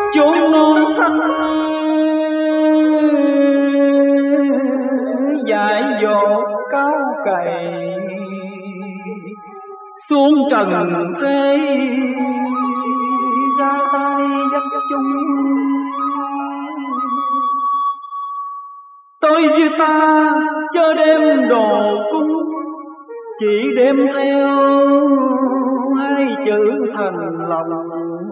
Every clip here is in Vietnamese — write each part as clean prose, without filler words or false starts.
chốn non xanh dại dột cao cày, xuống trần thế ra tay dắt chung. Tôi như ta chớ đem đồ cung, chỉ đem theo hai chữ thành lòng.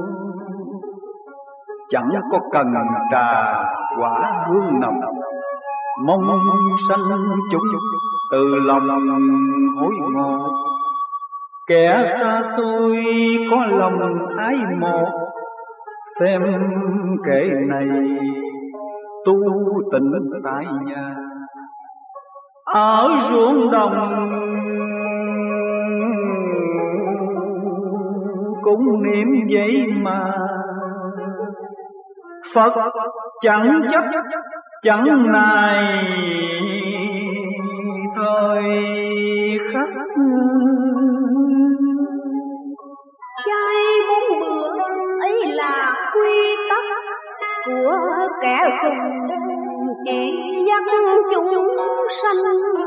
Chẳng có cần trà quả hương nồng, mong sanh chúng từ lòng hối ngộ. Kẻ xa xôi có lòng ái một, xem kệ này tu tịnh tại nhà. Ở ruộng đồng cũng niệm vậy mà, Phật chẳng chấp chẳng nài thời khắc. Chay bốn bữa ấy là quy tắc của kẻ cùng chỉ dắt chúng sanh.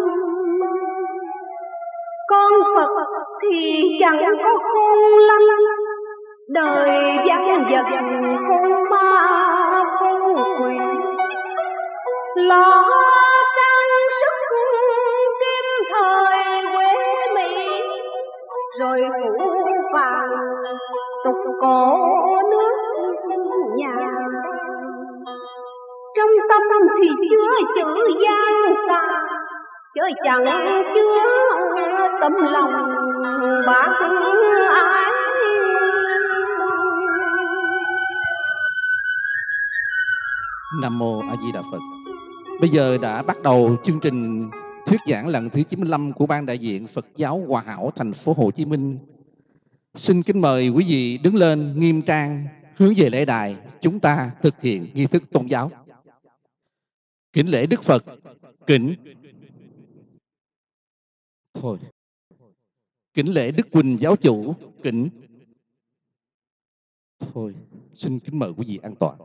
Con Phật thì chẳng có khôn lanh, đời vắng vật khôn ma khôn quỷ. Lo trang sức kim thời quê Mỹ, rồi phủ vàng tục cổ nước nhà. Trong tâm thì chứa chữ gian xa, chứ chẳng chứa tấm lòng bác ái. Nam Mô A Di Đà Phật. Bây giờ đã bắt đầu chương trình thuyết giảng lần thứ 95 của Ban đại diện Phật giáo Hòa Hảo thành phố Hồ Chí Minh. Xin kính mời quý vị đứng lên nghiêm trang hướng về lễ đài, chúng ta thực hiện nghi thức tôn giáo. Kính lễ Đức Phật, kính. Thôi. Kính lễ Đức Quỳnh giáo chủ, kính. Thôi, xin kính mời quý vị an toàn.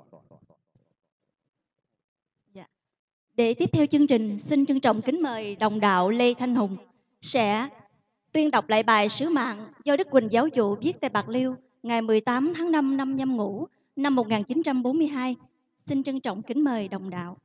Để tiếp theo chương trình, xin trân trọng kính mời đồng đạo Lê Thanh Hùng sẽ tuyên đọc lại bài Sứ mạng do Đức Quỳnh giáo chủ viết tại Bạc Liêu ngày 18 tháng 5 năm Nhâm Ngũ năm 1942. Xin trân trọng kính mời đồng đạo.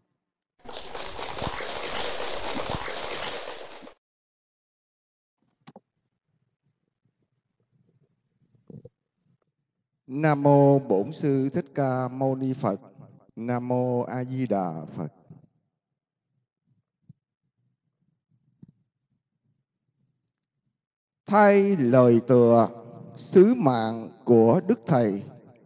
Nam mô Bổn Sư Thích Ca Mâu Ni Phật. Nam mô A Di Đà Phật. Thay lời tựa sứ mạng của Đức Thầy.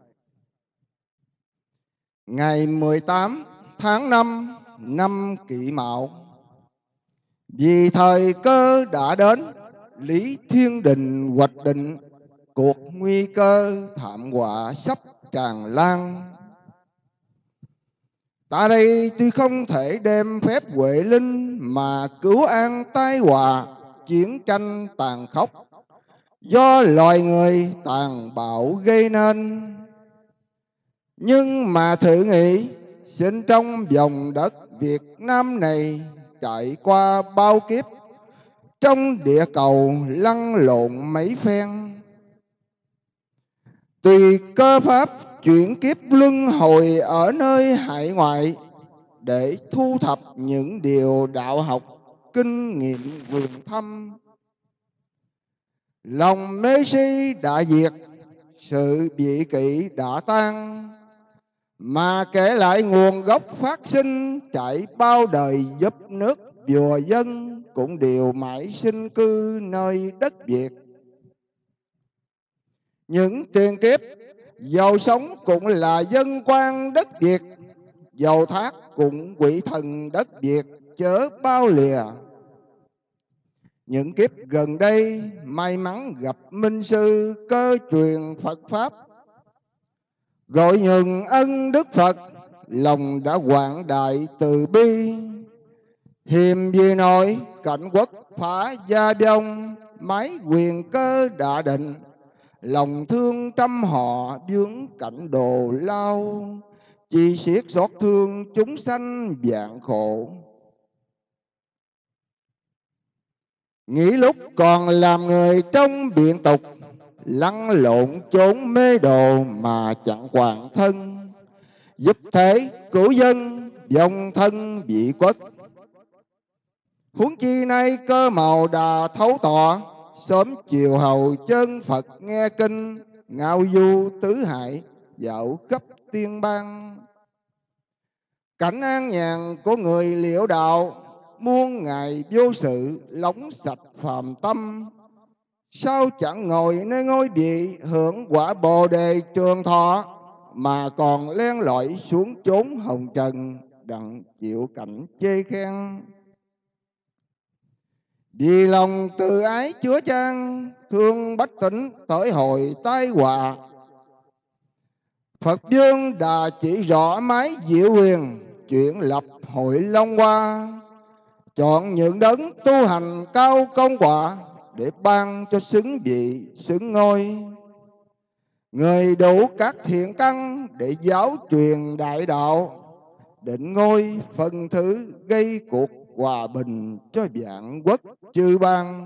Ngày 18 tháng 5 năm Kỷ Mão, vì thời cơ đã đến, Lý Thiên Đình hoạch định cuộc nguy cơ thảm họa sắp tràn lan. Ta đây tuy không thể đem phép huệ linh mà cứu an tai họa chiến tranh tàn khốc do loài người tàn bạo gây nên, nhưng mà thử nghĩ xin trong vòng đất Việt Nam này trải qua bao kiếp, trong địa cầu lăn lộn mấy phen, tùy cơ pháp chuyển kiếp luân hồi ở nơi hải ngoại để thu thập những điều đạo học kinh nghiệm vườn thăm. Lòng mê si đã diệt, sự vị kỷ đã tan, mà kể lại nguồn gốc phát sinh trải bao đời giúp nước vua dân cũng đều mãi sinh cư nơi đất Việt. Những tiền kiếp giàu sống cũng là dân quan đất Việt, giàu thác cũng quỷ thần đất Việt chớ bao lìa. Những kiếp gần đây may mắn gặp minh sư cơ truyền Phật Pháp, gọi nhường ân Đức Phật, lòng đã quảng đại từ bi. Hiềm vì nội cảnh quốc phá gia vong, mái quyền cơ đã định, lòng thương trăm họ vướng cảnh đồ lao, chỉ xiết xót thương chúng sanh vạn khổ. Nghĩ lúc còn làm người trong biện tục, lăn lộn trốn mê đồ mà chẳng quản thân, giúp thế cứu dân vong thân bị quất. Huống chi nay cơ màu đà thấu tỏ, sớm chiều hầu chân Phật nghe kinh, ngao du tứ hải dạo khắp tiên bang. Cảnh an nhàn của người liễu đạo, muôn ngày vô sự lóng sạch phàm tâm. Sao chẳng ngồi nơi ngôi vị hưởng quả bồ đề trường thọ, mà còn len lỏi xuống chốn hồng trần đặng chịu cảnh chê khen. Vì lòng từ ái chứa chan, thương bách tính tới hồi tai họa. Phật vương đã chỉ rõ mái diệu huyền, chuyện lập hội Long Hoa. Chọn những đấng tu hành cao công quả, để ban cho xứng vị xứng ngôi. Người đủ các thiện căn để giáo truyền đại đạo, định ngôi phân thứ gây cuộc hòa bình cho vạn quốc chư bang.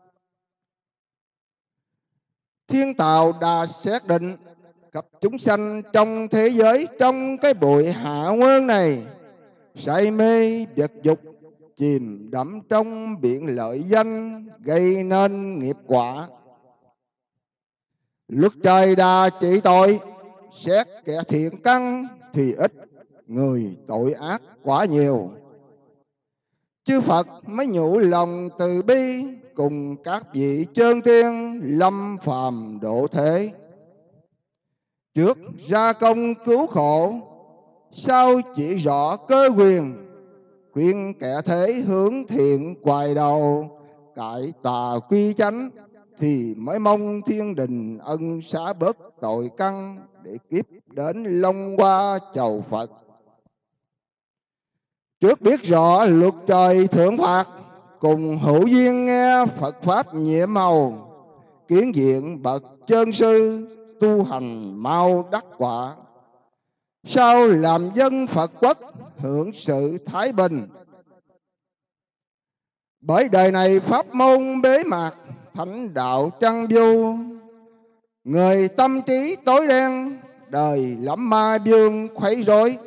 Thiên tạo đã xét định khắp chúng sanh trong thế giới, trong cái bụi hạ nguyên này, say mê vật dục, chìm đắm trong biển lợi danh, gây nên nghiệp quả. Luật trời đã trị tội, xét kẻ thiện căn thì ít, người tội ác quá nhiều. Chư Phật mới nhủ lòng từ bi, cùng các vị chơn tiên lâm phàm độ thế. Trước ra công cứu khổ, sau chỉ rõ cơ quyền, khuyên kẻ thế hướng thiện hoài đầu, cải tà quy chánh, thì mới mong thiên đình ân xá bớt tội căn, để kiếp đến Long Hoa chầu Phật. Trước biết rõ luật trời thưởng phạt, cùng hữu duyên nghe Phật Pháp nhiệm màu, kiến diện bậc chân sư, tu hành mau đắc quả. Sao làm dân Phật quốc, hưởng sự thái bình. Bởi đời này pháp môn bế mạc, thánh đạo trăng du. Người tâm trí tối đen, đời lắm ma vương khuấy rối.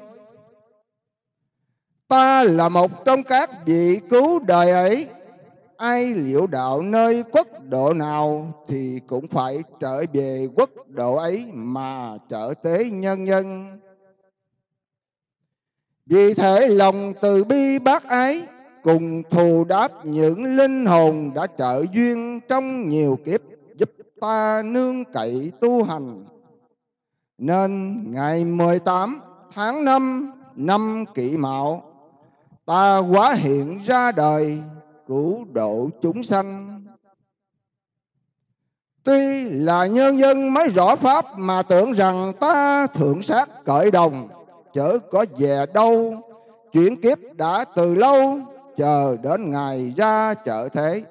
Ta là một trong các vị cứu đời ấy, ai liễu đạo nơi quốc độ nào, thì cũng phải trở về quốc độ ấy mà trở tế nhân nhân. Vì thế lòng từ bi bác ái, cùng thù đáp những linh hồn đã trợ duyên trong nhiều kiếp, giúp ta nương cậy tu hành. Nên ngày 18 tháng 5 năm Kỷ Mão, ta hóa hiện ra đời cứu độ chúng sanh. Tuy là nhân dân mới rõ pháp, mà tưởng rằng ta thượng sát cởi đồng, chớ có về đâu. Chuyển kiếp đã từ lâu, chờ đến ngày ra trợ thế.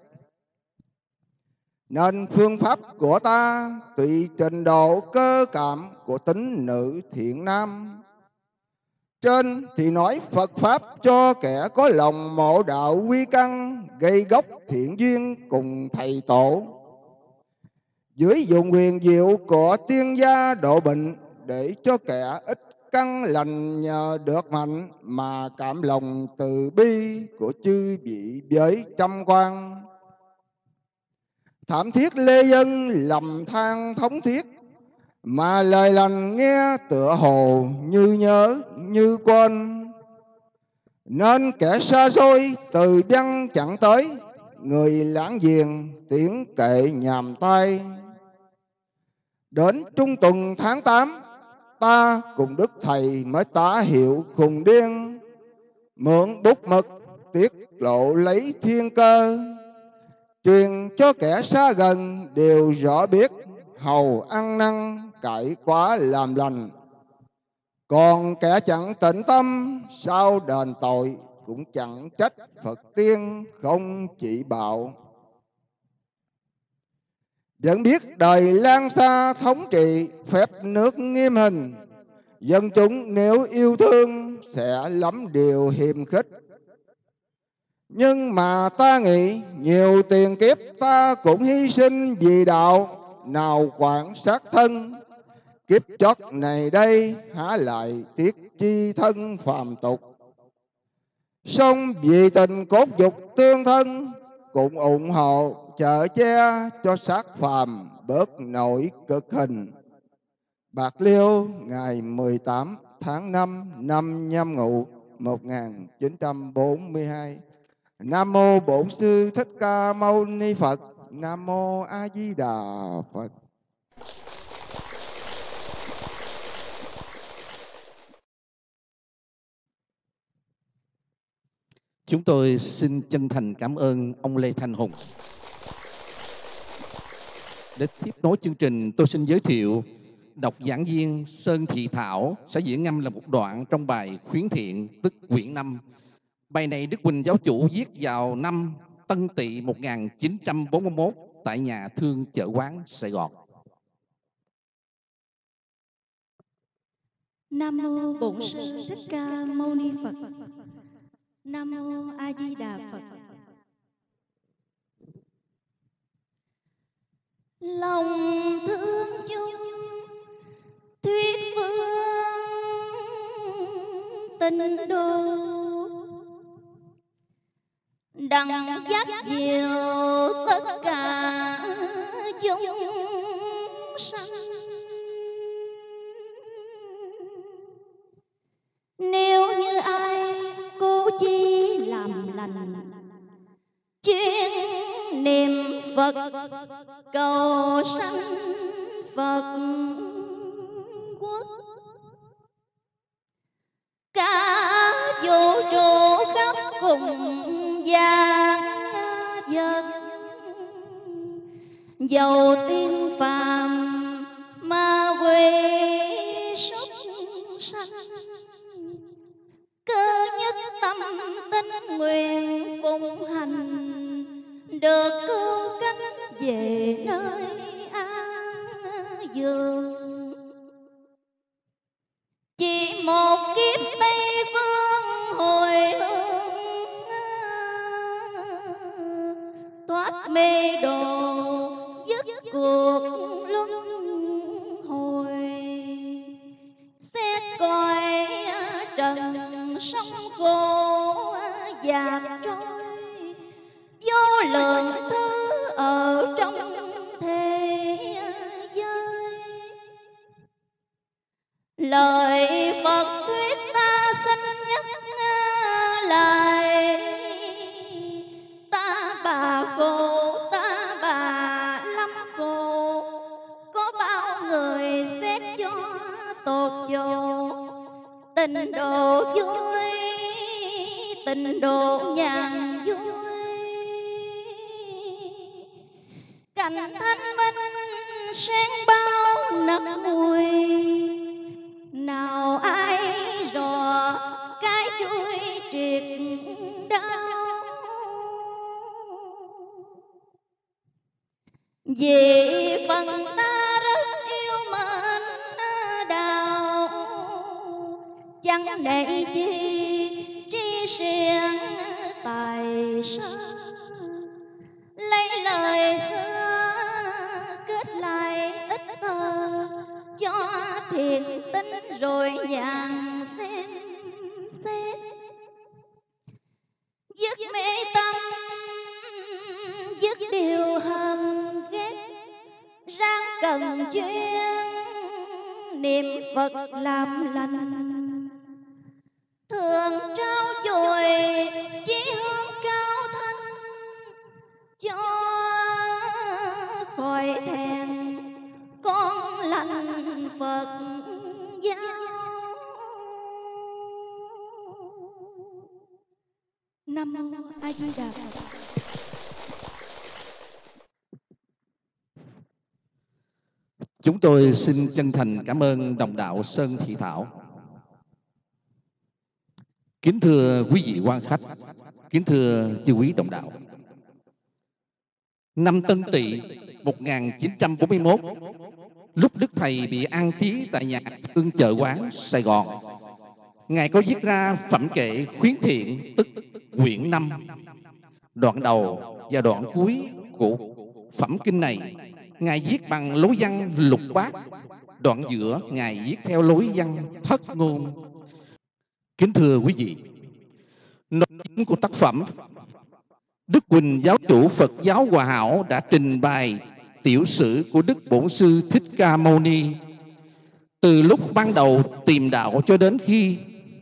Nên phương pháp của ta tùy trình độ cơ cảm của tính nữ thiện nam. Trên thì nói Phật Pháp cho kẻ có lòng mộ đạo quy căn, gây gốc thiện duyên cùng thầy tổ. Dưới dùng quyền diệu của tiên gia độ bệnh, để cho kẻ ít căn lành nhờ được mạnh, mà cảm lòng từ bi của chư vị với trăm quan. Thảm thiết lê dân lầm than thống thiết, mà lời lành nghe tựa hồ như nhớ như quên. Nên kẻ xa xôi từ văn chẳng tới, người lãng giềng tiếng kệ nhàm tai. Đến trung tuần tháng 8, ta cùng Đức Thầy mới tả hiệu khùng điên, mượn bút mực tiết lộ lấy thiên cơ, truyền cho kẻ xa gần đều rõ biết, hầu ăn năn cải quá làm lành. Còn kẻ chẳng tịnh tâm, sao đền tội, cũng chẳng trách Phật tiên không chỉ bảo. Vẫn biết đời Lan xa thống trị, phép nước nghiêm hình. Dân chúng nếu yêu thương sẽ lắm điều hiềm khích. Nhưng mà ta nghĩ nhiều tiền kiếp ta cũng hy sinh vì đạo, nào quản sát thân. Kiếp chót này đây há lại tiếc chi thân phàm tục. Song vì tình cốt dục tương thân, cũng ủng hộ chở che cho xác phàm bớt nổi cực hình. Bạc Liêu ngày 18 tháng 5 năm Nhâm Ngụ 1942. Nam mô Bổn Sư Thích Ca Mâu Ni Phật. Nam mô A Di Đà Phật. Chúng tôi xin chân thành cảm ơn ông Lê Thanh Hùng. Để tiếp nối chương trình, tôi xin giới thiệu đọc giảng viên Sơn Thị Thảo sẽ diễn ngâm là một đoạn trong bài Khuyến Thiện, tức quyển 5. Bài này Đức Quỳnh Giáo Chủ viết vào năm Tân Tỵ 1941 tại nhà thương Chợ Quán, Sài Gòn. Nam mô Bổn Sư Thích Ca Mâu Ni Phật. Nam mô A Di Đà Phật. Lòng thương chung thuyết phương tình đồ, đặng dắt diệu tất cả chúng sanh. Nếu như ai cố chí làm lành, chuyên niệm Phật cầu sanh Phật quốc, cả vũ trụ khắp cùng gian vật, dầu tiên phàm ma quỷ súc sanh, cơ nhất tâm tinh nguyện phụng hành, được cứu cánh về nơi an dương. Chỉ một kiếp Tây Phương hồi hương, thoát mê đồ dứt cuộc luân hồi, xét coi trần sông khổ dạt trôi, vô lượng thứ ở trong thế giới. Lời Phật thuyết ta xin nhắc lại, ta bà khổ, ta bà lắm khổ, có bao người xét cho tột độ. Tình độ vui, tình độ nhàn vui, cảnh thanh minh sen bao nặc mùi. Nào ai rõ cái vui triệt đau, vì phần ta rất yêu mến đạo, chẳng nể chi tri siêng tài sơ. Lấy lời xưa kết lại ít thơ, cho thiện tinh rồi nhàn xem xét. Dứt mê tâm, dứt điều hờn ghét, ráng cần chuyên niệm Phật làm lành. Thường trao dồi chí hướng cao thanh, cho khỏi thẹn con lành Phật giáo. Nam mô A Di Đà Phật. Chúng tôi xin chân thành cảm ơn đồng đạo Sơn Thị Thảo. Kính thưa quý vị quan khách, kính thưa chư quý đồng đạo. Năm Tân Tỵ 1941, lúc Đức Thầy bị an trí tại nhà thương Chợ Quán, Sài Gòn. Ngài có viết ra phẩm kệ khuyến thiện, tức quyển 5. Đoạn đầu và đoạn cuối của phẩm kinh này, Ngài viết bằng lối văn lục bát. Đoạn giữa, Ngài viết theo lối văn thất ngôn. Kính thưa quý vị, nội dung của tác phẩm, Đức Quỳnh Giáo chủ Phật giáo Hòa Hảo đã trình bày tiểu sử của Đức Bổn Sư Thích Ca Mâu Ni từ lúc ban đầu tìm đạo cho đến khi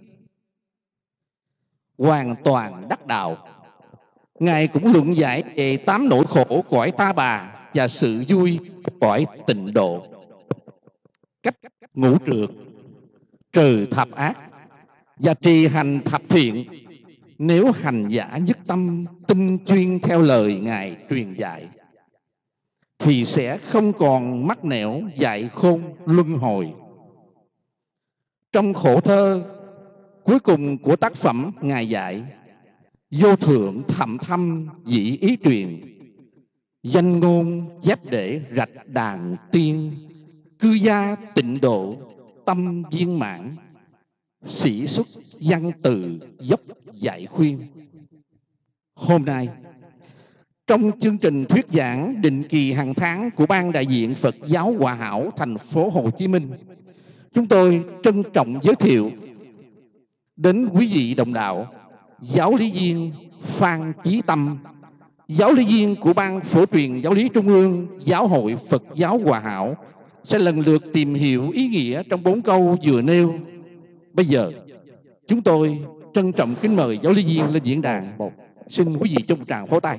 hoàn toàn đắc đạo. Ngài cũng luận giải về 8 nỗi khổ cõi ta bà và sự vui cõi tịnh độ, cách ngũ trượt, trừ thập ác và trì hành thập thiện. Nếu hành giả nhất tâm tinh chuyên theo lời Ngài truyền dạy, thì sẽ không còn mắc nẻo dại khôn luân hồi. Trong khổ thơ cuối cùng của tác phẩm, Ngài dạy: vô thượng thậm thâm dĩ ý truyền, danh ngôn chép để rạch đàn tiên, cư gia tịnh độ tâm viên mãn, sĩ xuất văn từ dốc dạy khuyên. Hôm nay, trong chương trình thuyết giảng định kỳ hàng tháng của Ban đại diện Phật giáo Hòa Hảo thành phố Hồ Chí Minh, chúng tôi trân trọng giới thiệu đến quý vị đồng đạo giáo lý viên Phan Chí Tâm, giáo lý viên của Ban Phổ truyền Giáo lý Trung ương Giáo hội Phật giáo Hòa Hảo, sẽ lần lượt tìm hiểu ý nghĩa trong 4 câu vừa nêu. Bây giờ, chúng tôi trân trọng kính mời giáo lý viên lên diễn đàn. Xin quý vị cho một tràng pháo tay.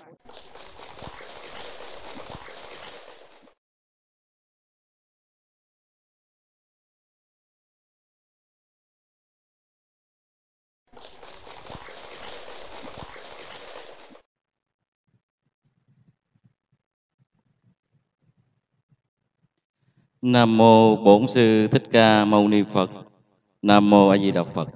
Nam mô Bổn Sư Thích Ca Mâu Ni Phật. Nam mô A Di Đà Phật.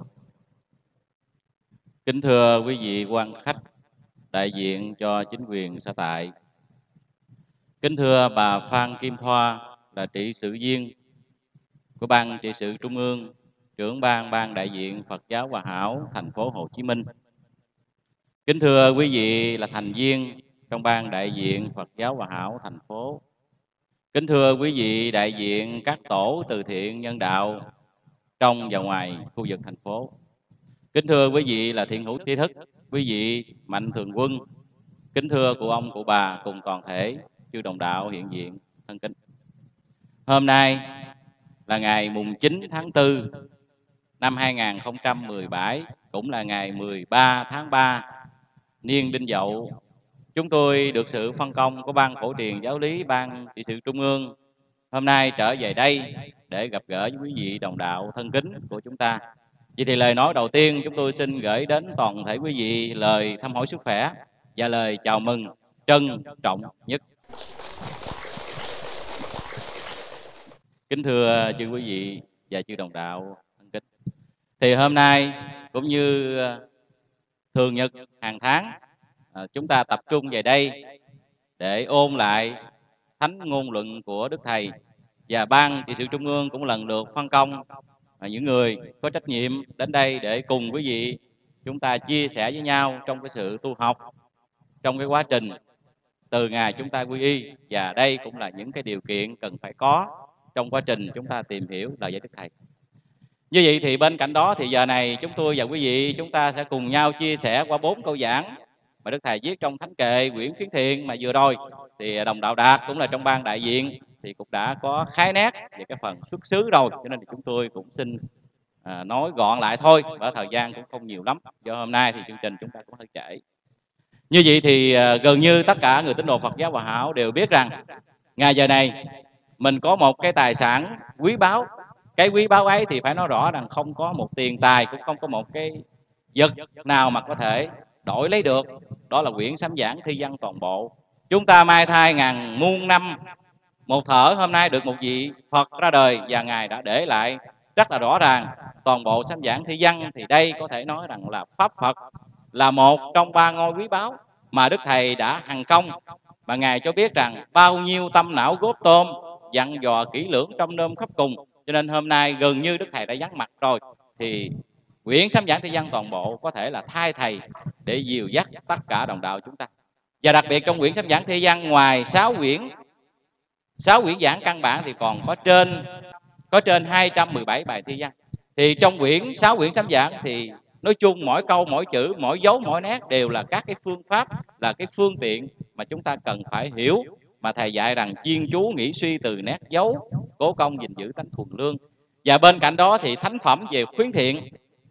Kính thưa quý vị quan khách đại diện cho chính quyền sở tại. Kính thưa bà Phan Kim Thoa, là trị sự viên của Ban trị sự Trung ương, trưởng ban đại diện Phật giáo Hòa Hảo thành phố Hồ Chí Minh. Kính thưa quý vị là thành viên trong Ban đại diện Phật giáo Hòa Hảo thành phố. Kính thưa quý vị đại diện các tổ từ thiện nhân đạo trong và ngoài khu vực thành phố. Kính thưa quý vị là thiện hữu tri thức, quý vị mạnh thường quân. Kính thưa cụ ông, cụ bà cùng toàn thể chư đồng đạo hiện diện thân kính. Hôm nay là ngày mùng 9 tháng 4 năm 2017, cũng là ngày 13 tháng 3 niên Đinh Dậu. Chúng tôi được sự phân công của Ban Phổ truyền Giáo lý Ban trị sự Trung ương hôm nay trở về đây để gặp gỡ với quý vị đồng đạo thân kính của chúng ta. Vậy thì lời nói đầu tiên chúng tôi xin gửi đến toàn thể quý vị lời thăm hỏi sức khỏe và lời chào mừng trân trọng nhất. Kính thưa chư quý vị và chư đồng đạo thân kính, thì hôm nay cũng như thường nhật hàng tháng, chúng ta tập trung về đây để ôn lại thánh ngôn luận của Đức Thầy, và Ban trị sự Trung ương cũng lần lượt phân công những người có trách nhiệm đến đây để cùng quý vị chúng ta chia sẻ với nhau trong cái sự tu học, trong cái quá trình từ ngày chúng ta quy y, và đây cũng là những cái điều kiện cần phải có trong quá trình chúng ta tìm hiểu lời dạy Đức Thầy. Như vậy thì bên cạnh đó thì giờ này chúng tôi và quý vị chúng ta sẽ cùng nhau chia sẻ qua 4 câu giảng mà Đức Thầy viết trong thánh kệ quyển Khuyến Thiện mà vừa rồi. Thì đồng đạo Đạt cũng là trong ban đại diện thì cũng đã có khái nét về cái phần xuất xứ rồi, cho nên thì chúng tôi cũng xin nói gọn lại thôi, bởi thời gian cũng không nhiều lắm, do hôm nay thì chương trình chúng ta cũng hơi trễ. Như vậy thì gần như tất cả người tín đồ Phật giáo Hòa Hảo đều biết rằng ngày giờ này mình có một cái tài sản quý báu. Cái quý báu ấy thì phải nói rõ rằng không có một tiền tài, cũng không có một cái vật nào mà có thể đổi lấy được. Đó là quyển sám giảng thi văn toàn bộ. Chúng ta mai thai ngàn muôn năm một thở, hôm nay được một vị Phật ra đời, và Ngài đã để lại rất là rõ ràng toàn bộ sám giảng thi văn. Thì đây có thể nói rằng là Pháp Phật là một trong 3 ngôi quý báu mà Đức Thầy đã hằng công mà Ngài cho biết rằng bao nhiêu tâm não góp tôm, dặn dò kỹ lưỡng trong nôm khắp cùng. Cho nên hôm nay gần như Đức Thầy đã vắng mặt rồi, thì quyển Sám Giảng Thế Gian toàn bộ có thể là thay Thầy để dìu dắt tất cả đồng đạo chúng ta. Và đặc biệt trong quyển Sám Giảng Thế Gian, ngoài 6 quyển giảng căn bản thì còn có trên 217 bài thi văn. Thì trong 6 quyển sám giảng thì nói chung mỗi câu, mỗi chữ, mỗi dấu, mỗi nét đều là các cái phương pháp, là cái phương tiện mà chúng ta cần phải hiểu. Mà Thầy dạy rằng chuyên chú nghĩ suy từ nét dấu, cố công gìn giữ tánh thuần lương. Và bên cạnh đó thì thánh phẩm về khuyến thiện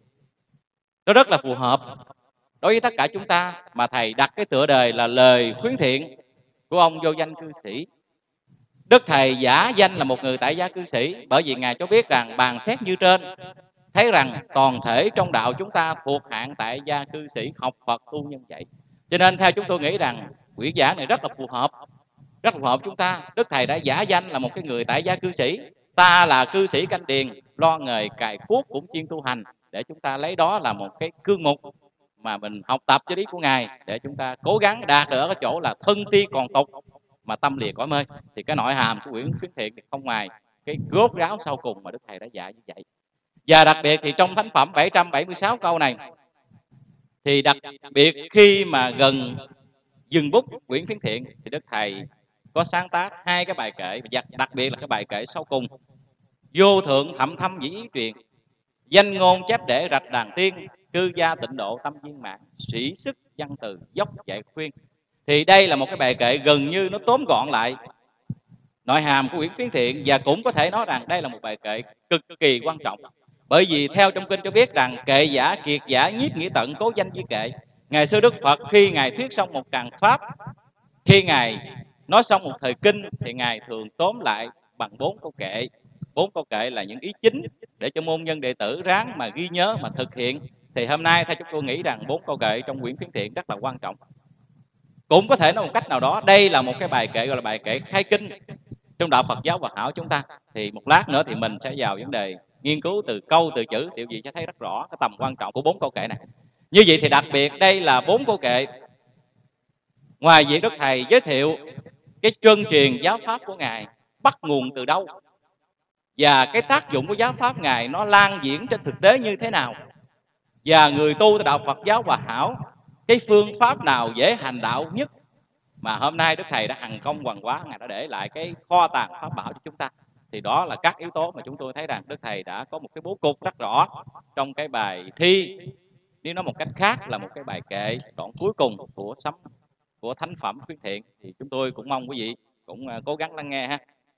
nó rất là phù hợp đối với tất cả chúng ta, mà Thầy đặt cái tựa đề là lời khuyến thiện của ông Vô Danh cư sĩ. Đức Thầy giả danh là một người tại gia cư sĩ, bởi vì Ngài cho biết rằng bàn xét như trên, thấy rằng toàn thể trong đạo chúng ta thuộc hạng tại gia cư sĩ, học Phật tu nhân dạy. Cho nên theo chúng tôi nghĩ rằng quyển giảng này rất là phù hợp chúng ta. Đức Thầy đã giả danh là một cái người tại gia cư sĩ, ta là cư sĩ canh điền, lo nghề cài cuốc cũng chuyên tu hành, để chúng ta lấy đó là một cái cương mục mà mình học tập cho lý của Ngài, để chúng ta cố gắng đạt được ở cái chỗ là thân ti còn tục mà tâm lìa cõi mê. Thì cái nội hàm của quyển khuyến thiện thì không ngoài cái rốt ráo sau cùng mà Đức Thầy đã dạy như vậy. Và đặc biệt thì trong thánh phẩm 776 câu này, thì đặc biệt khi mà gần dừng bút quyển khuyến thiện thì Đức Thầy có sáng tác 2 cái bài kệ, đặc biệt là cái bài kệ sau cùng: vô thượng thậm thâm dĩ ý truyền, danh ngôn chép để rạch đàn tiên, cư gia tịnh độ tâm viên mãn, sĩ sức văn từ dốc dạy khuyên. Thì đây là một cái bài kệ gần như nó tóm gọn lại nội hàm của quyển khuyến thiện, và cũng có thể nói rằng đây là một bài kệ cực kỳ quan trọng. Bởi vì theo trong kinh cho biết rằng kệ giả, kiệt giả, nhiếp nghĩa tận, cố danh với kệ. Ngày xưa Đức Phật khi Ngài thuyết xong một tràng pháp, khi Ngài nói xong một thời kinh, thì Ngài thường tóm lại bằng 4 câu kệ. 4 câu kệ là những ý chính để cho môn nhân đệ tử ráng mà ghi nhớ, mà thực hiện. Thì hôm nay theo chúng tôi nghĩ rằng 4 câu kệ trong quyển khuyến thiện rất là quan trọng. Cũng có thể nói một cách nào đó đây là một cái bài kệ gọi là bài kệ khai kinh trong đạo Phật giáo Hòa Hảo chúng ta. Thì một lát nữa thì mình sẽ vào vấn đề nghiên cứu từ câu từ chữ, điều gì sẽ thấy rất rõ cái tầm quan trọng của 4 câu kệ này. Như vậy thì đặc biệt đây là 4 câu kệ, ngoài việc Đức Thầy giới thiệu cái chân truyền giáo pháp của Ngài bắt nguồn từ đâu, và cái tác dụng của giáo pháp Ngài nó lan diễn trên thực tế như thế nào, và người tu tại đạo Phật giáo Hòa Hảo cái phương pháp nào dễ hành đạo nhất, mà hôm nay Đức Thầy đã hằng công hoàng hóa, Ngài đã để lại cái kho tàng pháp bảo cho chúng ta. Thì đó là các yếu tố mà chúng tôi thấy rằng Đức Thầy đã có một cái bố cục rất rõ trong cái bài thi. Nếu nói một cách khác là một cái bài kệ đoạn cuối cùng của thánh phẩm khuyến thiện. Thì chúng tôi cũng mong quý vị cũng cố gắng lắng nghe ha.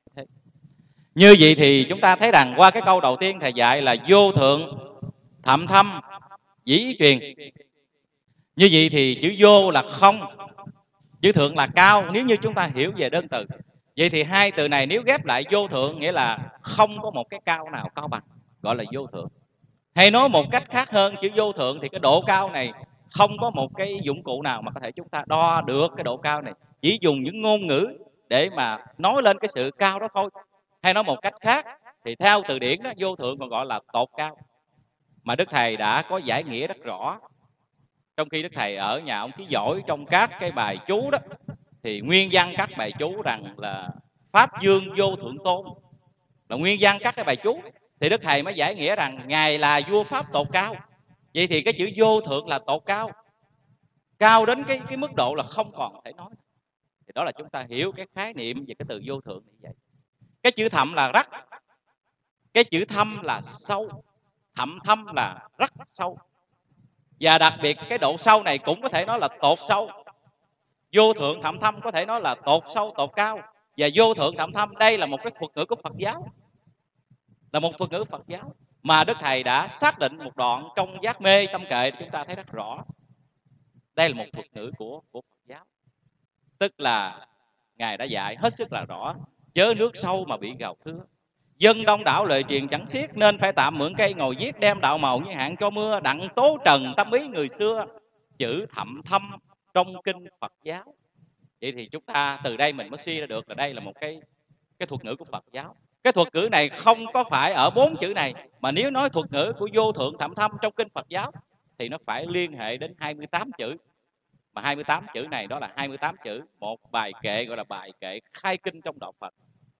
Như vậy thì chúng ta thấy rằng qua cái câu đầu tiên Thầy dạy là vô thượng thậm thâm dĩ ý truyền. Như vậy thì chữ vô là không, chữ thượng là cao, nếu như chúng ta hiểu về đơn từ. Vậy thì hai từ này nếu ghép lại vô thượng nghĩa là không có một cái cao nào cao bằng, gọi là vô thượng. Hay nói một cách khác hơn, chữ vô thượng thì cái độ cao này không có một cái dụng cụ nào mà có thể chúng ta đo được cái độ cao này, chỉ dùng những ngôn ngữ để mà nói lên cái sự cao đó thôi. Hay nói một cách khác thì theo từ điển đó, vô thượng còn gọi là tột cao, mà Đức Thầy đã có giải nghĩa rất rõ. Trong khi Đức Thầy ở nhà ông Ký Giỏi, trong các cái bài chú đó, thì nguyên văn các bài chú rằng là Pháp Dương vô thượng tôn, là nguyên văn các cái bài chú. Thì Đức Thầy mới giải nghĩa rằng Ngài là vua Pháp tột cao. Vậy thì cái chữ vô thượng là tột cao, cao đến cái mức độ là không còn thể nói. Thì đó là chúng ta hiểu cái khái niệm về cái từ vô thượng như vậy. Cái chữ thậm là rắc, cái chữ thâm là sâu, thậm thâm là rất sâu. Và đặc biệt cái độ sâu này cũng có thể nói là tột sâu. Vô thượng thậm thâm có thể nói là tột sâu tột cao. Và vô thượng thậm thâm đây là một cái thuật ngữ của Phật giáo, là một thuật ngữ Phật giáo mà Đức Thầy đã xác định một đoạn trong Giác Mê Tâm Kệ, chúng ta thấy rất rõ. Đây là một thuật ngữ của Phật giáo. Tức là Ngài đã dạy hết sức là rõ: chớ nước sâu mà bị gào thưa, dân đông đảo lời truyền chẳng xiết, nên phải tạm mượn cây ngồi viết, đem đạo màu như hạn cho mưa, đặng tố trần tâm ý người xưa. Chữ thậm thâm trong kinh Phật giáo. Vậy thì chúng ta từ đây mình mới suy ra được là đây là một cái thuật ngữ của Phật giáo. Cái thuật ngữ này không có phải ở 4 chữ này, mà nếu nói thuật ngữ của vô thượng thậm thâm trong kinh Phật giáo thì nó phải liên hệ đến 28 chữ. Mà 28 chữ này đó là 28 chữ một bài kệ, gọi là bài kệ khai kinh trong đạo Phật.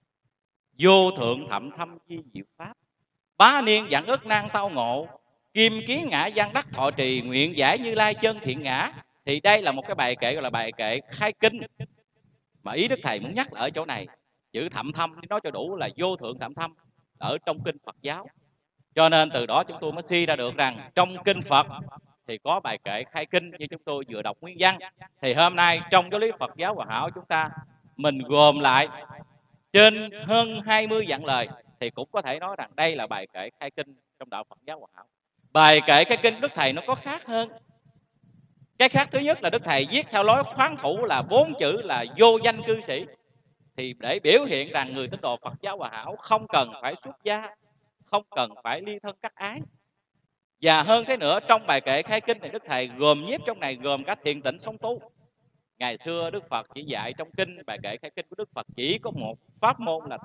Vô thượng thậm thâm di diệu pháp, bá niên vạn ức nan tao ngộ, kim kiến ngã văn đắc thọ trì, nguyện giải Như Lai chân thiện ngã. Thì đây là một cái bài kệ gọi là bài kệ khai kinh. Mà ý Đức Thầy muốn nhắc là ở chỗ này, chữ thậm thâm nói cho đủ là vô thượng thậm thâm ở trong kinh Phật giáo. Cho nên từ đó chúng tôi mới suy ra được rằng trong kinh Phật thì có bài kệ khai kinh như chúng tôi vừa đọc nguyên văn. Thì hôm nay trong giáo lý Phật giáo Hòa Hảo chúng ta mình gồm lại trên hơn 20 vạn lời, thì cũng có thể nói rằng đây là bài kệ khai kinh trong đạo Phật giáo Hòa Hảo. Bài kệ khai kinh Đức Thầy nó có khác hơn. Cái khác thứ nhất là Đức Thầy viết theo lối khoáng thủ là 4 chữ là vô danh cư sĩ. Thì để biểu hiện rằng người tín đồ Phật giáo Hòa Hảo không cần phải xuất gia, không cần phải ly thân cắt ái. Và hơn thế nữa, trong bài kệ khai kinh này Đức Thầy gồm nhiếp trong này gồm cả thiền tịnh sống tu. Ngày xưa Đức Phật chỉ dạy trong kinh bài kệ khai kinh của Đức Phật chỉ có một pháp môn là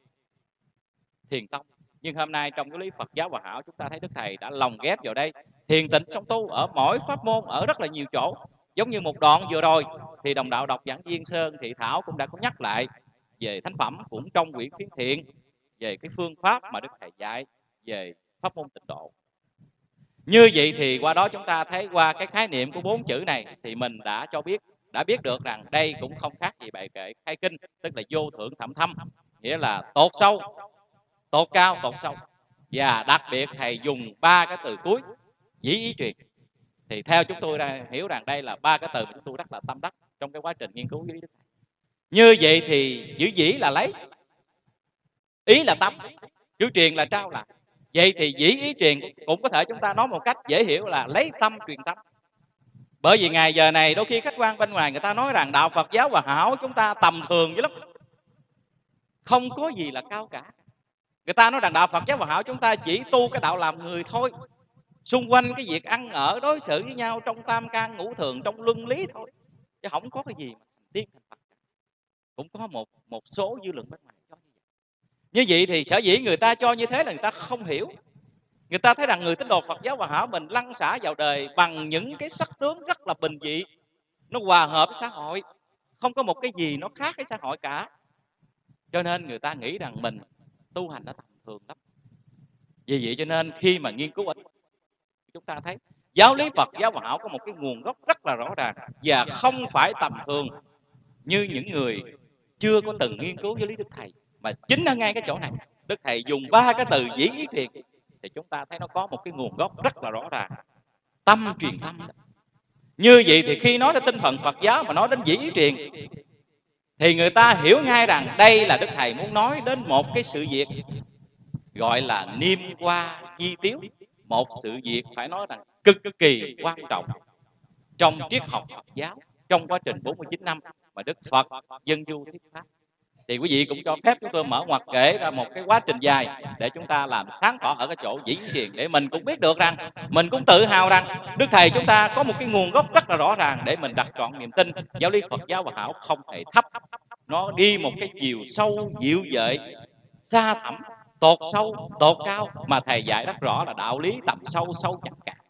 thiền tông. Nhưng hôm nay trong cái lý Phật giáo Hòa Hảo chúng ta thấy Đức Thầy đã lồng ghép vào đây thiền tịnh sống tu ở mỗi pháp môn, ở rất là nhiều chỗ. Giống như một đoạn vừa rồi thì đồng đạo đọc giảng Viên Sơn Thị Thảo cũng đã có nhắc lại về thánh phẩm cũng trong quyển Phiến Thiện, về cái phương pháp mà Đức Thầy dạy về pháp môn tịnh độ. Như vậy thì qua đó chúng ta thấy qua cái khái niệm của 4 chữ này thì mình đã biết được rằng đây cũng không khác gì bài kệ khai kinh, tức là vô thượng thậm thâm, nghĩa là tột sâu, tột cao, tột sâu. Và đặc biệt Thầy dùng 3 cái từ cuối dĩ ý truyền. Thì theo chúng tôi hiểu rằng đây là 3 cái từ mà chúng tôi rất là tâm đắc trong cái quá trình nghiên cứu với Đức Thầy. Như vậy thì giữ dĩ là lấy, ý là tâm, chữ truyền là trao lại. Vậy thì dĩ ý truyền cũng có thể chúng ta nói một cách dễ hiểu là lấy tâm truyền tâm. Bởi vì ngày giờ này đôi khi khách quan bên ngoài người ta nói rằng đạo Phật giáo Hòa Hảo chúng ta tầm thường dữ lắm, không có gì là cao cả. Người ta nói rằng đạo Phật giáo Hòa Hảo chúng ta chỉ tu cái đạo làm người thôi, xung quanh cái việc ăn ở đối xử với nhau trong tam can ngũ thường, trong luân lý thôi, chứ không có cái gì mà thành tiên thành Phật. Cũng có một số dư luận bên ngoài cho như vậy. Như vậy thì sở dĩ người ta cho như thế là người ta không hiểu. Người ta thấy rằng người tín đồ Phật giáo Hòa Hảo mình lăn xả vào đời bằng những cái sắc tướng rất là bình dị, nó hòa hợp với xã hội, không có một cái gì nó khác với xã hội cả. Cho nên người ta nghĩ rằng mình tu hành nó tầm thường lắm. Vì vậy cho nên khi mà nghiên cứu ở chúng ta thấy giáo lý Phật giáo Hòa Hảo có một cái nguồn gốc rất là rõ ràng và không phải tầm thường như những người chưa có từng nghiên cứu giáo lý Đức Thầy. Mà chính ở ngay cái chỗ này Đức Thầy dùng 3 cái từ dĩ ý truyền thì chúng ta thấy nó có một cái nguồn gốc rất là rõ ràng, tâm truyền tâm. Như vậy thì khi nói tới tinh thần Phật giáo mà nói đến dĩ ý truyền thì người ta hiểu ngay rằng đây là Đức Thầy muốn nói đến một cái sự việc gọi là niêm hoa di tiếu, một sự việc phải nói rằng cực kỳ quan trọng trong triết học Phật giáo trong quá trình 49 năm mà Đức Phật dân du thuyết pháp. Thì quý vị cũng cho phép chúng tôi mở ngoặt kể ra một cái quá trình dài để chúng ta làm sáng tỏ ở cái chỗ dĩ truyền, để mình cũng biết được rằng mình cũng tự hào rằng Đức Thầy chúng ta có một cái nguồn gốc rất là rõ ràng để mình đặt trọn niềm tin giáo lý Phật giáo Hòa Hảo không hề thấp, nó đi một cái chiều sâu dịu dợi xa thẳm, tột sâu tột cao mà Thầy dạy rất rõ là đạo lý tầm sâu sâu chẳng cả.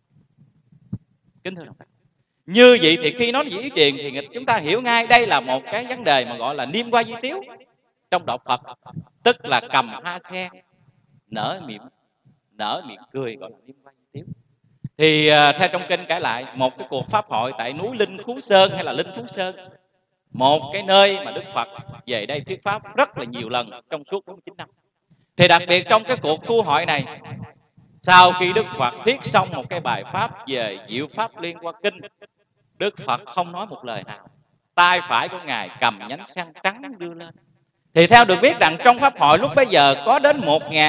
Kính thưa đồng bào, như vậy thì khi nói dĩ truyền thì chúng ta hiểu ngay đây là một cái vấn đề mà gọi là niêm hoa di tiếu trong đạo Phật, tức là cầm hoa sen nở miệng cười, gọi là niêm hoa di tiếu. Thì theo trong kinh kể lại một cái cuộc pháp hội tại núi Linh Khú Sơn hay là Linh Phú Sơn, một cái nơi mà Đức Phật về đây thuyết pháp rất là nhiều lần trong suốt 49 năm. Thì đặc biệt trong cái cuộc tu hội này, sau khi Đức Phật thuyết xong một cái bài pháp về diệu pháp liên quan kinh, Đức Phật không nói một lời nào, tay phải của Ngài cầm nhánh sen trắng đưa lên. Thì theo được biết rằng trong pháp hội lúc bấy giờ có đến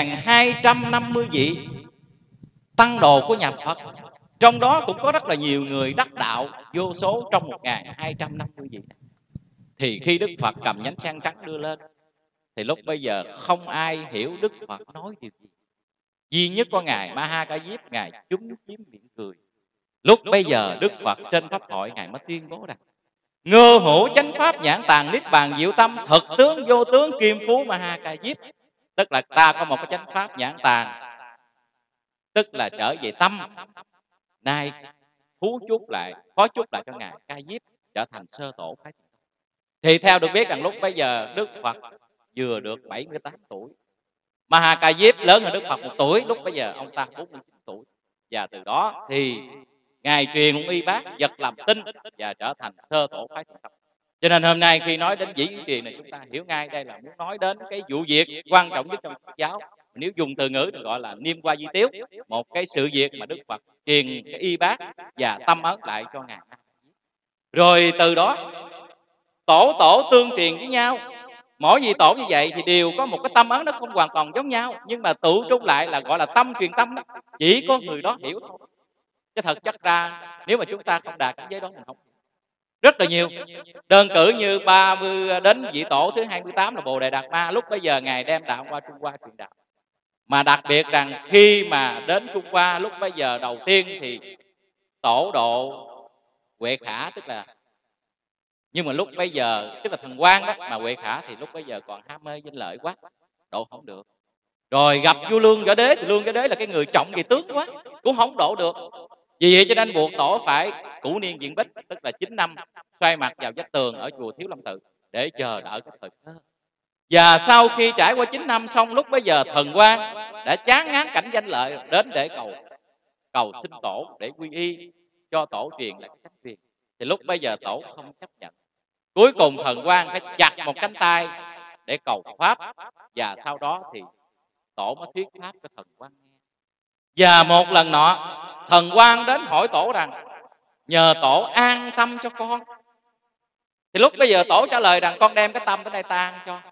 1250 vị tăng đồ của nhà Phật, trong đó cũng có rất là nhiều người đắc đạo vô số trong 1250 vị. Thì khi Đức Phật cầm nhánh sen trắng đưa lên thì lúc bây giờ không ai hiểu Đức Phật nói điều gì. Duy nhất có Ngài Ma Ha Ca Diếp, Ngài chúm chím miệng cười. Lúc bây giờ Đức Phật trên pháp hội Ngài mới tuyên bố rằng ngơ hữu chánh pháp nhãn tàng niết bàn diệu tâm, thực tướng vô tướng kim phú Ma Ha Ca Diếp. Tức là ta có một cái chánh pháp nhãn tàng, tức là trở về tâm. Nay phó chúc lại cho ngài Ca Diếp trở thành sơ tổ phái Thiền Tông. Thì theo được biết rằng lúc bấy giờ Đức Phật vừa được 78 tuổi, Ma Ca Diếp lớn hơn Đức Phật 1 tuổi, lúc bấy giờ ông ta 49 tuổi. Và từ đó thì ngài truyền một y bác vật làm tinh và trở thành sơ tổ phái Thiền Tông. Cho nên hôm nay khi nói đến dĩ truyền này, chúng ta hiểu ngay đây là muốn nói đến cái vụ việc quan trọng nhất trong Phật giáo. Nếu dùng từ ngữ thì gọi là niêm qua di tiếu, một cái sự việc mà Đức Phật truyền cái y bác và tâm ấn lại cho ngài. Rồi từ đó tổ tương truyền với nhau. Mỗi vị tổ như vậy thì đều có một cái tâm ấn nó không hoàn toàn giống nhau, nhưng mà tụ trung lại là gọi là tâm truyền tâm đó. Chỉ có người đó hiểu thôi. Chứ thật chất ra nếu mà chúng ta không đạt cái giới đó mình không. Rất là nhiều. Đơn cử như 30 đến vị tổ thứ 28 là Bồ Đề Đạt Ma, lúc bây giờ ngài đem đạo qua Trung Hoa truyền đạo. Mà đặc biệt rằng khi mà đến Trung Hoa lúc bây giờ đầu tiên thì tổ độ Huệ Khả, tức là nhưng mà lúc bây giờ tức là Thần Quang đó, mà Huệ Khả thì lúc bây giờ còn ham mê danh lợi quá, độ không được. Rồi gặp vua Lương Võ Đế thì Lương Võ Đế là cái người trọng về tướng quá, cũng không độ được. Vì vậy cho nên buộc tổ phải cũ niên diện bích, tức là 9 năm xoay mặt vào vách tường ở chùa Thiếu Lâm Tự để chờ đợi cái thời cơ. Và sau khi trải qua 9 năm xong, lúc bây giờ Thần Quang đã chán ngán cảnh danh lợi, đến để cầu xin tổ để quy y cho tổ truyền lại cách truyền. Thì lúc bây giờ tổ không chấp nhận. Cuối cùng Thần Quang phải chặt một cánh tay để cầu pháp, và sau đó thì tổ mới thuyết pháp cho Thần Quang nghe. Và một lần nọ Thần Quang đến hỏi tổ rằng nhờ tổ an tâm cho con. Thì lúc bây giờ tổ trả lời rằng con đem cái tâm đến đây ta an cho.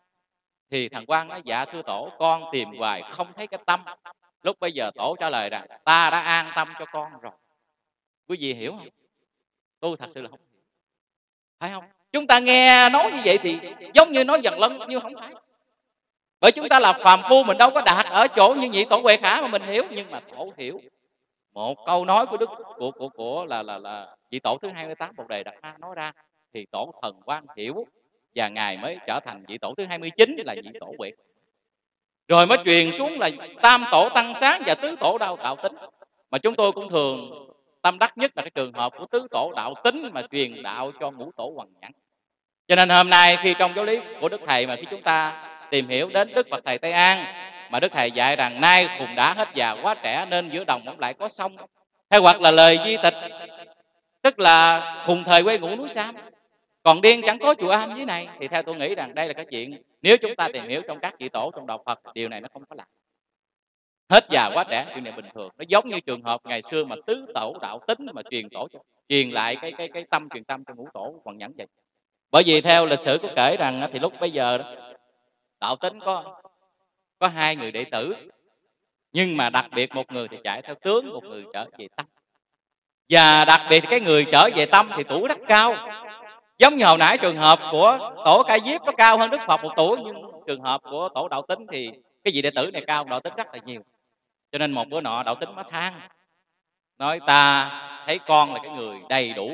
Thì Thần Quang nói dạ thưa tổ, con tìm hoài không thấy cái tâm. Lúc bây giờ tổ trả lời rằng ta đã an tâm cho con rồi. Quý vị hiểu không? Tôi thật sự là không hiểu, phải không? Chúng ta nghe nói như vậy thì giống như nói dần lân, như không phải. Bởi chúng ta là phàm phu, mình đâu có đạt ở chỗ như nhị tổ Huệ Khả mà mình hiểu. Nhưng mà tổ hiểu một câu nói của Đức của là vị tổ thứ 28 Bồ Đề Đạt Ma nói ra, thì tổ Thần Quang hiểu, và ngài mới trở thành vị tổ thứ 29 là vị tổ Huệ. Rồi mới truyền xuống là tam tổ Tăng Sáng và tứ tổ Đạo Tính. Mà chúng tôi cũng thường tâm đắc nhất là cái trường hợp của tứ tổ Đạo Tính mà truyền đạo cho ngũ tổ Hoằng Nhẫn. Cho nên hôm nay khi trong giáo lý của Đức Thầy mà khi chúng ta tìm hiểu đến Đức Phật Thầy Tây An, mà Đức Thầy dạy rằng nay khùng đã hết già quá trẻ nên giữa đồng cũng lại có sông, hay hoặc là lời di tịch, tức là khùng thời quê ngũ núi Sam, còn điên chẳng có chùa am dưới này. Thì theo tôi nghĩ rằng đây là cái chuyện nếu chúng ta tìm hiểu trong các vị tổ trong đạo Phật, điều này nó không có lạ. Hết già quá trẻ chuyện này bình thường. Nó giống như trường hợp ngày xưa mà tứ tổ Đạo Tính mà truyền lại cái tâm truyền tâm cho ngũ tổ Hoằng Nhẫn vậy. Bởi vì theo lịch sử có kể rằng thì lúc bây giờ Đạo Tính có 2 người đệ tử, nhưng mà đặc biệt một người thì chạy theo tướng, một người trở về tâm. Và đặc biệt cái người trở về tâm thì tuổi rất cao. Giống như hồi nãy trường hợp của tổ Ca Diếp có cao hơn Đức Phật 1 tuổi, nhưng trường hợp của tổ Đạo Tính thì cái vị đệ tử này cao Đạo Tính rất là nhiều. Cho nên một bữa nọ Đạo Tính mới than, nói ta thấy con là cái người đầy đủ,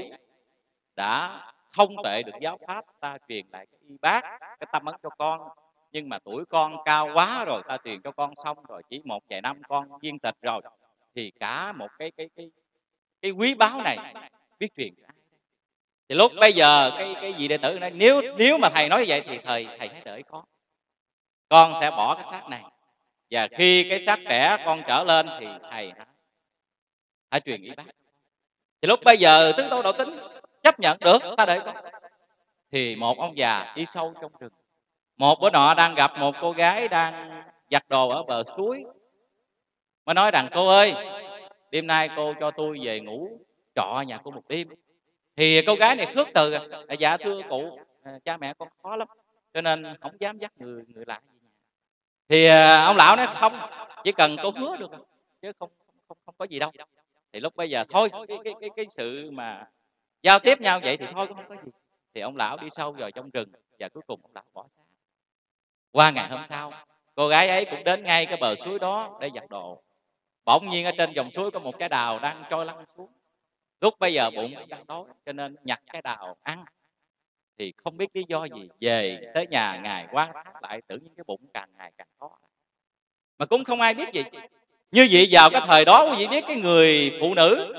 đã không tệ được giáo pháp, ta truyền lại cái y bác, cái tâm ấn cho con. Nhưng mà tuổi con cao quá rồi, ta truyền cho con xong rồi, chỉ một vài năm con viên tịch rồi, thì cả một cái quý báu này biết truyền. Thì lúc bây giờ cái vị đệ tử này, nếu mà thầy nói như vậy thì thầy hãy đợi con sẽ bỏ cái xác này, và khi cái xác trẻ con trở lên thì thầy hãy truyền y bác. Thì lúc bây giờ tứ tổ Đạo Tính chấp nhận được, ta đợi con. Thì một ông già đi sâu trong rừng, một bữa nọ đang gặp một cô gái đang giặt đồ ở bờ suối, mới nói rằng cô ơi, đêm nay cô cho tôi về ngủ trọ nhà cô một đêm. Thì cô gái này khước từ, dạ thưa cụ, cha mẹ con khó lắm, cho nên không dám dắt người lạ. Thì ông lão nói không, chỉ cần cô hứa được, chứ không có gì đâu. Thì lúc bây giờ thôi, cái sự mà giao tiếp nhau vậy thì thôi cũng không có gì. Thì ông lão đi sâu vào trong rừng, và cuối cùng ông lão bỏ xác. Qua ngày hôm sau, cô gái ấy cũng đến ngay cái bờ suối đó để giặt đồ. Bỗng nhiên ở trên dòng suối có một cái đào đang trôi lăn xuống. Lúc bây giờ bụng đang đói, cho nên nhặt cái đào ăn. Thì không biết lý do gì, về tới nhà ngài quan sát lại, tự nhiên cái bụng càng ngày càng to, mà cũng không ai biết gì. Như vậy vào cái thời đó quý vị biết cái người phụ nữ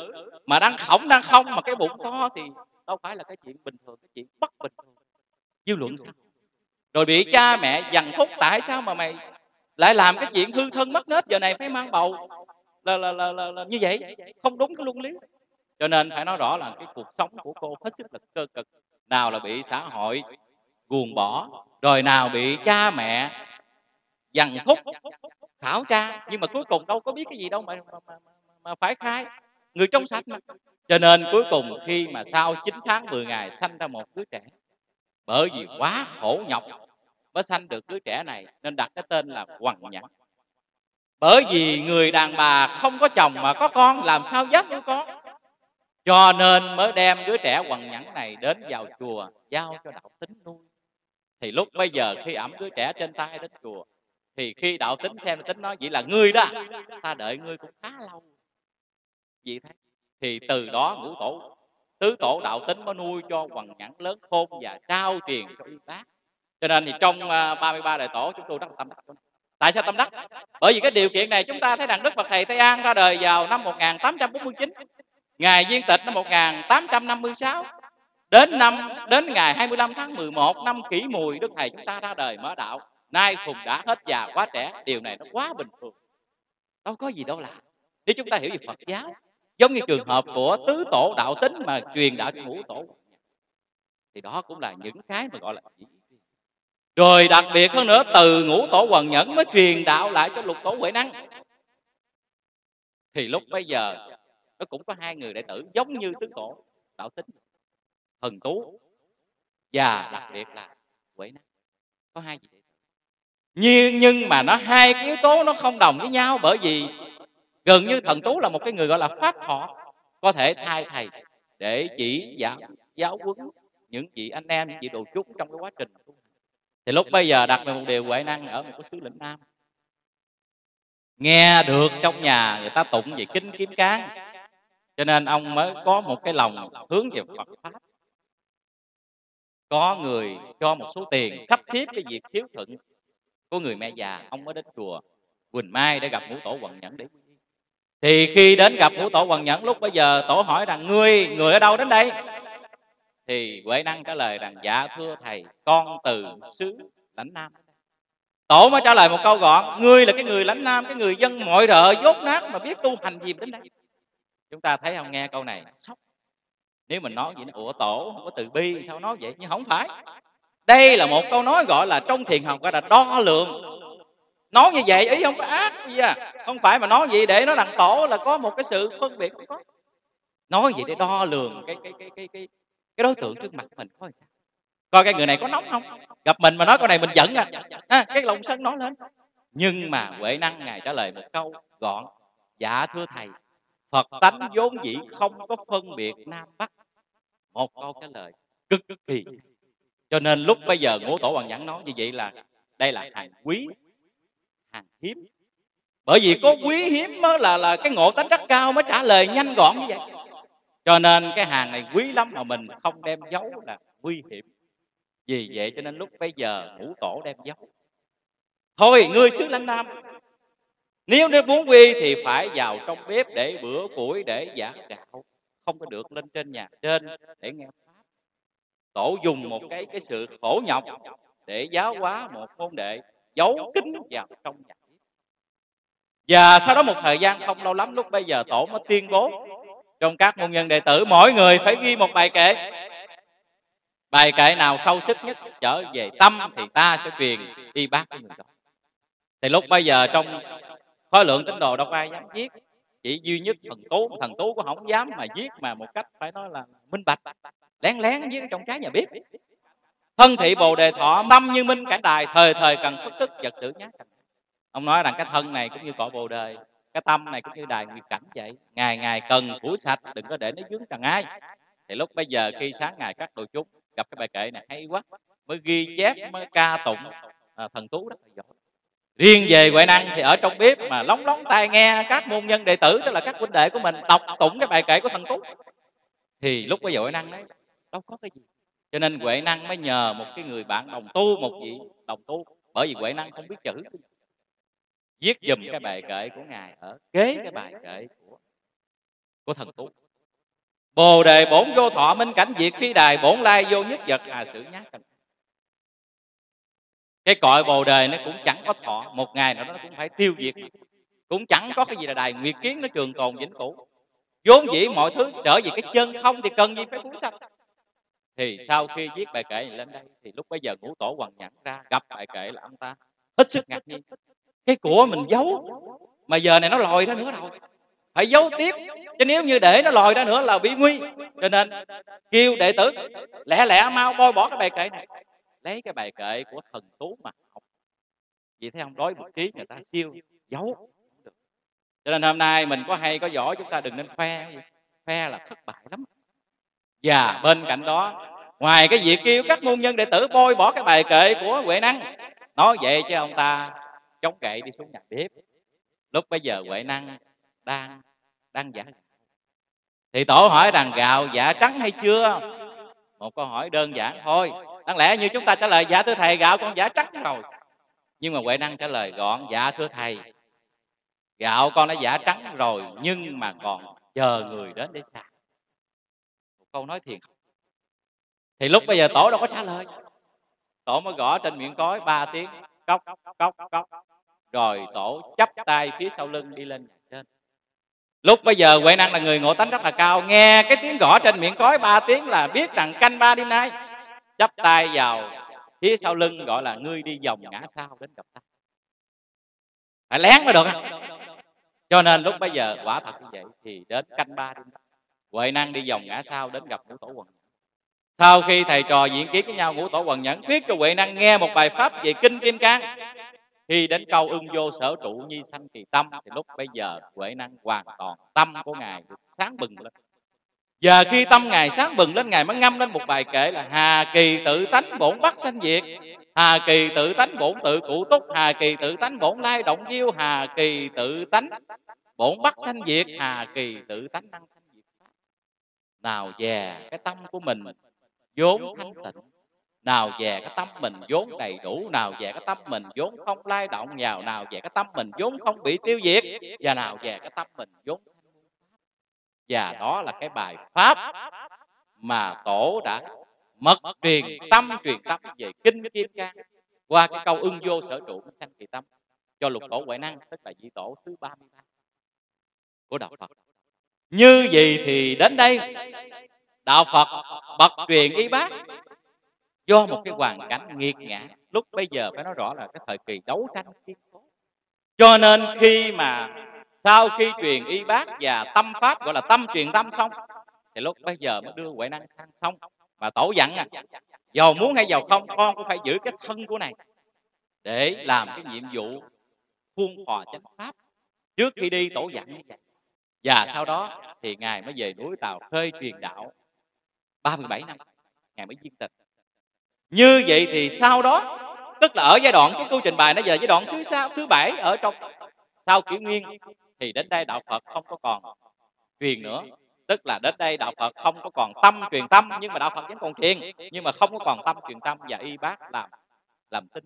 mà đang khổng đang không mà cái bụng to thì đâu phải là cái chuyện bình thường, cái chuyện bất bình thường. Dư luận sao? Rồi bị cha mẹ giằng thúc, tại sao mà mày lại làm cái chuyện hư thân mất nết, giờ này phải mang bầu là như vậy, không đúng cái luân lý. Cho nên phải nói rõ là cái cuộc sống của cô hết sức là cơ cực. Nào là bị xã hội ruồng bỏ, rồi nào bị cha mẹ giằng thúc khảo tra, nhưng mà cuối cùng đâu có biết cái gì đâu mà phải khai, người trong sạch mà. Cho nên cuối cùng khi mà sau 9 tháng 10 ngày sanh ra một đứa trẻ, bởi vì quá khổ nhọc mới sanh được đứa trẻ này, nên đặt cái tên là Hoằng Nhẫn. Bởi vì người đàn bà không có chồng mà có con, làm sao dám nuôi con, cho nên mới đem đứa trẻ Hoằng Nhẫn này đến vào chùa giao cho Đạo Tính nuôi. Thì lúc bây giờ khi ẵm đứa trẻ trên tay đến chùa, thì khi Đạo Tính xem, Đạo Tính nói vậy là ngươi đó, ta đợi ngươi cũng khá lâu vậy thế. Thì từ đó ngũ tổ tứ tổ Đạo Tính mới nuôi cho Hoằng Nhẫn lớn khôn và trao truyền cho y bác. Cho nên thì trong 33 đại tổ chúng tôi rất là tâm đắc. Tại sao tâm đắc? Bởi vì cái điều kiện này chúng ta thấy rằng Đức Phật Thầy Tây An ra đời vào năm 1849, ngày Viên Tịch năm 1856, đến ngày 25 tháng 11 năm Kỷ Mùi, Đức Thầy chúng ta ra đời mở đạo. Nay Phùng đã hết già quá trẻ, điều này nó quá bình thường, đâu có gì đâu lạ. Nếu chúng ta hiểu về Phật giáo, giống như trường hợp của tứ tổ Đạo Tính mà truyền đạo cho ngũ tổ, thì đó cũng là những cái mà gọi là chỉ. Rồi đặc biệt hơn nữa, từ ngũ tổ Hoằng Nhẫn mới truyền đạo lại cho lục tổ Huệ Năng. Thì lúc bây giờ nó cũng có hai người đệ tử giống như tứ tổ Đạo Tính, Thần Tú và đặc biệt là Huệ Năng, có hai vị đệ tử. Nhưng mà nó hai cái yếu tố nó không đồng với nhau, bởi vì gần như Thần Tú là một cái người gọi là pháp họ, có thể thay thầy để chỉ giáo huấn những vị anh em, những vị đồ trúc trong cái quá trình. Thì lúc bây giờ đặt về một điều, Huệ Năng ở một cái xứ lĩnh Nam, nghe được trong nhà người ta tụng về kinh Kim Cang, cho nên ông mới có một cái lòng hướng về Phật pháp. Có người cho một số tiền sắp xếp cái việc hiếu thuận của người mẹ già, ông mới đến chùa Quỳnh Mai để gặp ngũ tổ Hoằng Nhẫn. Thì khi đến gặp ngũ tổ Hoằng Nhẫn, lúc bây giờ tổ hỏi rằng người ở đâu đến đây? Thì Huệ Năng trả lời rằng dạ thưa thầy, con từ xứ Lãnh Nam. Tổ mới trả lời một câu gọn, ngươi là cái người Lãnh Nam, cái người dân mọi rợ dốt nát mà biết tu hành gì đến đây. Chúng ta thấy không, nghe câu này sốc. Nếu mình nói gì nó ủa tổ không có từ bi sao nói vậy, nhưng không phải. Đây là một câu nói gọi là trong thiền học gọi là đo lường. Nói như vậy ý không có ác gì à, không phải mà nói gì để nó rằng tổ là có một cái sự phân biệt, không có. Nói vậy để đo lường cái đối tượng trước mặt mình coi sao, coi cái người này có nóng không. Gặp mình mà nói câu này mình giận cái lòng sân nói lên. Nhưng mà Huệ Năng ngài trả lời một câu gọn, dạ thưa thầy, Phật tánh vốn dĩ không có phân biệt Nam Bắc. Một câu trả lời cực kỳ. Cho nên lúc bây giờ ngũ tổ Hoằng Nhẫn nói như vậy là đây là hàng quý, hàng hiếm. Bởi vì có quý hiếm mới là cái ngộ tánh rất cao mới trả lời nhanh gọn như vậy. Cho nên cái hàng này quý lắm mà mình không đem giấu là nguy hiểm. Vì vậy cho nên lúc bây giờ ngũ tổ đem giấu. Thôi ngươi xứ Lãnh Nam, nếu muốn quy thì phải vào trong bếp để bữa củi để giã gạo, không có được lên trên nhà trên để nghe pháp. Tổ dùng một cái sự khổ nhọc để giáo hóa một môn đệ, giấu kín vào trong nhà. Và sau đó một thời gian không lâu lắm, lúc bây giờ tổ mới tuyên bố trong các môn nhân đệ tử mỗi người phải ghi một bài kệ. Bài kệ nào sâu sắc nhất trở về tâm thì ta sẽ truyền y bác của người đó. Thì lúc bây giờ trong khối lượng tín đồ đâu ai dám viết, chỉ duy nhất Thần Tú cũng không dám mà viết mà một cách phải nói là minh bạch, lén lén viết trong trái nhà bếp. Thân thị Bồ Đề Thọ, tâm như minh cảnh đài, thời thời cần phất tức vật sự nhá. Ông nói rằng cái thân này cũng như cội Bồ Đề, cái tâm này cũng như đài nguyệt cảnh vậy, ngày ngày cần phủi sạch, đừng có để nó vướng trần ai. Thì lúc bây giờ khi sáng ngày các đồ chúng gặp cái bài kệ này hay quá, mới ghi chép, mới ca tụng Thần Tú rất là giỏi. Riêng về Huệ Năng thì ở trong bếp mà lóng tai nghe các môn nhân đệ tử, tức là các huynh đệ của mình đọc tụng cái bài kệ của Thần Tú. Thì lúc bây giờ Huệ Năng đấy đâu có cái gì, cho nên Huệ Năng mới nhờ một cái người bạn đồng tu, một vị đồng tu, bởi vì Huệ Năng không biết chữ, viết dùm cái bài kệ của ngài ở kế cái bài kệ của Thần Tú. Bồ đề bổn vô thọ, minh cảnh diệt phi đài, bổn lai vô nhất vật, hà sử nhát. Cái cội bồ đề nó cũng chẳng có thọ, một ngày nào đó nó cũng phải tiêu diệt, cũng chẳng có cái gì là đài nguyệt kiến nó trường tồn vĩnh cửu. Vốn dĩ mọi thứ trở về cái chân không thì cần gì phải cuốn sách. Thì sau khi viết bài kệ này lên đây thì lúc bấy giờ Ngũ Tổ Hoằng Nhẫn ra gặp bài kệ là ông ta hết sức ngạc nhiên. Cái của mình giấu mà giờ này nó lòi ra nữa rồi, phải giấu tiếp, chứ nếu như để nó lòi ra nữa là bị nguy. Cho nên kêu đệ tử lẹ lẹ mau bôi bỏ cái bài kệ này, lấy cái bài kệ của thần Tú mà học. Vì thấy không, đối một trí người ta siêu giấu. Cho nên hôm nay mình có hay có giỏi chúng ta đừng nên khoe, khoe là thất bại lắm. Và bên cạnh đó, ngoài cái việc kêu các môn nhân đệ tử bôi bỏ cái bài kệ của Huệ Năng, nói vậy chứ ông ta chống gậy đi xuống nhà bếp. Lúc bây giờ Huệ Năng đang giả, thì Tổ hỏi rằng gạo dạ trắng hay chưa? Một câu hỏi đơn giản thôi. Đáng lẽ như chúng ta trả lời dạ thưa thầy, gạo con giả trắng rồi. Nhưng mà Huệ Năng trả lời gọn: dạ thưa thầy, gạo con đã giả trắng rồi, nhưng mà còn chờ người đến để xài. Một câu nói thiền. Thì lúc bây giờ Tổ đâu có trả lời. Tổ mới gõ trên miệng cối 3 tiếng, cốc cốc cốc. Rồi Tổ chắp tay phía sau lưng đi lên nhà trên. Lúc bây giờ Huệ Năng là người ngộ tánh rất là cao, nghe cái tiếng gõ trên miệng cối 3 tiếng là biết rằng canh 3 đêm nay. Chắp tay vào phía sau lưng gọi là ngươi đi vòng ngã sau đến gặp ta. Phải lén mới được. Cho nên lúc bây giờ quả thật như vậy, thì đến canh 3 đêm Huệ Năng đi vòng ngã sau đến gặp Ngũ Tổ Hoằng Nhẫn. Sau khi thầy trò diễn kiến với nhau, Ngũ Tổ Hoằng Nhẫn thuyết cho Huệ Năng nghe một bài pháp về kinh Kim Cang. Khi đến câu ưng vô sở trụ nhi sanh kỳ tâm, thì lúc bây giờ Huệ Năng hoàn toàn tâm của Ngài được sáng bừng lên. Và khi tâm Ngài sáng bừng lên, Ngài mới ngâm lên một bài kệ là: hà kỳ tự tánh bổn bắt sanh diệt, hà kỳ tự tánh bổn tự cụ túc, hà kỳ tự tánh bổn lai động diêu, hà kỳ tự tánh bổn bắt sanh diệt, hà kỳ tự tánh năng sanh diệt. Nào về cái tâm của mình vốn thanh tịnh, nào về cái tâm mình vốn đầy đủ, nào về cái tâm mình vốn không lay động, nào về cái tâm mình vốn không bị tiêu diệt, và nào về cái tâm mình vốn. Và đó là cái bài pháp mà Tổ đã mật truyền tâm về kinh Kim Cang qua cái câu ưng vô sở trụ sanh kỳ tâm cho Lục Tổ Huệ Năng, tức là vị tổ thứ 33 của đạo Phật. Như vậy thì đến đây đạo Phật bậc truyền y bác do một cái hoàn cảnh nghiệt ngã, lúc bây giờ phải nói rõ là cái thời kỳ đấu tranh kiên cố. Cho nên khi mà sau khi truyền y bác và tâm pháp gọi là tâm truyền tâm xong, thì lúc bây giờ mới đưa Huệ Năng sang xong. Mà Tổ dặn dầu muốn hay dầu không, con cũng phải giữ cái thân của này để làm cái nhiệm vụ khuôn hòa chánh pháp. Trước khi đi Tổ dặn như vậy. Và sau đó thì Ngài mới về núi Tàu Khơi truyền đạo 37 năm, Ngài mới viên tịch. Như vậy thì sau đó, tức là ở giai đoạn cái câu trình bày nó giờ giai đoạn thứ 7 ở trong sau kỷ nguyên, thì đến đây đạo Phật không có còn truyền nữa. Tức là đến đây đạo Phật không có còn tâm truyền tâm, nhưng mà đạo Phật vẫn còn truyền, nhưng mà không có còn tâm truyền tâm và y bác làm tin.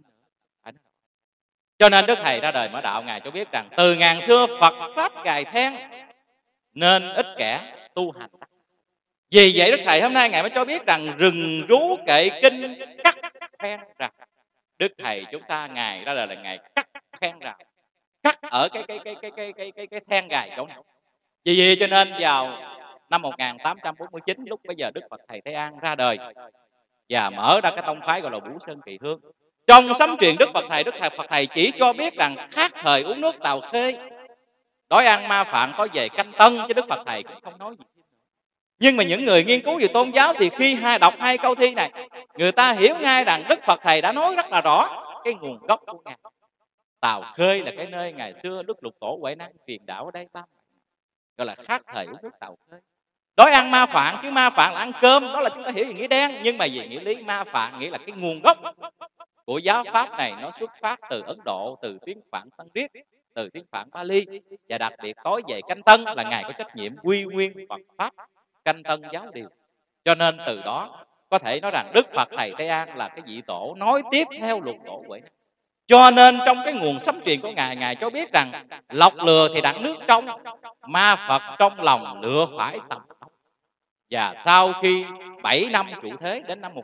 Cho nên Đức Thầy ra đời mở đạo, Ngài cho biết rằng từ ngàn xưa Phật pháp gài then, nên ít kẻ tu hành. Vì vậy Đức Thầy hôm nay Ngài mới cho biết rằng rừng rú kệ kinh cắt khen rằng. Đức Thầy chúng ta Ngài ra đời là Ngài cắt khen rằng, cắt ở cái then gài chỗ nào. Vì vậy cho nên vào năm 1849, lúc bây giờ Đức Phật Thầy Thế An ra đời và mở ra cái tông phái gọi là Vũ Sơn Kỳ Hương. Trong sấm truyền Đức Phật Thầy chỉ cho biết rằng khác thời uống nước Tàu Khê, đói ăn ma phạm có về canh tân, chứ Đức Phật Thầy cũng không nói gì. Nhưng mà những người nghiên cứu về tôn giáo thì khi đọc hai câu thi này, người ta hiểu ngay rằng Đức Phật Thầy đã nói rất là rõ cái nguồn gốc của Ngài. Tàu Khê là cái nơi ngày xưa Đức Lục Tổ Huệ Năng truyền đạo ở đây, gọi là khác thời uống nước Tàu Khê. Đói ăn ma phạm, chứ ma phạm là ăn cơm, đó là chúng ta hiểu về nghĩa đen. Nhưng mà về nghĩa lý ma phạm nghĩa là cái nguồn gốc của giáo pháp này, nó xuất phát từ Ấn Độ, từ tiếng Phạn Sanskrit, từ tiếng Phạn Pali. Và đặc biệt tối về canh tân là Ngài có trách nhiệm quy nguyên Phật pháp canh tân giáo điều. Cho nên từ đó có thể nói rằng Đức Phật Thầy Tây An là cái vị tổ nói tiếp theo Lục Tổ Huệ Năng. Cho nên trong cái nguồn sấm truyền của Ngài, Ngài cho biết rằng lọc lừa thì đặng nước trong, ma Phật trong lòng lựa phải tầm. Và sau khi 7 năm trụ thế đến năm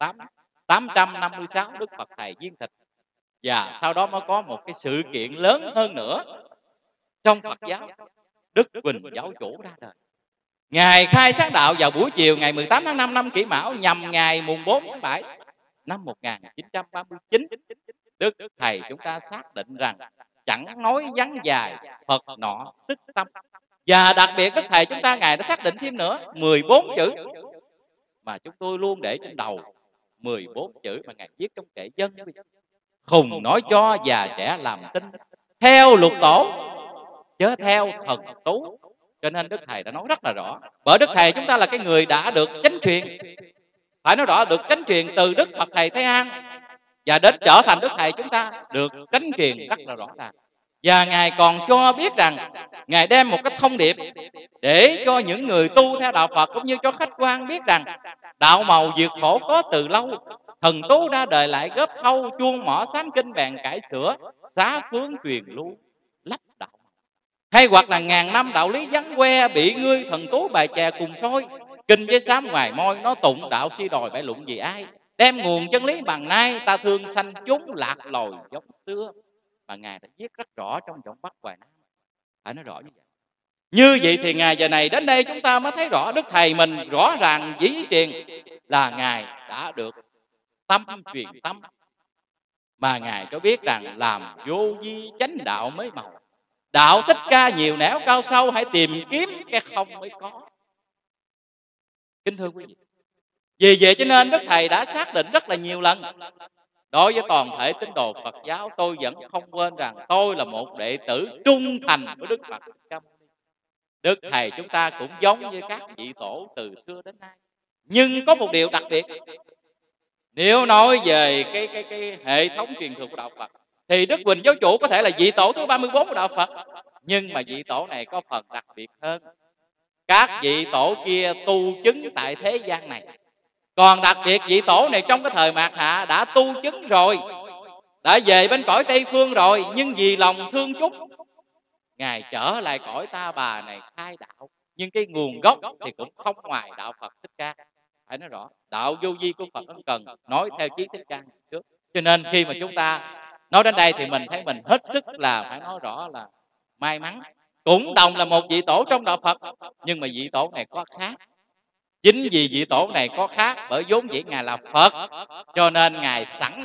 1856 Đức Phật Thầy viên tịch. Và sau đó mới có một cái sự kiện lớn hơn nữa trong Phật giáo, Đức Quỳnh Giáo Chủ ra đời. Ngài khai sáng đạo vào buổi chiều ngày 18 tháng 5 năm Kỷ Mão, nhằm ngày mùng 4 tháng 7 năm 1939. Đức Thầy chúng ta xác định rằng chẳng nói vắn dài, Phật nọ tức tâm. Và đặc biệt Đức Thầy chúng ta Ngài đã xác định thêm nữa 14 chữ mà chúng tôi luôn để trên đầu. 14 chữ mà Ngài viết trong kệ dân: khùng nói cho già trẻ làm tin, theo luật tổ chớ theo thần tú. Cho nên Đức Thầy đã nói rất là rõ. Bởi Đức Thầy chúng ta là cái người đã được chánh truyền, phải nói rõ, được chánh truyền từ Đức Phật Thầy Thế An, và đến trở thành Đức Thầy chúng ta được chánh truyền rất là rõ ràng. Và Ngài còn cho biết rằng Ngài đem một cái thông điệp để cho những người tu theo đạo Phật cũng như cho khách quan biết rằng đạo màu diệt khổ có từ lâu, thần tú ra đời lại góp khâu, chuông mỏ sám kinh bèn cải sửa, xá phướng truyền lưu lắp đạo. Hay hoặc là ngàn năm đạo lý vắng que, bị ngươi thần tú bài chè cùng soi, kinh với sám ngoài môi, nó tụng đạo si đòi bại luận gì ai, đem nguồn chân lý bằng nay, ta thương sanh chúng lạc lồi giống xưa. Mà Ngài đã viết rất rõ trong Giọng Bắc Hoài Nam, phải nói rõ như vậy. Như vậy thì ngày giờ này đến đây chúng ta mới thấy rõ Đức Thầy mình rõ ràng dĩ truyền là Ngài đã được tâm truyền tâm, mà Ngài cho biết rằng làm vô vi chánh đạo mới màu. Đạo Thích Ca nhiều nẻo cao sâu, hãy tìm kiếm cái không mới có. Kính thưa quý vị, vì vậy cho nên Đức Thầy đã xác định rất là nhiều lần. Đối với toàn thể tín đồ Phật giáo, tôi vẫn không quên rằng tôi là một đệ tử trung thành của Đức Phật. Đức Thầy chúng ta cũng giống như các vị tổ từ xưa đến nay. Nhưng có một điều đặc biệt, nếu nói về cái hệ thống truyền thừa của đạo Phật, thì Đức Quỳnh Giáo Chủ có thể là vị tổ thứ 34 của đạo Phật. Nhưng mà vị tổ này có phần đặc biệt hơn. Các vị tổ kia tu chứng tại thế gian này. Còn đặc biệt vị tổ này trong cái thời mạt hạ đã tu chứng rồi, đã về bên cõi Tây Phương rồi, nhưng vì lòng thương chúng, Ngài trở lại cõi Ta Bà này khai đạo. Nhưng cái nguồn gốc thì cũng không ngoài đạo Phật Thích Ca. Phải nói rõ, đạo vô vi của Phật Ấn Cần nói theo chí Thích Ca trước. Cho nên khi mà chúng ta nói đến đây thì mình thấy mình hết sức là phải nói rõ là may mắn. Cũng đồng là một vị tổ trong đạo Phật, nhưng mà vị tổ này có khác. Chính vì vị tổ này có khác, bởi vốn dĩ Ngài là Phật, cho nên Ngài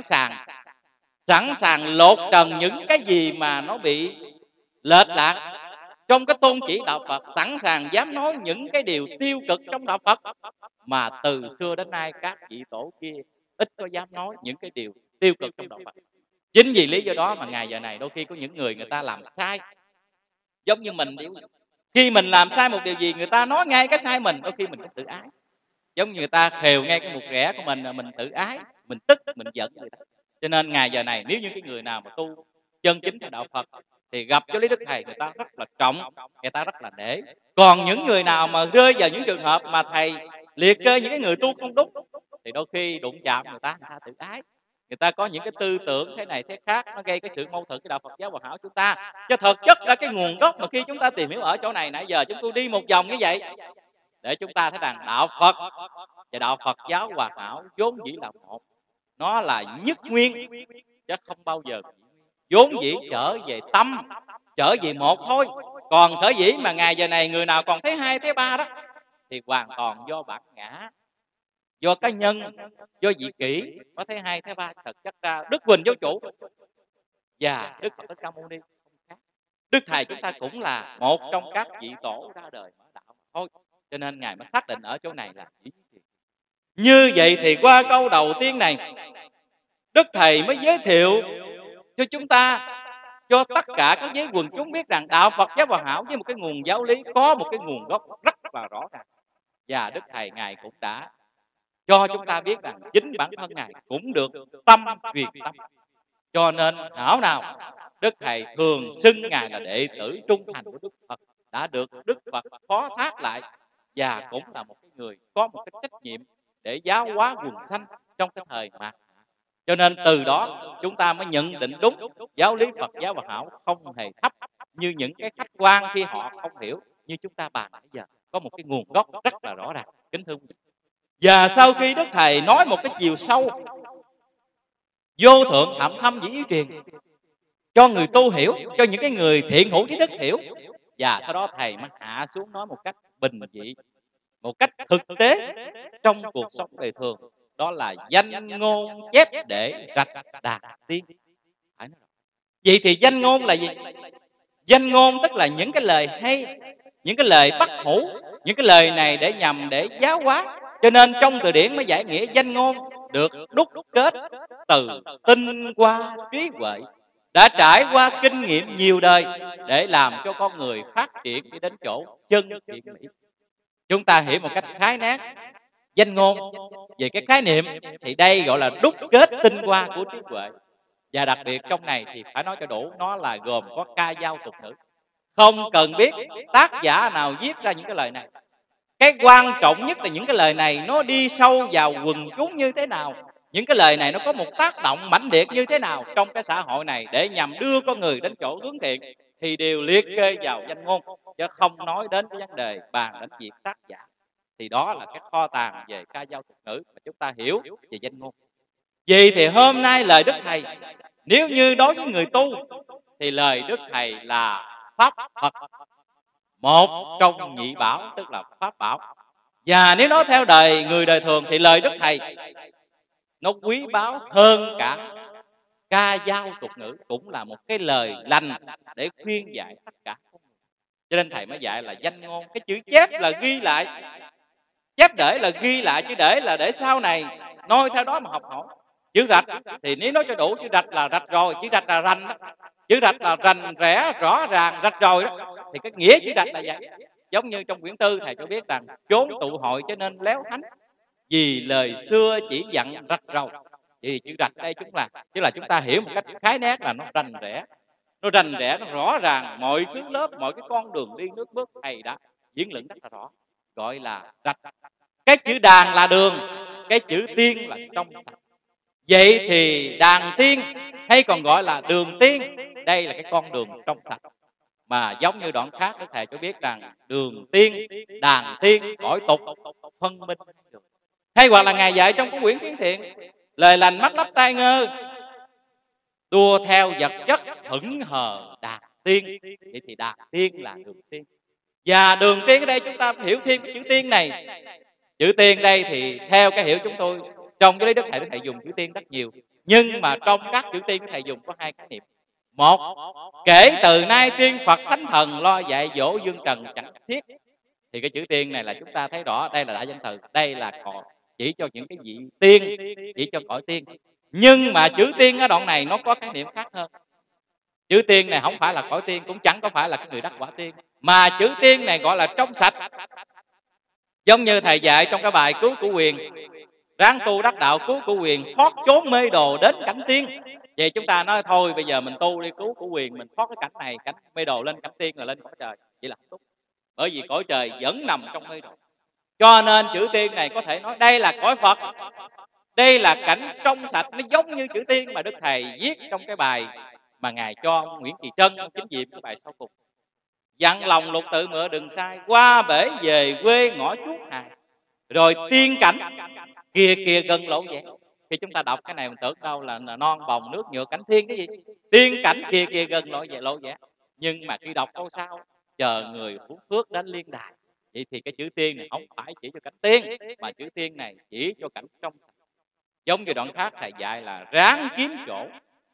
sẵn sàng lột trần những cái gì mà nó bị lệch lạc trong cái tôn chỉ đạo Phật, sẵn sàng dám nói những cái điều tiêu cực trong đạo Phật mà từ xưa đến nay các vị tổ kia ít có dám nói những cái điều tiêu cực trong đạo Phật. Chính vì lý do đó mà ngày giờ này đôi khi có những người ta làm sai, giống như mình. Khi mình làm sai một điều gì, người ta nói ngay cái sai mình, đôi khi mình cũng tự ái. Giống như người ta khều ngay cái một rẻ của mình tự ái, mình tức, mình giận người ta. Cho nên ngày giờ này nếu như cái người nào mà tu chân chính theo đạo Phật thì gặp cho Lý Đức Thầy, người ta rất là trọng, người ta rất là nể. Còn những người nào mà rơi vào những trường hợp mà Thầy liệt kê những cái người tu không đúng, thì đôi khi đụng chạm người ta tự ái. Người ta có những cái tư tưởng thế này thế khác, nó gây cái sự mâu thuẫn với đạo Phật giáo hoàn hảo chúng ta. Chứ thật chất là cái nguồn gốc mà khi chúng ta tìm hiểu ở chỗ này, nãy giờ chúng tôi đi một vòng như vậy để chúng ta thấy rằng đạo Phật và đạo Phật giáo hoàn hảo vốn dĩ là một, nó là nhất nguyên chứ không bao giờ vốn dĩ trở về tâm, trở về một thôi. Còn sở dĩ mà ngày giờ này người nào còn thấy hai thấy ba đó thì hoàn toàn do bản ngã, do cá nhân, do vị kỷ có thấy hai thấy ba. Thật chất ra Đức Quỳnh Giáo Chủ và Đức Phật Thích Ca Mâu Ni không khác. Đức Thầy chúng ta cũng là một trong các vị tổ ra đời mở đạo thôi. Cho nên Ngài mới xác định ở chỗ này là như vậy. Thì qua câu đầu tiên này, Đức Thầy mới giới thiệu cho chúng ta, cho tất cả các giới quần chúng biết rằng đạo Phật giáo hoàn hảo với một cái nguồn giáo lý có một cái nguồn gốc rất là rõ ràng. Và Đức Thầy Ngài cũng đã cho chúng ta biết rằng chính bản thân Ngài cũng được tâm truyền tâm. Cho nên hảo nào Đức Thầy thường xưng Ngài là đệ tử trung thành của Đức Phật, đã được Đức Phật phó thác lại, và cũng là một người có một cái trách nhiệm để giáo hóa quần sanh trong cái thời mạt. Cho nên từ đó chúng ta mới nhận định đúng giáo lý Phật giáo hoàn hảo không hề thấp như những cái khách quan khi họ không hiểu. như chúng ta bàn nãy giờ, có một cái nguồn gốc rất là rõ ràng, kính thưa quý vị. Và sau khi Đức Thầy nói một cái chiều sâu, vô thượng thậm thâm dĩ ý truyền, cho người tu hiểu, cho những cái người thiện hữu trí thức hiểu, và sau đó Thầy mới hạ xuống nói một cách bình dị, một cách thực tế trong cuộc sống đời thường, đó là danh ngôn chép để rạch đà tiên. Vậy thì danh ngôn là gì? Danh ngôn tức là những cái lời hay, những cái lời bất hủ, những cái lời này để nhằm để giáo hóa. Cho nên trong từ điển mới giải nghĩa danh ngôn được đúc kết từ tinh hoa trí huệ, đã trải qua kinh nghiệm nhiều đời để làm cho con người phát triển đi đến chỗ chân thiện mỹ. Chúng ta hiểu một cách khái nát danh ngôn về cái khái niệm thì đây gọi là đúc kết tinh hoa của trí huệ. Và đặc biệt trong này thì phải nói cho đủ, nó là gồm có ca dao tục ngữ. Không cần biết tác giả nào viết ra những cái lời này. Cái quan trọng nhất là những cái lời này nó đi sâu vào quần chúng như thế nào. Những cái lời này nó có một tác động mãnh liệt như thế nào trong cái xã hội này để nhằm đưa con người đến chỗ hướng thiện, thì đều liệt kê vào danh ngôn, chứ không nói đến cái vấn đề bàn đến việc tác giả. Thì đó là cái kho tàng về ca dao tục ngữ mà chúng ta hiểu về danh ngôn. Vì thì hôm nay lời Đức Thầy, nếu như đối với người tu thì lời Đức Thầy là pháp Phật, một trong nhị bảo, tức là pháp bảo. Và nếu nói theo đời người đời thường thì lời Đức Thầy nó quý báu hơn cả ca dao tục ngữ, cũng là một cái lời lành để khuyên dạy tất cả. Cho nên Thầy mới dạy là danh ngôn. Cái chữ chép là ghi lại, chép để là ghi lại, chứ để là để sau này noi theo đó mà học hỏi. Chữ rạch thì nếu nói cho đủ, chữ rạch là rạch rồi, chữ rạch là rành đó. Chữ rạch là rành rẽ rõ ràng, rạch rồi đó. Thì cái nghĩa chữ rạch là vậy. Giống như trong quyển tư Thầy cho biết rằng chốn tụ hội cho nên léo thánh, vì lời xưa chỉ dặn rạch rầu. Thì chữ rạch đây tức là chúng ta hiểu một cách khái nét là nó rành rẽ. Nó rành rẽ, nó rõ ràng, mọi thứ lớp, mọi cái con đường đi nước bước Thầy đã diễn lĩnh rất là rõ, gọi là rạch. Cái chữ đàn là đường, cái chữ tiên là trong sạch. Vậy thì đàn tiên hay còn gọi là đường tiên, đây là cái con đường trong sạch. Mà giống như đoạn khác Đức Thầy cho biết rằng đường tiên, đàn tiên, cõi tục, phân minh được. Hay hoặc là Ngài dạy trong cái quyển Kiến Thiện, lời lành mắt lấp tai ngơ, đua theo vật chất hững hờ đàn tiên. Vậy thì đàn tiên là đường tiên. Và đường tiên ở đây chúng ta hiểu thêm cái chữ tiên này. Chữ tiên đây thì theo cái hiểu chúng tôi, trong cái Đức Thầy dùng chữ tiên rất nhiều. Nhưng mà trong các chữ tiên Thầy dùng có hai khái niệm. Một, kể từ nay tiên Phật Thánh Thần lo dạy dỗ dương trần chẳng xiết. Thì cái chữ tiên này là chúng ta thấy rõ, đây là đại danh từ, đây là chỉ cho những cái vị tiên, chỉ cho cõi tiên. Nhưng mà chữ tiên ở đoạn này nó có khái niệm khác hơn. Chữ tiên này không phải là cõi tiên, cũng chẳng có phải là cái người đắc quả tiên, mà chữ tiên này gọi là trong sạch. Giống như Thầy dạy trong cái bài Cứu Cửu Quyền, ráng tu đắc đạo cứu Cửu Quyền, thoát chốn mê đồ đến cảnh tiên. Vậy chúng ta nói thôi bây giờ mình tu đi cứu Cửu Quyền, mình thoát cái cảnh này, cảnh mê đồ lên cảnh tiên là lên cõi trời. Vậy là không đúng. Bởi vì cõi trời vẫn nằm trong mê đồ. Cho nên chữ tiên này có thể nói đây là cõi Phật, đây là cảnh trong sạch. Nó giống như chữ tiên mà Đức Thầy viết trong cái bài mà Ngài cho ông Nguyễn Kỳ Trân chính diệm cái bài sau cùng. Dặn lòng lục tự mựa đừng sai, qua bể về quê ngõ chuốt hài. Rồi tiên cảnh kia kia gần lộ vẻ. Khi chúng ta đọc cái này mình tưởng đâu là non bồng nước nhựa cảnh thiên cái gì. Tiên cảnh kia kia gần lộ vẻ. Nhưng mà khi đọc câu sau, chờ người phú phước đến liên đài. Vậy thì cái chữ tiên này không phải chỉ cho cảnh tiên, mà chữ tiên này chỉ cho cảnh trong. Giống như đoạn khác Thầy dạy là ráng kiếm chỗ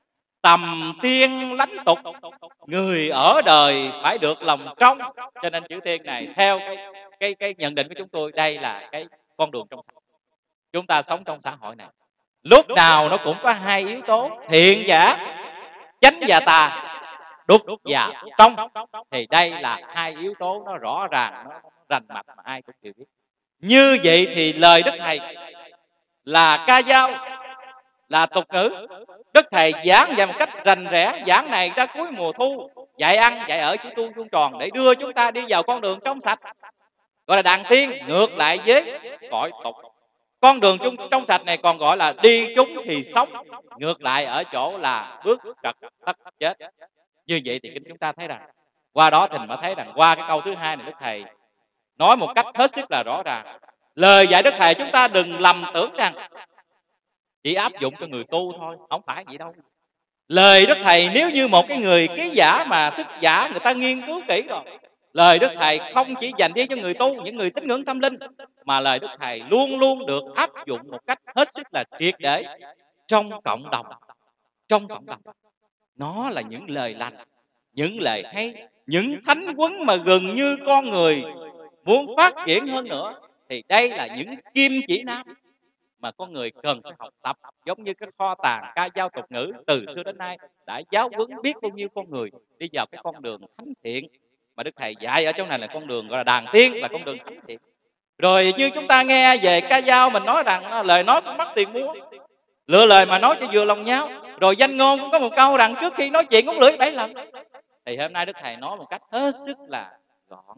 tầm tiên lánh tục, người ở đời phải được lòng trong. Cho nên chữ tiên này theo cái nhận định của chúng tôi, đây là cái con đường trong sạch. Chúng ta sống trong xã hội này, lúc nào nó cũng có hai yếu tố, thiện giả, chánh và tà, đục và trong. Thì đây là hai yếu tố nó rõ ràng, nó rành mạch mà ai cũng đều biết. Như vậy thì lời Đức Thầy là ca dao, là tục ngữ. Đức Thầy giảng dạy một cách rành rẽ, giảng này ra cuối mùa thu, dạy ăn, dạy ở, chú tu vuông tròn để đưa chúng ta đi vào con đường trong sạch, gọi là đàn tiên, ngược lại với cõi tục. Con đường trong sạch này còn gọi là đi chúng thì sống, ngược lại ở chỗ là bước trật tất chết. Như vậy thì chúng ta thấy rằng Qua đó thì mới thấy rằng qua cái câu thứ hai này Đức Thầy nói một cách hết sức là rõ ràng. Lời dạy Đức Thầy chúng ta đừng lầm tưởng rằng chỉ áp dụng cho người tu thôi, không phải vậy đâu. Lời Đức Thầy nếu như một cái người ký giả mà thức giả người ta nghiên cứu kỹ rồi, lời Đức Thầy không chỉ dành riêng cho người tu, những người tín ngưỡng tâm linh, mà lời Đức Thầy luôn luôn được áp dụng một cách hết sức là triệt để trong cộng đồng. Trong cộng đồng, nó là những lời lành, những lời hay, những thánh huấn mà gần như con người muốn phát triển hơn nữa, thì đây là những kim chỉ nam mà con người cần phải học tập, giống như cái kho tàng ca dao tục ngữ từ xưa đến nay đã giáo huấn biết bao nhiêu con người đi vào cái con đường thánh thiện mà Đức Thầy dạy ở chỗ này là con đường gọi là đàn tiên, là con đường thánh thiện. Rồi như chúng ta nghe về ca dao, mình nói rằng lời nói cũng mắc tiền mua, lựa lời mà nói cho vừa lòng nhau. Rồi danh ngôn cũng có một câu rằng trước khi nói chuyện cũng lưỡi 7 lần. Thì hôm nay Đức Thầy nói một cách hết sức là gọn,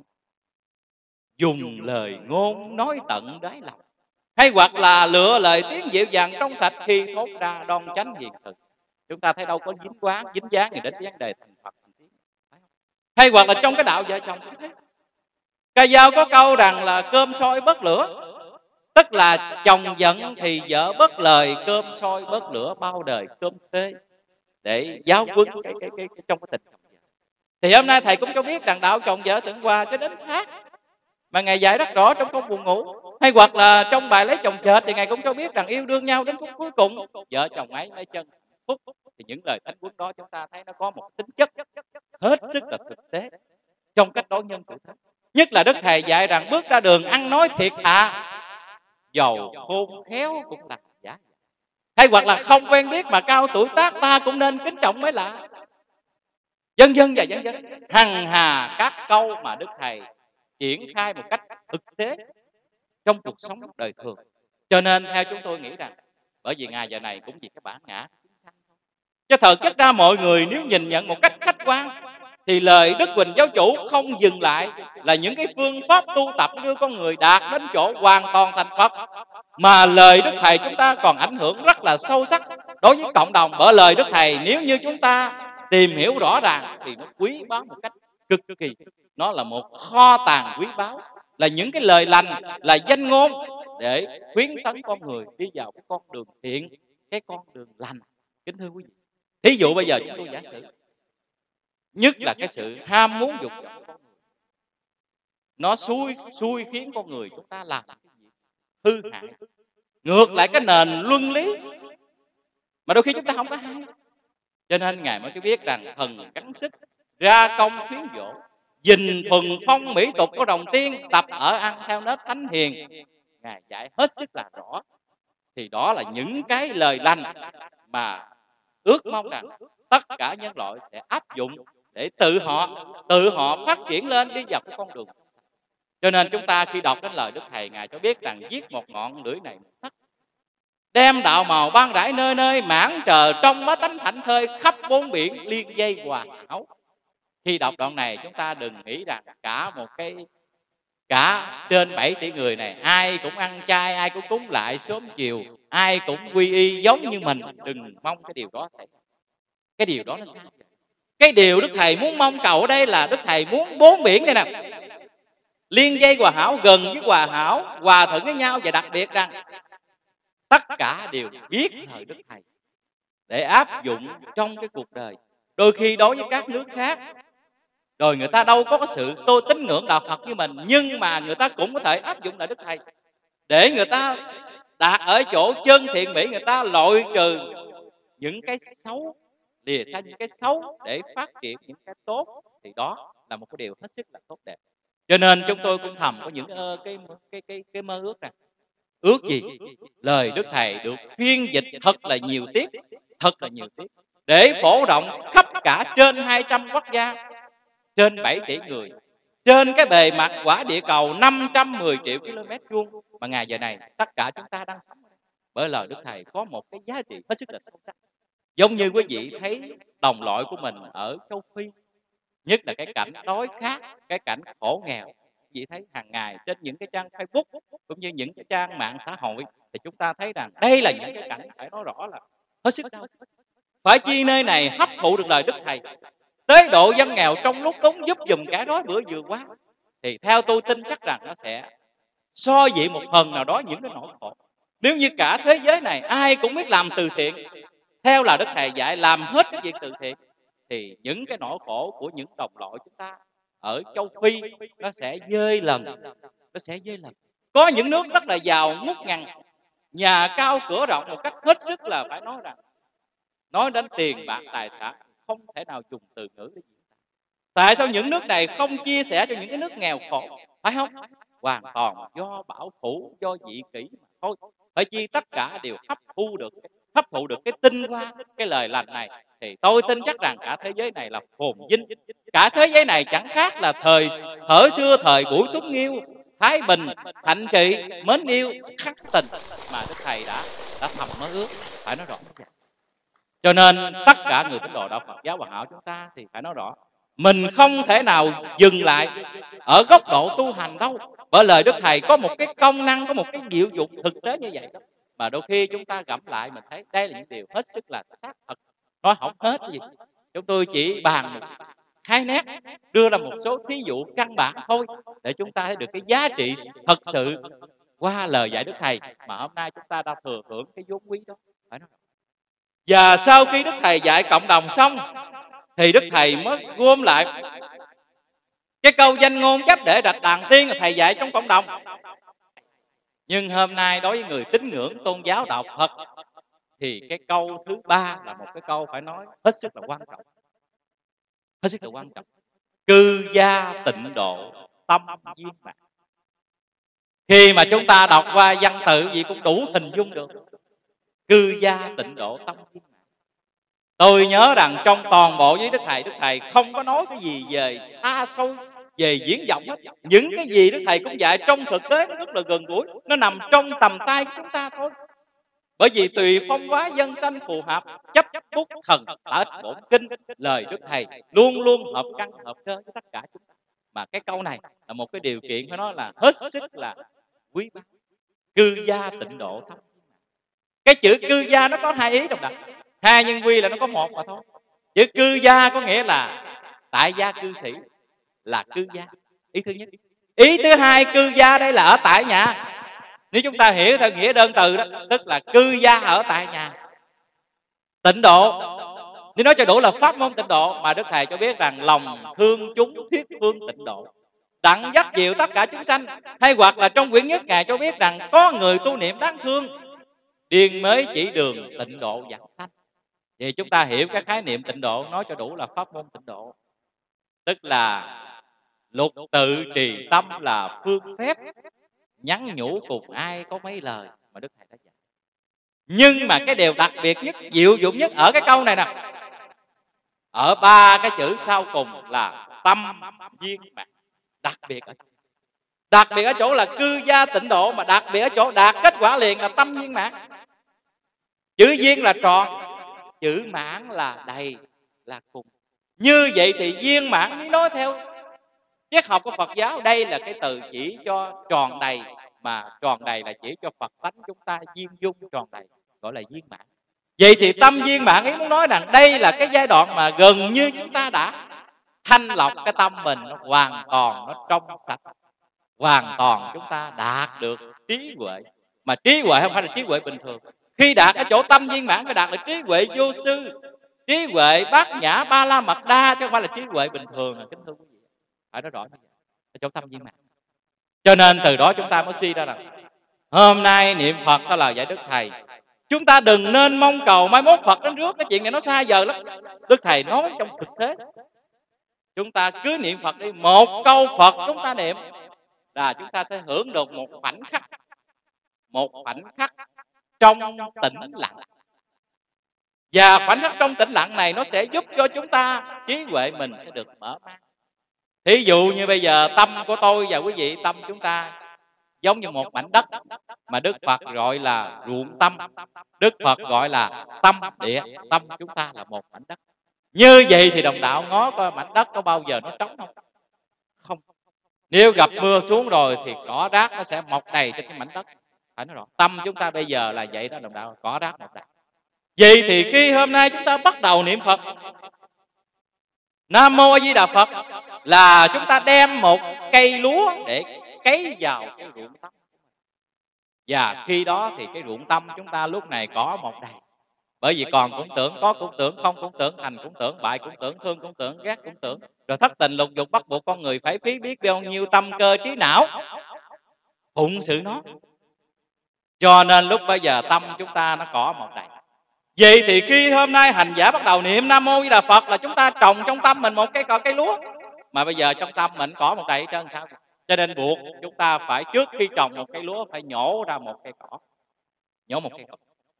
dùng lời ngôn nói tận đáy lòng, hay hoặc là lựa lời tiếng dịu dàng trong sạch khi thốt ra đoan chánh hiền thực. Chúng ta thấy đâu có dính dáng gì đến vấn đề thành Phật. Hay hoặc là trong cái đạo vợ chồng cũng thế. Ca dao có câu rằng là cơm sôi bớt lửa, tức là chồng giận thì vợ bớt lời, cơm sôi bớt lửa, bao đời cơm khê, để giáo huấn trong cái tình chồng vợ. Thì hôm nay Thầy cũng cho biết rằng đạo chồng vợ Tượng Hòa cho đến khác mà Ngài dạy rất rõ trong Không Buồn Ngủ. Hay hoặc là trong bài Lấy Chồng Chệt thì Ngài cũng cho biết rằng yêu đương nhau đến phút cuối cùng, vợ chồng ấy lấy chân phúc. Thì những lời thánh huấn đó chúng ta thấy nó có một tính chất hết sức là thực tế trong cách đối nhân xử thế. Nhất là Đức Thầy dạy rằng bước ra đường ăn nói thiệt thà, dầu khôn khéo cũng là giả. Hay hoặc là không quen biết mà cao tuổi tác ta cũng nên kính trọng mới lạ. Dân dân và dân dân, hằng hà các câu mà Đức Thầy triển khai một cách thực tế trong cuộc sống đời thường. Cho nên theo chúng tôi nghĩ rằng, bởi vì Ngài giờ này cũng vì cái bản ngã, cho thật chất ra mọi người nếu nhìn nhận một cách khách quan, thì lời Đức Huỳnh Giáo Chủ không dừng lại là những cái phương pháp tu tập đưa con người đạt đến chỗ hoàn toàn thành Phật, mà lời Đức Thầy chúng ta còn ảnh hưởng rất là sâu sắc đối với cộng đồng. Bởi lời Đức Thầy nếu như chúng ta tìm hiểu rõ ràng thì nó quý báu một cách cực kỳ. Nó là một kho tàng quý báu, là những cái lời lành, là danh ngôn để khuyến tấn con người đi vào cái con đường thiện, cái con đường lành. Kính thưa quý vị, thí dụ bây giờ chúng tôi giả sử, nhất là cái sự ham muốn dục vọng, nó xui khiến con người chúng ta làm hư hại, ngược lại cái nền luân lý mà đôi khi chúng ta không có hay. Cho nên Ngài mới biết rằng thần gắng sức ra công khuyến dỗ, dình thuần phong mỹ tục của đồng tiên, tập ở ăn theo nết thánh hiền. Ngài dạy hết sức là rõ. Thì đó là những cái lời lành mà ước mong rằng tất cả nhân loại sẽ áp dụng để tự họ phát triển lên đi vào cái con đường. Cho nên chúng ta khi đọc đến lời Đức Thầy, Ngài cho biết rằng giết một ngọn lưỡi này tắt, đem đạo màu ban rải nơi nơi, mãn trờ trong bá tánh thảnh thơi, khắp bốn biển liên dây hòa hảo. Khi đọc đoạn này chúng ta đừng nghĩ rằng cả trên 7 tỷ người này ai cũng ăn chay, ai cũng cúng lại sớm chiều, ai cũng quy y giống như mình. Đừng mong cái điều đó xảy ra. Cái điều đó nó sai. Cái điều Đức Thầy muốn mong cầu ở đây là Đức Thầy muốn bốn biển đây nè liên dây hòa hảo, gần với hòa hảo, hòa thuận với nhau, và đặc biệt rằng tất cả đều biết lời Đức Thầy để áp dụng trong cái cuộc đời. Đôi khi đối với các nước khác, rồi người ta đâu có cái sự tín ngưỡng đạo Phật như mình, nhưng mà người ta cũng có thể áp dụng lời Đức Thầy để người ta đạt ở chỗ chân thiện mỹ, người ta loại trừ những cái xấu, lìa xa những cái xấu để phát triển những cái tốt. Thì đó là một cái điều hết sức là tốt đẹp. Cho nên chúng tôi cũng thầm có những cái mơ ước này. Ước gì lời Đức Thầy được phiên dịch thật là nhiều tiết, để phổ rộng khắp cả trên 200 quốc gia, trên 7 tỷ người, trên cái bề mặt quả địa cầu 510 triệu km². Mà ngày giờ này tất cả chúng ta đang sống bởi lời Đức Thầy có một cái giá trị hết sức là sâu sắc. Giống như quý vị thấy đồng loại của mình ở châu Phi, nhất là cái cảnh đói khát, cái cảnh khổ nghèo, quý vị thấy hàng ngày trên những cái trang Facebook cũng như những cái trang mạng xã hội, thì chúng ta thấy rằng đây là những cái cảnh phải nói rõ là hết sức đau. Phải chi nơi này hấp thụ được lời Đức Thầy, Tế độ dân nghèo trong lúc túng, giúp dùm kẻ đói bữa vừa qua. Thì theo tôi tin chắc rằng nó sẽ so dịu một phần nào đó những cái nỗi khổ. Nếu như cả thế giới này ai cũng biết làm từ thiện, theo là Đức Thầy dạy làm hết cái việc từ thiện, thì những cái nỗi khổ của những đồng loại chúng ta ở châu Phi nó sẽ dơi lần. Nó sẽ dơi lần. Có những nước rất là giàu ngút ngàn, nhà cao cửa rộng một cách hết sức là phải nói rằng, nói đến tiền bạc tài sản không thể nào dùng từ ngữ để diễn tả. Tại sao những nước này không chia sẻ cho những cái nước nghèo khổ? Phải không? Hoàn toàn do bảo thủ, do dị kỷ mà thôi. Phải chi tất cả đều hấp thụ được cái tinh hoa, cái lời lành này, thì tôi tin chắc rằng cả thế giới này là phồn vinh. Cả thế giới này chẳng khác là thời xưa, thời Buổi Tuấn Nghiêu, Thái Bình, Thạnh Trị, mến yêu, khắc tình mà Đức Thầy đã thầm mơ ước. Phải nói rõ như vậy. Cho nên tất cả người tín đồ đạo Phật giáo Hòa Hảo chúng ta thì phải nói rõ, mình không thể nào dừng lại ở góc độ tu hành đâu. Bởi lời Đức Thầy có một cái công năng, có một cái diệu dụng thực tế như vậy đó. Mà đôi khi chúng ta gẫm lại mình thấy đây là những điều hết sức là xác thật. Nói không hết gì. Chúng tôi chỉ bàn một hai nét, đưa ra một số thí dụ căn bản thôi, để chúng ta thấy được cái giá trị thật sự qua lời dạy Đức Thầy mà hôm nay chúng ta đã thừa hưởng cái vốn quý đó. Phải nói. Và sau khi Đức Thầy dạy cộng đồng xong, thì Đức Thầy mới gom lại cái câu danh ngôn chấp để đạch đàn tiên là Thầy dạy trong cộng đồng. Nhưng hôm nay đối với người tín ngưỡng tôn giáo đạo Phật, thì cái câu thứ ba là một cái câu phải nói hết sức là quan trọng. Hết sức là quan trọng. Cư gia tịnh độ, tâm viên mãn. Khi mà chúng ta đọc qua văn tự gì cũng đủ hình dung được. Cư gia tịnh độ, tâm viên mãn. Tôi nhớ rằng trong toàn bộ với Đức Thầy không có nói cái gì về xa xôi, về diễn vọng hết. Những cái gì Đức Thầy cũng dạy trong thực tế nó rất là gần gũi, nó nằm trong tầm tay của chúng ta thôi. Bởi vì tùy phong hóa dân sanh phù hợp, chấp bút thần tả bổn kinh, lời Đức Thầy luôn luôn hợp căn hợp cơ với tất cả chúng ta. Mà cái câu này là một cái điều kiện phải nói là hết sức là quý báu. Cư gia tịnh độ tâm. Cái chữ cư gia nó có hai ý đồng đạo. Hai nhân quy là nó có một mà thôi. Chữ cư gia có nghĩa là tại gia cư sĩ, là cư gia. Ý thứ nhất. Ý thứ hai, cư gia đây là ở tại nhà. Nếu chúng ta hiểu theo nghĩa đơn từ đó, tức là cư gia ở tại nhà. Tịnh độ, nếu nói cho đủ là pháp môn tịnh độ, mà Đức Thầy cho biết rằng lòng thương chúng thuyết phương tịnh độ, đặng dắt dìu tất cả chúng sanh. Hay hoặc là trong quyển nhất Ngài cho biết rằng có người tu niệm đáng thương, điên mới chỉ đường tịnh độ dẫn sanh. Vậy chúng ta hiểu cái khái niệm tịnh độ nói cho đủ là pháp môn tịnh độ. Tức là lục tự trì tâm là phương phép, nhắn nhủ cùng ai có mấy lời mà Đức Thầy đã dạy. Nhưng mà cái điều đặc biệt nhất, diệu dụng nhất ở cái câu này nè, ở ba cái chữ sau cùng là tâm viên mãn. Đặc biệt ở chỗ là cư gia tịnh độ, mà đặc biệt ở chỗ đạt kết quả liền là tâm viên mãn. Chữ viên là tròn, chữ mãn là đầy, là cùng. Như vậy thì viên mãn, nếu nói theo triết học của Phật giáo, đây là cái từ chỉ cho tròn đầy, mà tròn đầy là chỉ cho Phật tánh chúng ta viên dung tròn đầy, gọi là viên mãn. Vậy thì tâm viên mãn ý muốn nói rằng đây là cái giai đoạn mà gần như chúng ta đã thanh lọc cái tâm mình, nó hoàn toàn, nó trong sạch, hoàn toàn chúng ta đạt được trí huệ. Mà trí huệ không phải là trí huệ bình thường. Khi đạt ở chỗ tâm viên mãn phải đạt được trí huệ vô sư, trí huệ bát nhã ba la mật đa, chứ không phải là trí huệ bình thường. Kính thưa quý vị, phải nói rõ như vậy, ở chỗ tâm viên mãn. Cho nên từ đó chúng ta mới suy ra rằng hôm nay niệm Phật đó là dạy Đức Thầy. Chúng ta đừng nên mong cầu mai mốt Phật đến rước, cái chuyện này nó xa giờ lắm. Đức Thầy nói trong thực tế, chúng ta cứ niệm Phật đi, một câu Phật chúng ta niệm là chúng ta sẽ hưởng được một khoảnh khắc trong tĩnh lặng. Và khoảnh khắc trong tĩnh lặng này nó sẽ giúp cho chúng ta trí huệ mình sẽ được mở mang. Thí dụ như bây giờ tâm của tôi và quý vị, tâm chúng ta giống như một mảnh đất mà Đức Phật gọi là ruộng tâm, Đức Phật gọi là tâm địa. Tâm chúng ta là một mảnh đất. Như vậy thì đồng đạo ngó coi mảnh đất có bao giờ nó trống không? Không. Nếu gặp mưa xuống rồi thì cỏ rác nó sẽ mọc đầy trên cái mảnh đất. Phải nói rõ, tâm chúng ta bây giờ là vậy đó đồng đạo, cỏ rác mọc đầy. Vậy thì khi hôm nay chúng ta bắt đầu niệm Phật, Nam Mô A Di Đà Phật là chúng ta đem một cây lúa để cấy vào cái ruộng tâm. Và khi đó thì cái ruộng tâm chúng ta lúc này có một đầy. Bởi vì còn cũng tưởng, có cũng tưởng, không cũng tưởng, thành cũng tưởng, bại cũng tưởng, thương cũng tưởng, ghét cũng tưởng. Rồi thất tình lục dục bắt buộc con người phải phí biết bao nhiêu tâm cơ trí não phụng sự nó. Cho nên lúc bây giờ tâm chúng ta nó có một đầy. Vậy thì khi hôm nay hành giả bắt đầu niệm Nam Mô A Di Đà Phật là chúng ta trồng trong tâm mình một cây lúa. Mà bây giờ trong tâm mình có một đầy hết trơn sao? Cho nên buộc chúng ta phải trước khi trồng một cây lúa phải nhổ ra một cây cỏ. Nhổ một cây cỏ.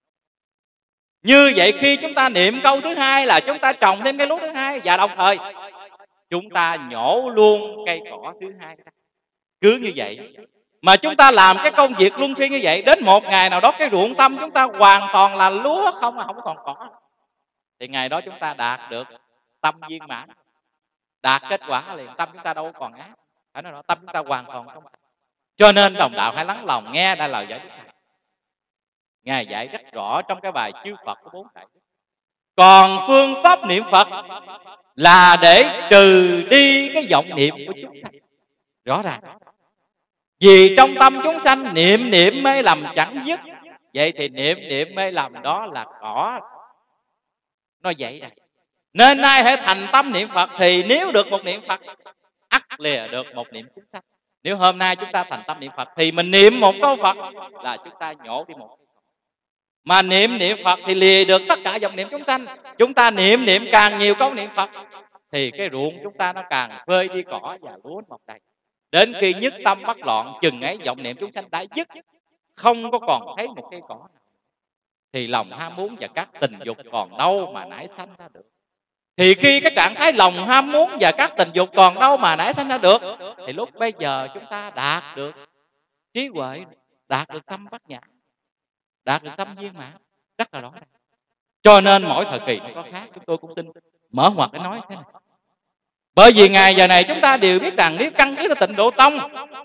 Như vậy khi chúng ta niệm câu thứ hai là chúng ta trồng thêm cây lúa thứ hai. Và đồng thời chúng ta nhổ luôn cây cỏ thứ hai. Cứ như vậy mà chúng ta làm cái công việc luân phiên như vậy, đến một ngày nào đó cái ruộng tâm chúng ta hoàn toàn là lúa không còn cỏ. Thì ngày đó chúng ta đạt được tâm viên mãn, đạt kết quả liền. Tâm chúng ta đâu còn ác, phải nói đó, tâm chúng ta hoàn toàn không. Cho nên đồng đạo hãy lắng lòng nghe đây lời giải Đức Thầy. Ngài dạy rất rõ trong cái bài chư Phật có 4 đại. Còn phương pháp niệm Phật là để trừ đi cái vọng niệm của chúng sanh. Rõ ràng. Vì trong tâm chúng sanh niệm niệm mê lầm chẳng dứt. Vậy thì niệm niệm mê lầm đó là cỏ. Nó vậy đây. Nên nay hãy thành tâm niệm Phật. Thì nếu được một niệm Phật, ắt lìa được một niệm chúng sanh. Nếu hôm nay chúng ta thành tâm niệm Phật thì mình niệm một câu Phật là chúng ta nhổ đi một. Mà niệm Phật thì lìa được tất cả vọng niệm chúng sanh. Chúng ta niệm càng nhiều câu niệm Phật thì cái ruộng chúng ta nó càng phơi đi cỏ và lúa mọc đầy. Đến khi nhất tâm bất loạn, chừng ấy vọng niệm chúng sanh đã dứt, không có còn thấy một cây cỏ nào, thì lòng ham muốn và các tình dục còn đâu mà nảy sanh ra được. Thì khi cái trạng thái lòng ham muốn và các tình dục còn đâu mà nảy sanh ra được, thì lúc bây giờ chúng ta đạt được trí huệ, đạt được tâm bát nhã, đạt được tâm viên mãn, rất là rõ ràng. Cho nên mỗi thời kỳ nó có khác. Chúng tôi cũng xin mở ngoặt để nói thế này. Bởi vì ngày giờ này chúng ta đều biết rằng nếu căn cứ theo Tịnh Độ Tông,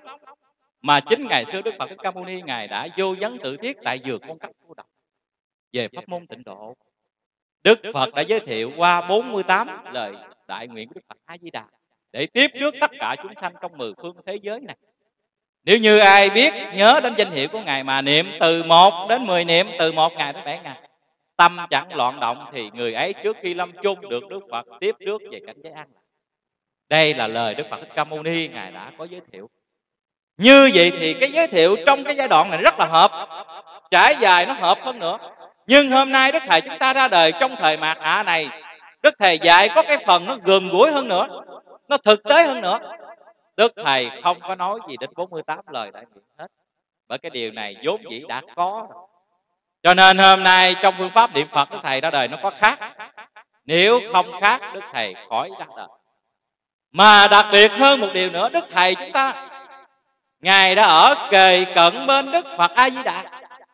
mà chính ngày xưa Đức Phật Thích Ca Mâu Ni Ngài đã vô vấn tự thiết tại vườn Con Cấp Cô Độc về pháp môn Tịnh Độ. Đức Phật đã giới thiệu qua 48 lời đại nguyện của Đức Phật A Di Đà để tiếp trước tất cả chúng sanh trong 10 phương thế giới này. Nếu như ai biết nhớ đến danh hiệu của Ngài mà niệm từ 1 đến 10 niệm, từ 1 ngày đến 7 ngày, tâm chẳng loạn động, thì người ấy trước khi lâm chung được Đức Phật tiếp trước về cảnh giới an lạc. Đây là lời Đức Phật Thích Ca Mâu Ni Ngài đã có giới thiệu. Như vậy thì cái giới thiệu trong cái giai đoạn này rất là hợp, trải dài nó hợp hơn nữa. Nhưng hôm nay Đức Thầy chúng ta ra đời trong thời mạt hạ này, Đức Thầy dạy có cái phần nó gần gũi hơn nữa, nó thực tế hơn nữa. Đức Thầy không có nói gì đến 48 lời đại nguyện hết, bởi cái điều này vốn dĩ đã có rồi. Cho nên hôm nay trong phương pháp niệm Phật Đức Thầy ra đời nó có khác. Nếu không khác Đức Thầy khỏi ra đời. Mà đặc biệt hơn một điều nữa, Đức Thầy chúng ta Ngài đã ở kề cận bên Đức Phật A Di Đà.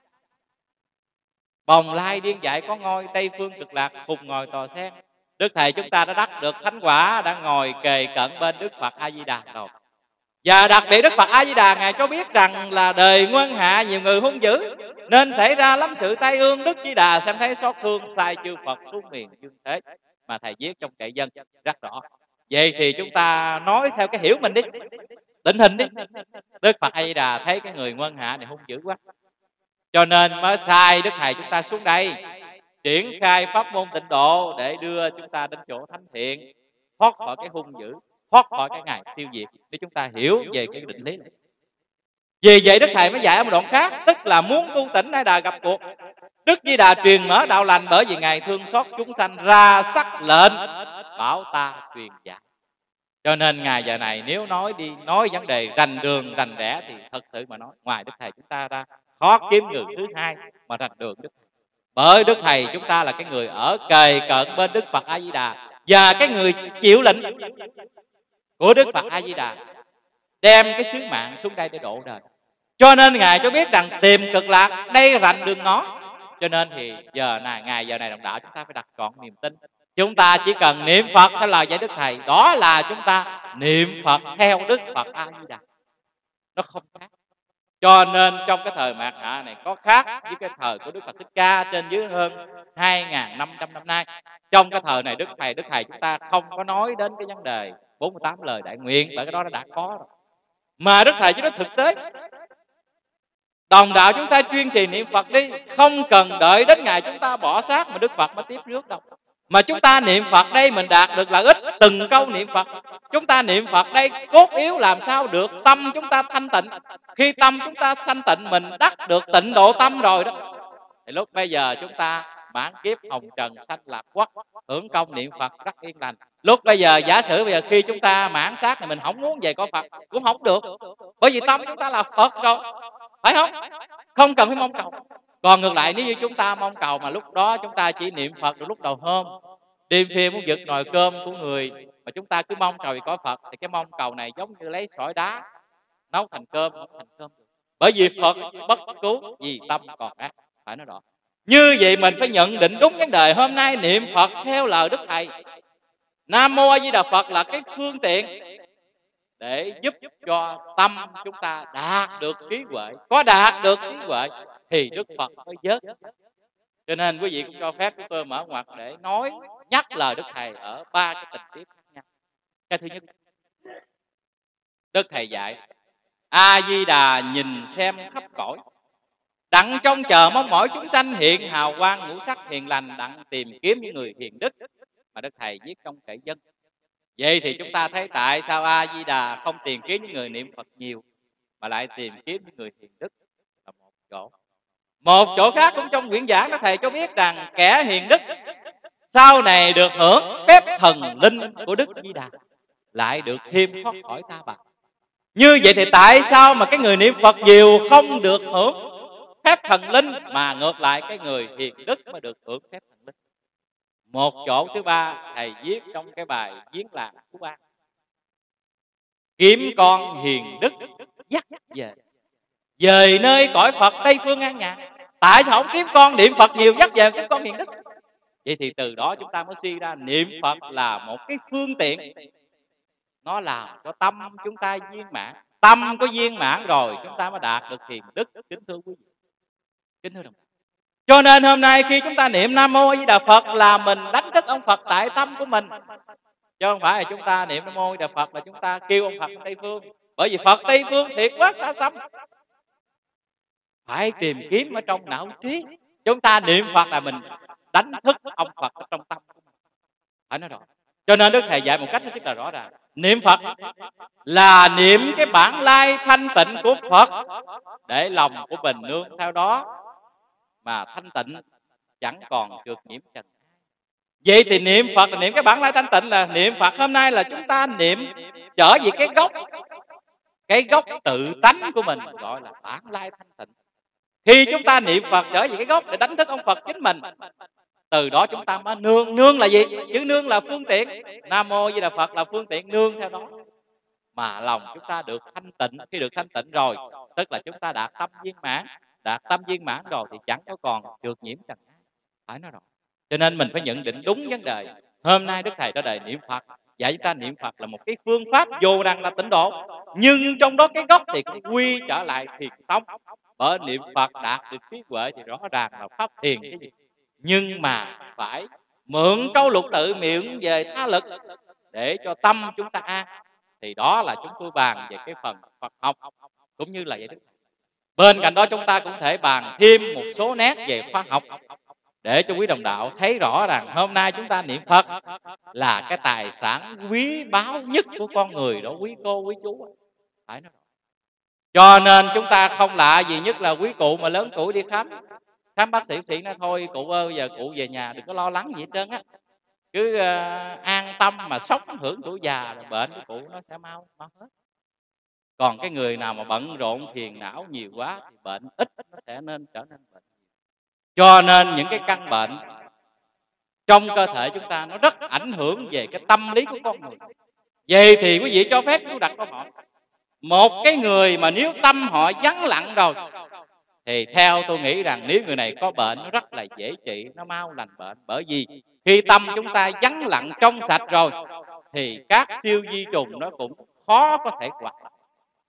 Bồng Lai điên dại có ngôi, Tây phương cực lạc cùng ngồi tòa sen. Đức Thầy chúng ta đã đắc được thánh quả, đã ngồi kề cận bên Đức Phật A Di Đà rồi. Và đặc biệt Đức Phật A Di Đà Ngài cho biết rằng là đời nguyên hạ nhiều người hung dữ, nên xảy ra lắm sự tai ương. Đức Di Đà xem thấy xót thương, sai chư Phật xuống miền dương thế. Mà Thầy viết trong kệ dân rất rõ. Vậy thì chúng ta nói theo cái hiểu mình đi, định hình đi. Đức Phật A Di Đà thấy cái người nguyên hạ này hung dữ quá, cho nên mới sai Đức Thầy chúng ta xuống đây triển khai pháp môn Tịnh Độ để đưa chúng ta đến chỗ thánh thiện, thoát khỏi cái hung dữ, thoát khỏi cái ngày tiêu diệt, để chúng ta hiểu về cái định lý này. Vì vậy Đức Thầy mới dạy ở một đoạn khác, tức là muốn tu tỉnh hay đà gặp cuộc, Đức Di Đà truyền mở đạo lành, bởi vì Ngài thương xót chúng sanh ra sắc lệnh bảo ta truyền dạy. Cho nên ngày giờ này nếu nói vấn đề rành đường rành rẽ thì thật sự mà nói, ngoài Đức Thầy chúng ta ra khó kiếm người thứ hai mà rành đường Đức Thầy. Bởi Đức Thầy chúng ta là cái người ở kề cận bên Đức Phật A Di Đà, và cái người chịu lệnh của Đức Phật A Di Đà đem cái sứ mạng xuống đây để độ đời. Cho nên Ngài cho biết rằng tìm cực lạc đây rành đường ngõ. Cho nên thì ngày giờ này đồng đạo chúng ta phải đặt trọn niềm tin. Chúng ta chỉ cần niệm Phật theo lời dạy Đức Thầy, đó là chúng ta niệm Phật theo Đức Phật A Di Đà, nó không khác. Cho nên trong cái thời mạt hạ này có khác với cái thời của Đức Phật Thích Ca trên dưới hơn 2.500 năm nay. Trong cái thời này Đức Thầy chúng ta không có nói đến cái vấn đề 48 lời đại nguyện, bởi cái đó nó đã có rồi. Mà Đức Thầy chỉ nói thực tế. Đồng đạo chúng ta chuyên trì niệm Phật đi, không cần đợi đến ngày chúng ta bỏ xác mà Đức Phật mới tiếp rước đâu. Mà chúng ta niệm Phật đây mình đạt được lợi ích từng câu niệm Phật. Chúng ta niệm Phật đây cốt yếu làm sao được tâm chúng ta thanh tịnh. Khi tâm chúng ta thanh tịnh mình đắc được tịnh độ tâm rồi đó, thì lúc bây giờ chúng ta mãn kiếp hồng trần sanh lạc quốc, hưởng công niệm Phật rất yên lành. Lúc bây giờ giả sử bây giờ khi chúng ta mãn xác thì mình không muốn về có Phật cũng không được, bởi vì tâm chúng ta là Phật rồi, phải không? Không cần phải mong cầu. Còn ngược lại nếu như chúng ta mong cầu mà lúc đó chúng ta chỉ niệm Phật được lúc đầu hôm, đêm phim muốn giật nồi cơm của người, mà chúng ta cứ mong cầu vì có Phật, thì cái mong cầu này giống như lấy sỏi đá nấu thành cơm, không thành cơm được. Bởi vì Phật bất cứu vì tâm còn ác, phải nói rõ. Như vậy mình phải nhận định đúng vấn đề. Hôm nay niệm Phật theo lời Đức Thầy, Nam Mô A Di Đà Phật là cái phương tiện để giúp cho tâm chúng ta đạt được trí huệ. Có đạt được trí huệ thì Đức Phật mới vớt. Cho nên quý vị cũng cho phép chúng tôi mở ngoặt để nói nhắc lời Đức Thầy ở 3 cái tình tiết khác nhau. Cái thứ nhất, Đức Thầy dạy A Di Đà nhìn xem khắp cõi, đặng trông chờ mong mỏi chúng sanh hiện hào quang ngũ sắc hiền lành, đặng tìm kiếm những người hiền đức mà Đức Thầy viết trong kệ dân. Vậy thì chúng ta thấy tại sao A Di Đà không tìm kiếm những người niệm Phật nhiều mà lại tìm kiếm những người hiền đức là một chỗ. Một chỗ khác cũng trong quyển giảng Đức Thầy cho biết rằng kẻ hiền đức sau này được hưởng phép thần linh của Đức Di Đà, lại được thêm thoát khỏi ta bà. Như vậy thì tại sao mà cái người niệm Phật nhiều không được hưởng phép thần linh, mà ngược lại cái người hiền đức mới được hưởng phép thần linh? Một chỗ thứ ba Thầy viết trong cái bài Viếng Làng Phú An: kiếm con hiền đức dắt về nơi cõi Phật Tây Phương an nhàn. Tại sao không kiếm con niệm Phật nhiều dắt về kiếm con hiền đức? Vậy thì từ đó chúng ta mới suy ra niệm Phật là một cái phương tiện, nó làm cho tâm chúng ta viên mãn. Tâm có viên mãn rồi chúng ta mới đạt được hiền đức. Kính thưa quý vị, kính thưa đồng bào, cho nên hôm nay khi chúng ta niệm Nam Mô A Di Đà Phật là mình đánh thức ông Phật tại tâm của mình, chứ không phải là chúng ta niệm Nam Mô A Di Đà Phật là chúng ta kêu ông Phật Tây Phương. Bởi vì Phật Tây Phương thiệt quá xa xăm, phải tìm kiếm ở trong não trí. Chúng ta niệm Phật là mình đánh thức ông Phật ở trong tâm của mình, phải nói rõ. Cho nên Đức Thầy dạy một cách rất là rõ ràng, niệm Phật là niệm cái bản lai thanh tịnh của Phật, để lòng của mình nương theo đó mà thanh tịnh, chẳng còn trượt nhiễm trần. Vậy thì niệm Phật là niệm cái bản lai thanh tịnh, là niệm Phật hôm nay là chúng ta niệm trở về cái gốc tự tánh của mình, gọi là bản lai thanh tịnh. Khi chúng ta niệm Phật trở về cái gốc để đánh thức ông Phật chính mình, từ đó chúng ta mới nương là gì? Chữ nương là phương tiện. Nam Mô Di Đà Phật là phương tiện nương theo đó, mà lòng chúng ta được thanh tịnh. Khi được thanh tịnh rồi, tức là chúng ta đạt tâm viên mãn. Đạt tâm viên mãn rồi thì chẳng có còn trượt nhiễm trần ai, phải nói rồi. Cho nên mình phải nhận định đúng vấn đề. Hôm nay Đức Thầy ra đời niệm Phật, dạy chúng ta niệm Phật là một cái phương pháp vô rằng là tịnh độ, nhưng trong đó cái gốc thì cũng quy trở lại thiền tông. Bởi niệm Phật đạt được trí huệ thì rõ ràng là pháp thiền cái gì, nhưng mà phải mượn câu lục tự miệng về tha lực để cho tâm chúng ta an. Thì đó là chúng tôi bàn về cái phần Phật học cũng như là vậy đó. Bên cạnh đó chúng ta cũng thể bàn thêm một số nét về khoa học để cho quý đồng đạo thấy rõ rằng hôm nay chúng ta niệm Phật là cái tài sản quý báu nhất của con người đó, quý cô quý chú, phải nói. Cho nên chúng ta không lạ gì nhất là quý cụ mà lớn tuổi đi khám bác sĩ nói thôi cụ ơi, bây giờ cụ về nhà đừng có lo lắng gì hết trơn á, cứ an tâm mà sống hưởng tuổi già rồi bệnh của cụ nó sẽ mau hết. Còn cái người nào mà bận rộn phiền não nhiều quá thì bệnh ít, nó sẽ trở nên bệnh. Cho nên những cái căn bệnh trong cơ thể chúng ta nó rất ảnh hưởng về cái tâm lý của con người. Vậy thì quý vị cho phép tôi đặt câu hỏi, một cái người mà nếu tâm họ vắng lặng rồi thì theo tôi nghĩ rằng nếu người này có bệnh nó rất là dễ trị, nó mau lành bệnh. Bởi vì khi tâm chúng ta vắng lặng trong sạch rồi thì các siêu vi trùng nó cũng khó có thể hoạt động.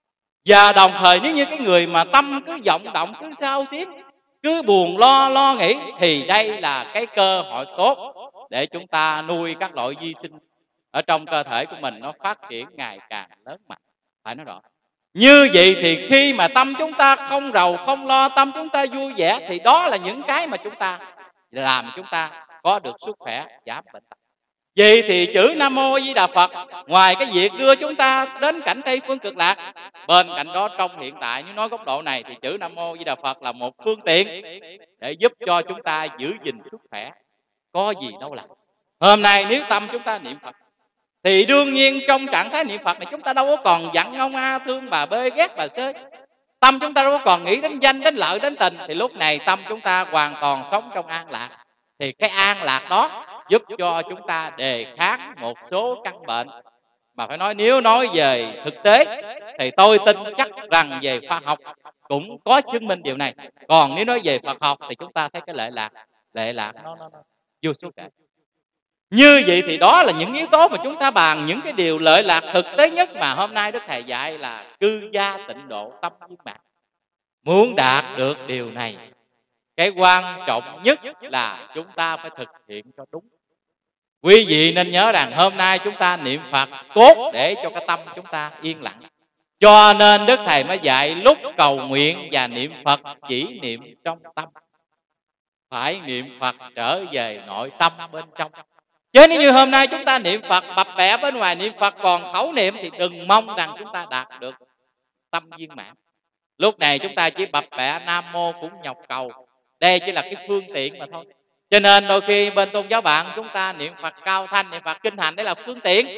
Và đồng thời nếu như cái người mà tâm cứ vọng động, cứ xao xuyến, cứ buồn lo nghĩ, thì đây là cái cơ hội tốt để chúng ta nuôi các loại vi sinh ở trong cơ thể của mình nó phát triển ngày càng lớn mạnh. Phải nói rõ. Như vậy thì khi mà tâm chúng ta không rầu, không lo, tâm chúng ta vui vẻ, thì đó là những cái mà chúng ta làm chúng ta có được sức khỏe, giảm bệnh tật. Vậy thì chữ Nam Mô A Di Đà Phật, ngoài cái việc đưa chúng ta đến cảnh Tây Phương Cực Lạc, bên cạnh đó trong hiện tại nếu nói góc độ này thì chữ Nam Mô A Di Đà Phật là một phương tiện để giúp cho chúng ta giữ gìn sức khỏe. Có gì đâu làm. Hôm nay nếu tâm chúng ta niệm Phật thì đương nhiên trong trạng thái niệm Phật này chúng ta đâu có còn giận ông A, thương bà B, ghét bà C. Tâm chúng ta đâu có còn nghĩ đến danh, đến lợi, đến tình. Thì lúc này tâm chúng ta hoàn toàn sống trong an lạc. Thì cái an lạc đó giúp cho chúng ta đề kháng một số căn bệnh. Mà phải nói nếu nói về thực tế thì tôi tin chắc rằng về khoa học cũng có chứng minh điều này. Còn nếu nói về Phật học thì chúng ta thấy cái lệ lạc nó vô số kể. Như vậy thì đó là những yếu tố mà chúng ta bàn những cái điều lợi lạc thực tế nhất mà hôm nay Đức Thầy dạy là cư gia tịnh độ tâm viên mãn. Muốn đạt được điều này, cái quan trọng nhất là chúng ta phải thực hiện cho đúng. Quý vị nên nhớ rằng hôm nay chúng ta niệm Phật cốt để cho cái tâm chúng ta yên lặng. Cho nên Đức Thầy mới dạy lúc cầu nguyện và niệm Phật chỉ niệm trong tâm. Phải niệm Phật trở về nội tâm bên trong. Chứ nếu như hôm nay chúng ta niệm Phật bập bẹ bên ngoài niệm Phật còn khẩu niệm thì đừng mong rằng chúng ta đạt được tâm viên mãn. Lúc này chúng ta chỉ bập bẹ Nam Mô cũng nhọc cầu. Đây chỉ là cái phương tiện mà thôi. Cho nên đôi khi bên tôn giáo bạn chúng ta niệm Phật cao thanh, niệm Phật kinh hành, đây là phương tiện.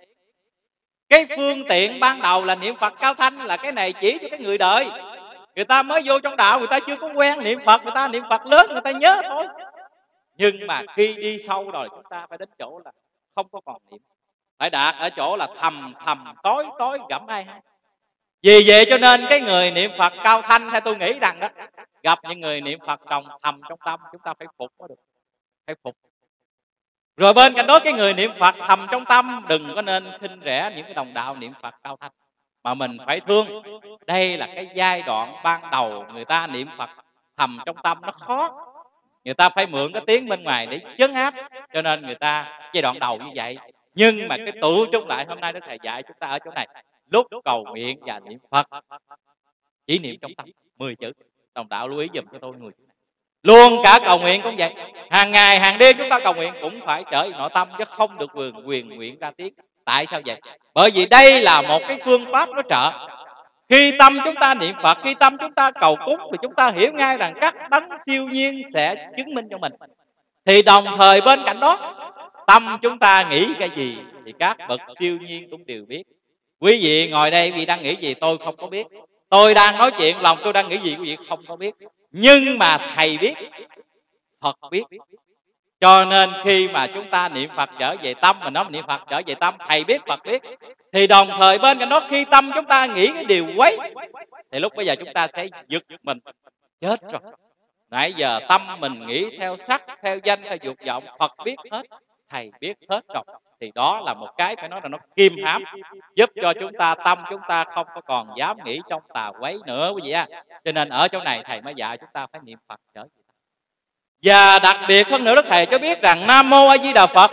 Cái phương tiện ban đầu là niệm Phật cao thanh là cái này chỉ cho cái người đời. Người ta mới vô trong đạo, người ta chưa có quen niệm Phật, người ta niệm Phật lớn, người ta nhớ thôi. Nhưng mà khi đi sâu rồi chúng ta phải đến chỗ là không có còn niệm. Phải đạt ở chỗ là thầm tối gẫm ai. Vì vậy cho nên cái người niệm Phật cao thanh theo tôi nghĩ rằng đó, gặp những người niệm Phật thầm trong tâm chúng ta phải phục mới được. Phải phục. Rồi bên cạnh đó cái người niệm Phật thầm trong tâm đừng có nên khinh rẻ những cái đồng đạo niệm Phật cao thanh. Mà mình phải thương. Đây là cái giai đoạn ban đầu người ta niệm Phật thầm trong tâm nó khó. Người ta phải mượn cái tiếng bên ngoài để trấn áp. Cho nên người ta giai đoạn đầu như vậy. Nhưng mà cái tụ chung lại hôm nay Đức Thầy dạy chúng ta ở chỗ này. Lúc cầu nguyện và niệm Phật chỉ niệm trong tâm 10 chữ. Đồng đạo lưu ý dùm cho tôi người chữ này. Luôn cả cầu nguyện cũng vậy. Hàng ngày hàng đêm chúng ta cầu nguyện cũng phải trở về nội tâm chứ không được quyền nguyện ra tiếng. Tại sao vậy? Bởi vì đây là một cái phương pháp nó trợ. Khi tâm chúng ta niệm Phật, khi tâm chúng ta cầu cúng thì chúng ta hiểu ngay rằng các đấng siêu nhiên sẽ chứng minh cho mình. Thì đồng thời bên cạnh đó, tâm chúng ta nghĩ cái gì thì các bậc siêu nhiên cũng đều biết. Quý vị ngồi đây vì đang nghĩ gì tôi không có biết. Tôi đang nói chuyện lòng tôi đang nghĩ gì quý vị không có biết. Nhưng mà Thầy biết, Phật biết. Cho nên khi mà chúng ta niệm Phật trở về tâm, mình nói niệm Phật trở về tâm, Thầy biết, Phật biết. Thì đồng thời bên cạnh đó khi tâm chúng ta nghĩ cái điều quấy thì lúc bây giờ chúng ta sẽ giật mình. Chết rồi. Nãy giờ tâm mình nghĩ theo sắc, theo danh, theo dục vọng. Phật biết hết, Thầy biết hết rồi. Thì đó là một cái phải nói là nó kim hãm, giúp cho chúng ta tâm chúng ta không có còn dám nghĩ trong tà quấy nữa quý vị ạ. Cho nên ở chỗ này Thầy mới dạy chúng ta phải niệm Phật trở về. Và đặc biệt hơn nữa Đức Thầy cho biết rằng Nam Mô A Di Đà Phật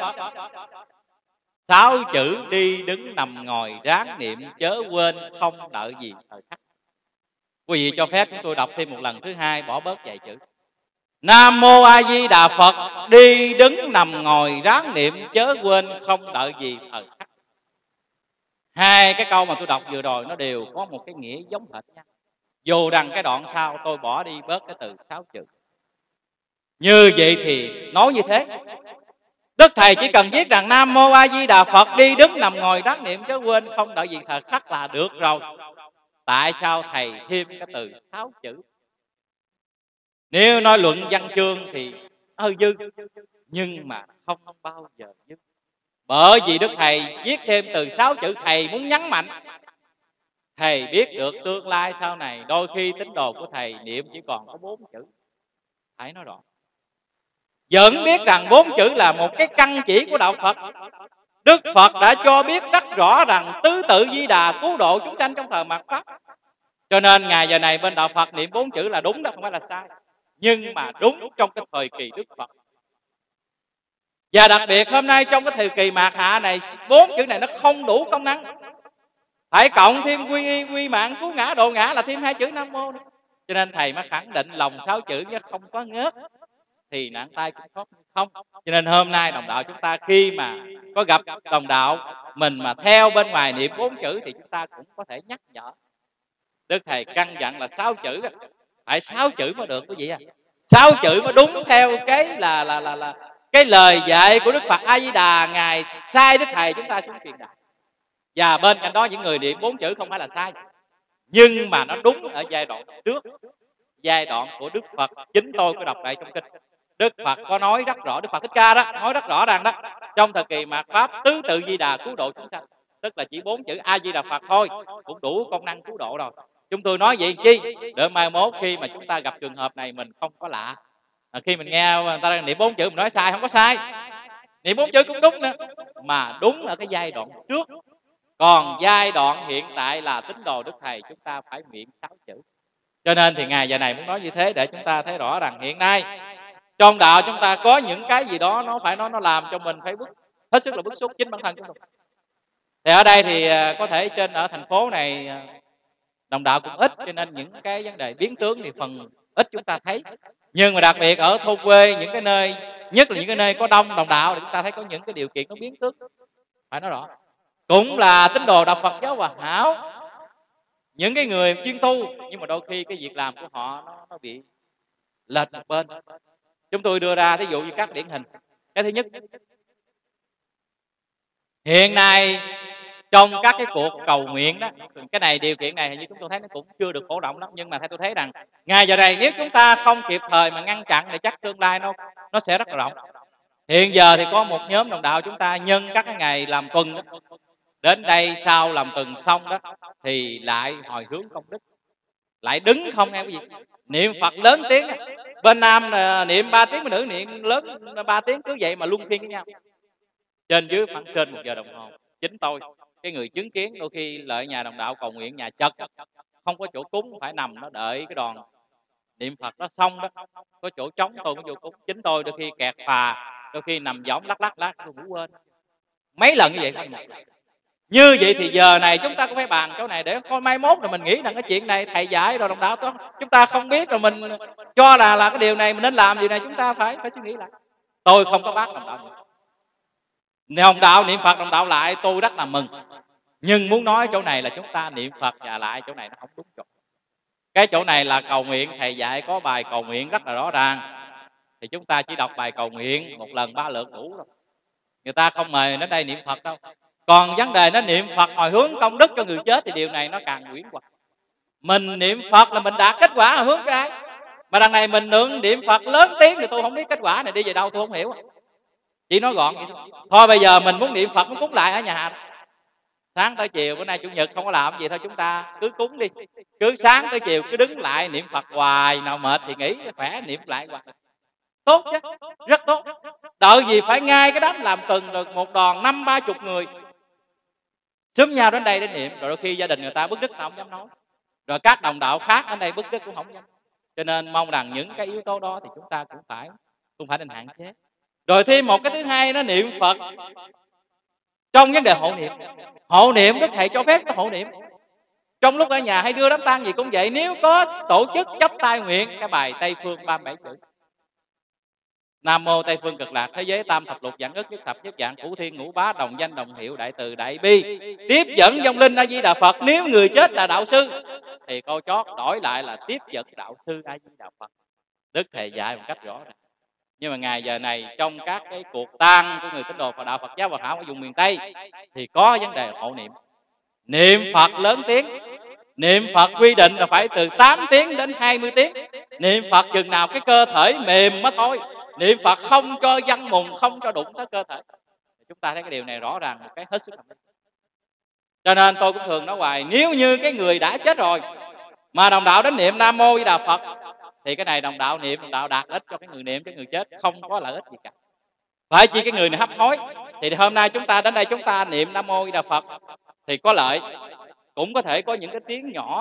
6 chữ đi đứng nằm ngồi ráng niệm chớ quên không đợi gì thời khắc. Quý vị cho phép chúng tôi đọc thêm một lần thứ hai, bỏ bớt vài chữ. Nam Mô A Di Đà Phật đi đứng nằm ngồi ráng niệm chớ quên không đợi gì thời khắc. Hai cái câu mà tôi đọc vừa rồi nó đều có một cái nghĩa giống hệt nhau. Dù rằng cái đoạn sau tôi bỏ đi bớt cái từ 6 chữ. Như vậy thì nói như thế, Đức Thầy chỉ cần viết rằng Nam Mô A Di Đà Phật đi đứng nằm ngồi ráng niệm chớ quên không đợi gì thời khắc là được rồi. Tại sao Thầy thêm cái từ 6 chữ? Nếu nói luận văn chương thì hơi dư, nhưng mà không bao giờ dư. Bởi vì Đức Thầy viết thêm từ 6 chữ, Thầy muốn nhấn mạnh. Thầy biết được tương lai sau này, đôi khi tín đồ của Thầy niệm chỉ còn có 4 chữ. Phải nói rõ. Vẫn biết rằng 4 chữ là một cái căn chỉ của Đạo Phật. Đức Phật đã cho biết rất rõ rằng tứ tự Di Đà cứu độ chúng sanh trong thời mạt Pháp. Cho nên ngày giờ này bên đạo Phật niệm 4 chữ là đúng đó, không phải là sai. Nhưng mà đúng trong cái thời kỳ Đức Phật. Và đặc biệt hôm nay trong cái thời kỳ mạt hạ này, 4 chữ này nó không đủ công năng. Phải cộng thêm quy y, quy mạng, cứu ngã, độ ngã là thêm 2 chữ Nam Mô. Cho nên thầy mới khẳng định lòng 6 chữ chứ không có ngớt thì nạn tai cũng không. Cho nên hôm nay đồng đạo chúng ta khi mà có gặp đồng đạo mình mà theo bên ngoài niệm 4 chữ thì chúng ta cũng có thể nhắc nhở. Đức thầy căn dặn là 6 chữ, phải 6 chữ mới được quý vị à. 6 chữ mới đúng theo cái là cái lời dạy của Đức Phật A Di Đà, ngài sai Đức thầy chúng ta xuống truyền đạt. Và bên cạnh đó những người niệm 4 chữ không phải là sai, nhưng mà nó đúng ở giai đoạn trước, giai đoạn của Đức Phật. Chính tôi có đọc lại trong kinh, Đức Phật có nói rất rõ, Đức Phật Thích Ca đó nói rất rõ ràng đó, trong thời kỳ mạt pháp tứ tự Di Đà cứu độ chúng sanh, tức là chỉ 4 chữ A Di Đà Phật thôi cũng đủ công năng cứu độ rồi. Chúng tôi nói vậy chi để mai mốt khi mà chúng ta gặp trường hợp này mình không có lạ. Khi mình nghe người ta niệm 4 chữ mình nói sai, không có sai, niệm 4 chữ cũng đúng nữa, mà đúng ở cái giai đoạn trước. Còn giai đoạn hiện tại là tín đồ Đức thầy chúng ta phải niệm 6 chữ. Cho nên thì ngày giờ này muốn nói như thế để chúng ta thấy rõ rằng hiện nay trong đạo chúng ta có những cái gì đó nó phải nó làm cho mình phải hết sức là bức xúc chính bản thân chúng tôi. Thì ở đây thì có thể ở thành phố này đồng đạo cũng ít, cho nên những cái vấn đề biến tướng thì phần ít chúng ta thấy. Nhưng mà đặc biệt ở thôn quê, những cái nơi, nhất là những cái nơi có đông đồng đạo thì chúng ta thấy có những cái điều kiện nó biến tướng. Phải nói rõ. Cũng là tín đồ đạo Phật giáo Hòa Hảo, những cái người chuyên tu, nhưng mà đôi khi cái việc làm của họ nó bị lệch một bên. Chúng tôi đưa ra ví dụ như các điển hình. Cái thứ nhất, hiện nay trong các cái cuộc cầu nguyện đó, cái này điều kiện này hình như chúng tôi thấy nó cũng chưa được phổ rộng lắm, nhưng mà theo tôi thấy rằng ngày giờ này nếu chúng ta không kịp thời mà ngăn chặn thì chắc tương lai nó sẽ rất rộng. Hiện giờ thì có một nhóm đồng đạo chúng ta nhân các cái ngày làm tuần đó, đến đây sau làm tuần xong đó thì lại hồi hướng công đức, lại đứng không nghe cái gì niệm Phật lớn tiếng đó. Bên nam niệm 3 tiếng, bên nữ niệm lớn 3 tiếng, cứ vậy mà luân phiên với nhau trên dưới khoảng trên 1 giờ đồng hồ. Chính tôi cái người chứng kiến, đôi khi lợi nhà đồng đạo cầu nguyện nhà chật, không có chỗ cúng, phải nằm nó đợi cái đoàn niệm Phật đó xong đó, có chỗ trống tôi mới vô cúng. Chính tôi đôi khi kẹt phà, đôi khi nằm võng lắc tôi ngủ quên mấy lần như vậy thôi. Như vậy thì giờ này chúng ta cũng phải bàn chỗ này để coi mai mốt rồi mình nghĩ rằng cái chuyện này thầy dạy rồi đồng đạo đó chúng ta không biết rồi mình cho là cái điều này mình nên làm, điều này chúng ta phải suy nghĩ lại. Tôi không có bác đồng đạo, đồng đạo niệm Phật đồng đạo lại tôi rất là mừng, nhưng muốn nói chỗ này là chúng ta niệm Phật và lại chỗ này nó không đúng chỗ. Cái chỗ này là cầu nguyện, thầy dạy có bài cầu nguyện rất là rõ ràng, thì chúng ta chỉ đọc bài cầu nguyện 1 lần 3 lượt đủ rồi. Người ta không mời đến đây niệm Phật đâu. Còn vấn đề nó niệm Phật hồi hướng công đức cho người chết thì điều này nó càng quyến hoặc. Mình niệm Phật là mình đạt kết quả hồi hướng cho ai? Mà đằng này mình niệm Phật lớn tiếng thì tôi không biết kết quả này đi về đâu tôi không hiểu. Chỉ nói gọn vậy thôi. Thôi bây giờ mình muốn niệm Phật muốn cúng lại ở nhà. Sáng tới chiều, bữa nay Chủ nhật không có làm gì thôi, chúng ta cứ cúng đi. Cứ sáng tới chiều cứ đứng lại niệm Phật hoài, nào mệt thì nghỉ, khỏe niệm lại hoài. Tốt chứ, rất tốt. Đợi gì phải ngay cái đám làm tuần rồi một đoàn 50-30 người xúm nhau đến đây để niệm, rồi đôi khi gia đình người ta bức rứt không dám nói, rồi các đồng đạo khác đến đây bức rứt cũng không dám. Cho nên mong rằng những cái yếu tố đó thì chúng ta cũng phải nên hạn chế. Rồi thêm một cái thứ hai, nó niệm Phật trong vấn đề hộ niệm. Hộ niệm Đức thầy cho phép có hộ niệm trong lúc ở nhà hay đưa đám tang gì cũng vậy. Nếu có tổ chức chắp tay nguyện cái bài Tây Phương 37 chữ Nam mô Tây Phương Cực Lạc, thế giới tam thập lục vạn ức nhất thập nhất dạng, cửu thiên ngũ bá, đồng danh đồng hiệu, đại từ đại bi, tiếp dẫn vong linh A Di Đà Phật. Nếu người chết là đạo sư thì câu chót đổi lại là tiếp dẫn đạo sư A Di Đà Phật. Đức thầy dạy một cách rõ ràng. Nhưng mà ngày giờ này trong các cái cuộc tang của người tín đồ Phật đạo Phật giáo Hòa Hảo ở vùng miền Tây thì có vấn đề hộ niệm. Niệm Phật lớn tiếng. Niệm Phật quy định là phải từ 8 tiếng đến 20 tiếng. Niệm Phật chừng nào cái cơ thể mềm mới thôi. Niệm Phật không cho văng mùng, không cho đụng tới cơ thể. Chúng ta thấy cái điều này rõ ràng một cái hết sức hợp lý. Cho nên tôi cũng thường nói hoài, nếu như cái người đã chết rồi mà đồng đạo đến niệm Nam Mô Di Đà Phật thì cái này đồng đạo niệm, đồng đạo đạt ích cho cái người niệm, chứ người chết không có lợi ích gì cả. Phải chi cái người này hấp hối. Thì hôm nay chúng ta đến đây chúng ta niệm Nam Mô Di Đà Phật thì có lợi. Cũng có thể có những cái tiếng nhỏ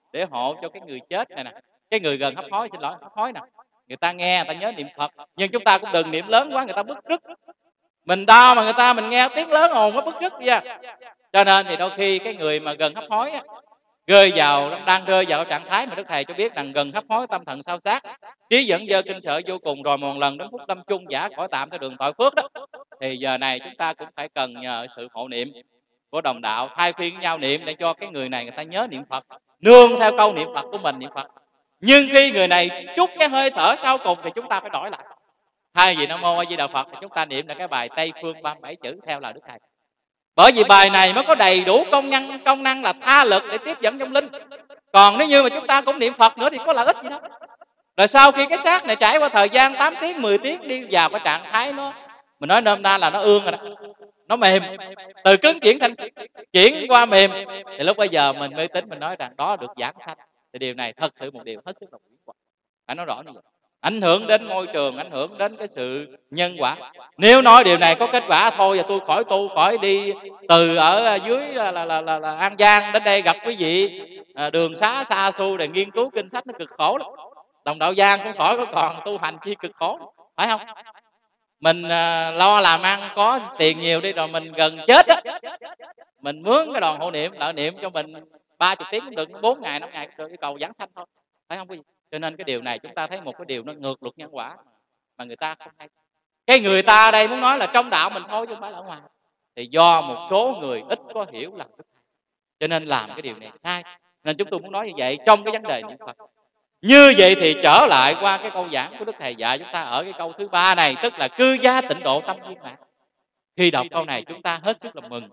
để hộ cho cái người chết này nè, cái người gần hấp hối, xin lỗi, hấp hối nè. Người ta nghe, người ta nhớ niệm Phật, nhưng chúng ta cũng đừng niệm lớn quá, người ta bức rứt. Mình đau mà người ta mình nghe tiếng lớn ồn nó bức rứt nha. Cho nên thì đôi khi cái người mà gần hấp hối á, đang rơi vào trạng thái mà Đức Thầy cho biết rằng gần hấp hối, tâm thần sao sát, trí dẫn dơ kinh sợ vô cùng, rồi một lần đến phút lâm chung giả cõi tạm theo đường tội phước đó, thì giờ này chúng ta cũng phải cần nhờ sự hộ niệm của đồng đạo, thay phiên nhau niệm để cho cái người này người ta nhớ niệm Phật, nương theo câu niệm Phật của mình niệm Phật. Nhưng khi người này trút cái hơi thở sau cùng thì chúng ta phải đổi lại. Thay vì Nam Mô A Di Đà Phật thì chúng ta niệm là cái bài Tây Phương 37 chữ theo lời Đức Thầy. Bởi vì bài này mới có đầy đủ công năng là tha lực để tiếp dẫn vong linh. Còn nếu như mà chúng ta cũng niệm Phật nữa thì có lợi ích gì đâu. Rồi sau khi cái xác này trải qua thời gian 8 tiếng, 10 tiếng đi vào cái trạng thái nó, mình nói nôm na là nó ương rồi đó, nó mềm, từ cứng chuyển qua mềm, thì lúc bây giờ mình mê tín mình nói rằng đó được giảng sanh. Thì điều này thật sự một điều hết sức là quý quả. Phải nói rõ như vậy. Ảnh hưởng đến môi trường, ảnh hưởng đến cái sự nhân quả. Nếu nói điều này có kết quả thôi và tôi khỏi tu, khỏi đi từ ở dưới là An Giang đến đây gặp quý vị, đường xá xa xôi để nghiên cứu kinh sách nó cực khổ lắm. Đồng đạo Giang cũng khỏi, có còn tu hành chi cực khổ, phải không? Mình lo làm ăn có tiền nhiều đi rồi mình gần chết á, mình mướn cái đoàn hộ niệm lợi niệm cho mình 30 tiếng cũng được, 4 ngày 5 ngày cũng được, yêu cầu giảng sanh thôi, phải không quý vị? Cho nên cái điều này chúng ta thấy một cái điều nó ngược luật nhân quả mà người ta không hay. Cái người ta đây muốn nói là trong đạo mình thôi chứ không phải là ở ngoài. Thì do một số người ít có hiểu lầm Đức Thầy, cho nên làm cái điều này sai. Nên chúng tôi muốn nói như vậy trong cái vấn đề niệm Phật. Như vậy thì trở lại qua cái câu giảng của Đức Thầy dạy chúng ta ở cái câu thứ 3 này, tức là cư gia tịnh độ tâm viên mãn. Khi đọc câu này chúng ta hết sức là mừng.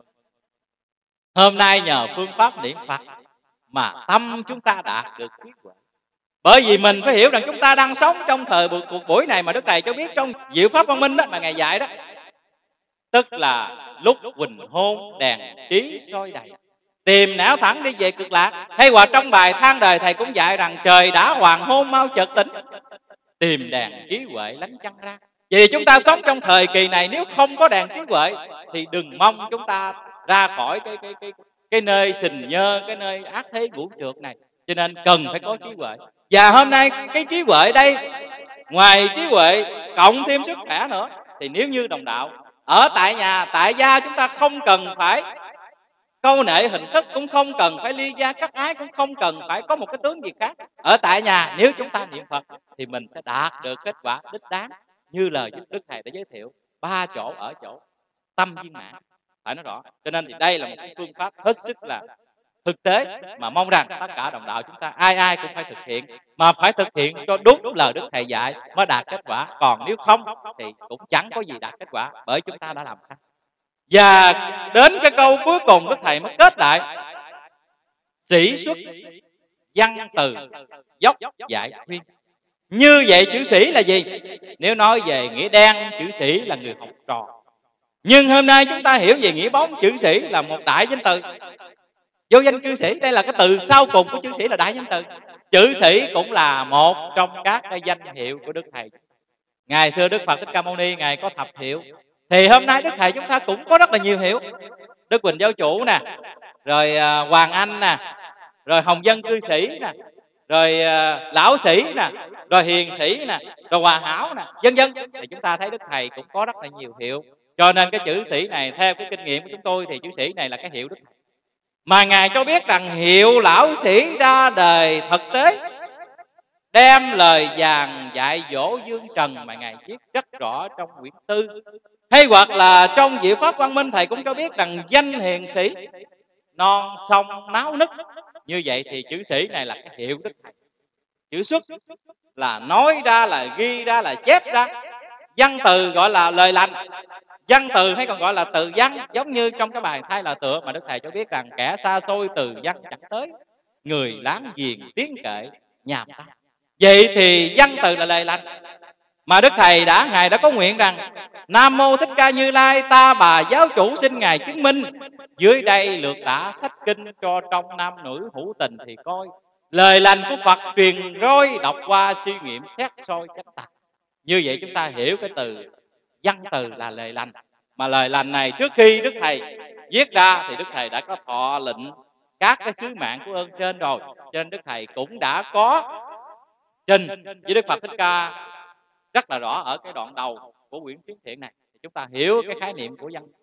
Hôm nay nhờ phương pháp niệm Phật mà tâm chúng ta đạt được trí huệ. Bởi vì mình phải hiểu rằng chúng ta đang sống trong thời cuộc buổi này mà Đức Thầy cho biết trong Diệu Pháp Quang Minh đó, mà Ngài dạy đó. Tức là lúc huỳnh hôn đèn trí soi đầy, tìm nẻo thẳng đi về cực lạc. Hay hoặc trong bài Than Đời Thầy cũng dạy rằng trời đã hoàng hôn mau chợt tỉnh, tìm đèn trí huệ lánh chăng ra. Vì chúng ta sống trong thời kỳ này, nếu không có đèn trí huệ thì đừng mong chúng ta ra khỏi cái nơi sình nhơ, cái nơi ác thế ngũ trượt này. Cho nên cần phải có trí huệ. Và hôm nay cái trí huệ đây, ngoài trí huệ cộng thêm sức khỏe nữa, thì nếu như đồng đạo ở tại nhà, tại gia, chúng ta không cần phải câu nệ hình thức, cũng không cần phải ly gia cắt ái, cũng không cần phải có một cái tướng gì khác. Ở tại nhà nếu chúng ta niệm Phật thì mình sẽ đạt được kết quả đích đáng, như lời Đức Thầy đã giới thiệu, 3 chỗ ở chỗ tâm viên mãn. Phải nói rõ. Cho nên thì đây là một cái phương pháp hết sức là thực tế mà mong rằng tất cả đồng đạo chúng ta ai cũng phải thực hiện, mà phải thực hiện cho đúng lời Đức Thầy dạy mới đạt kết quả. Còn nếu không thì cũng chẳng có gì đạt kết quả, bởi chúng ta đã làm sai. Và đến cái câu cuối cùng Đức Thầy mới kết lại: sĩ xuất văn từ dốc dạy khuyên. Như vậy chữ sĩ là gì? Nếu nói về nghĩa đen, chữ sĩ là người học trò. Nhưng hôm nay chúng ta hiểu về nghĩa bóng, chữ sĩ là một đại danh từ. Vô danh cư sĩ, đây là cái từ sau cùng của chữ sĩ là đại danh từ. Chữ sĩ cũng là một trong các cái danh hiệu của Đức Thầy. Ngày xưa Đức Phật Thích Ca Mâu Ni Ngài có thập hiệu, thì hôm nay Đức Thầy chúng ta cũng có rất là nhiều hiệu. Đức Quỳnh Giáo Chủ nè, rồi Hoàng Anh nè, rồi Hồng Dân cư sĩ nè, rồi Lão Sĩ nè, rồi Hiền Sĩ nè, rồi Hòa Hảo nè, vân vân. Thì chúng ta thấy Đức Thầy cũng có rất là nhiều hiệu. Cho nên cái chữ sĩ này, theo cái kinh nghiệm của chúng tôi, thì chữ sĩ này là cái hiệu Đức Thầy. Mà Ngài cho biết rằng hiệu Lão Sĩ ra đời thực tế, đem lời vàng dạy dỗ dương trần mà Ngài viết rất rõ trong quyển tư. Hay hoặc là trong Diệu Pháp Quang Minh Thầy cũng cho biết rằng danh hiền sĩ, non sông náo nức. Như vậy thì chữ sĩ này là cái hiệu Đức Thầy. Chữ xuất là nói ra, là ghi ra, là chép ra. Văn từ gọi là lời lành. Văn từ hay còn gọi là từ văn, giống như trong cái bài Thay Là Tựa mà Đức Thầy cho biết rằng kẻ xa xôi từ văn chẳng tới, người láng giềng tiếng kệ nhàm ta. Vậy thì văn từ là lời lành. Mà Đức Thầy Ngài đã có nguyện rằng: Nam Mô Thích Ca Như Lai, ta bà giáo chủ xin Ngài chứng minh. Dưới đây lược tả sách kinh cho trong nam nữ hữu tình thì coi. Lời lành của Phật truyền roi, đọc qua suy nghiệm xét soi chánh tạc. Như vậy chúng ta hiểu cái từ văn từ là lời lành. Mà lời lành này trước khi Đức Thầy viết ra thì Đức Thầy đã có thọ lệnh các cái sứ mạng của ơn trên rồi. Cho trên Đức Thầy cũng đã có trình với Đức Phật Thích Ca rất là rõ ở cái đoạn đầu của quyển Thuyết Thiện này. Chúng ta hiểu cái khái niệm của văn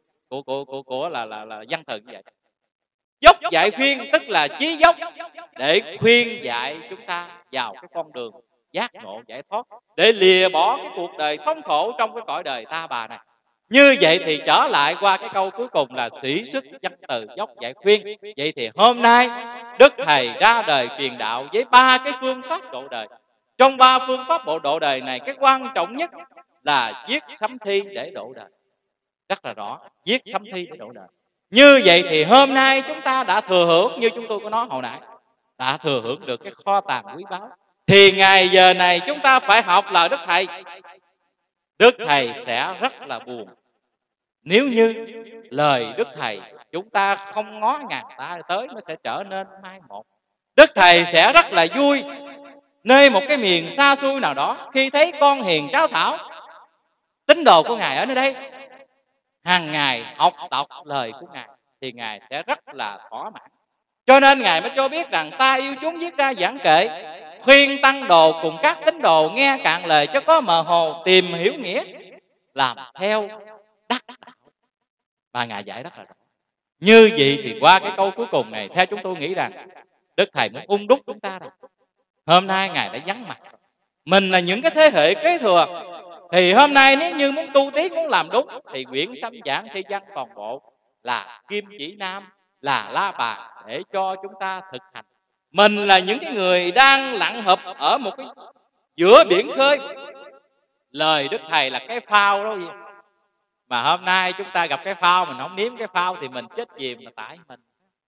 là văn từ như vậy. Dốc dạy khuyên tức là chí dốc để khuyên dạy chúng ta vào cái con đường giác ngộ giải thoát, để lìa bỏ cái cuộc đời thống khổ trong cái cõi đời ta bà này. Như vậy thì trở lại qua cái câu cuối cùng là sĩ xuất văn từ dốc dạy khuyên. Vậy thì hôm nay Đức Thầy ra đời truyền đạo với 3 cái phương pháp độ đời. Trong 3 phương pháp bộ độ đời này, cái quan trọng nhất là viết sấm thi để độ đời. Rất là rõ, viết sấm thi để độ đời. Như vậy thì hôm nay chúng ta đã thừa hưởng, như chúng tôi có nói hồi nãy, đã thừa hưởng được cái kho tàng quý báu. Thì ngày giờ này chúng ta phải học lời Đức Thầy. Đức Thầy sẽ rất là buồn nếu như lời Đức Thầy chúng ta không ngó ngàng ta tới, nó sẽ trở nên mai một. Đức Thầy sẽ rất là vui nơi một cái miền xa xôi nào đó, khi thấy con hiền cháu thảo tín đồ của Ngài ở nơi đây hàng ngày học đọc lời của Ngài, thì Ngài sẽ rất là thỏa mãn. Cho nên Ngài mới cho biết rằng ta yêu chúng viết ra giảng kệ, khuyên tăng đồ cùng các tín đồ nghe cạn lời cho có mờ hồ, tìm hiểu nghĩa, làm theo đắc đạo. Và Ngài dạy rất là rõ. Như vậy thì qua cái câu cuối cùng này, theo chúng tôi nghĩ rằng Đức Thầy muốn đúc chúng ta rồi. Hôm nay Ngài đã vắng mặt. Mình là những cái thế hệ kế thừa, thì hôm nay nếu như muốn tu tiến, muốn làm đúng, thì quyển sấm giảng thi văn toàn bộ là kim chỉ nam, là la bàn để cho chúng ta thực hành. Mình là những cái người đang lặn hợp ở một cái giữa biển khơi. Lời Đức Thầy là cái phao đó. Mà hôm nay chúng ta gặp cái phao, mình không nếm cái phao thì mình chết chìm là tại mình.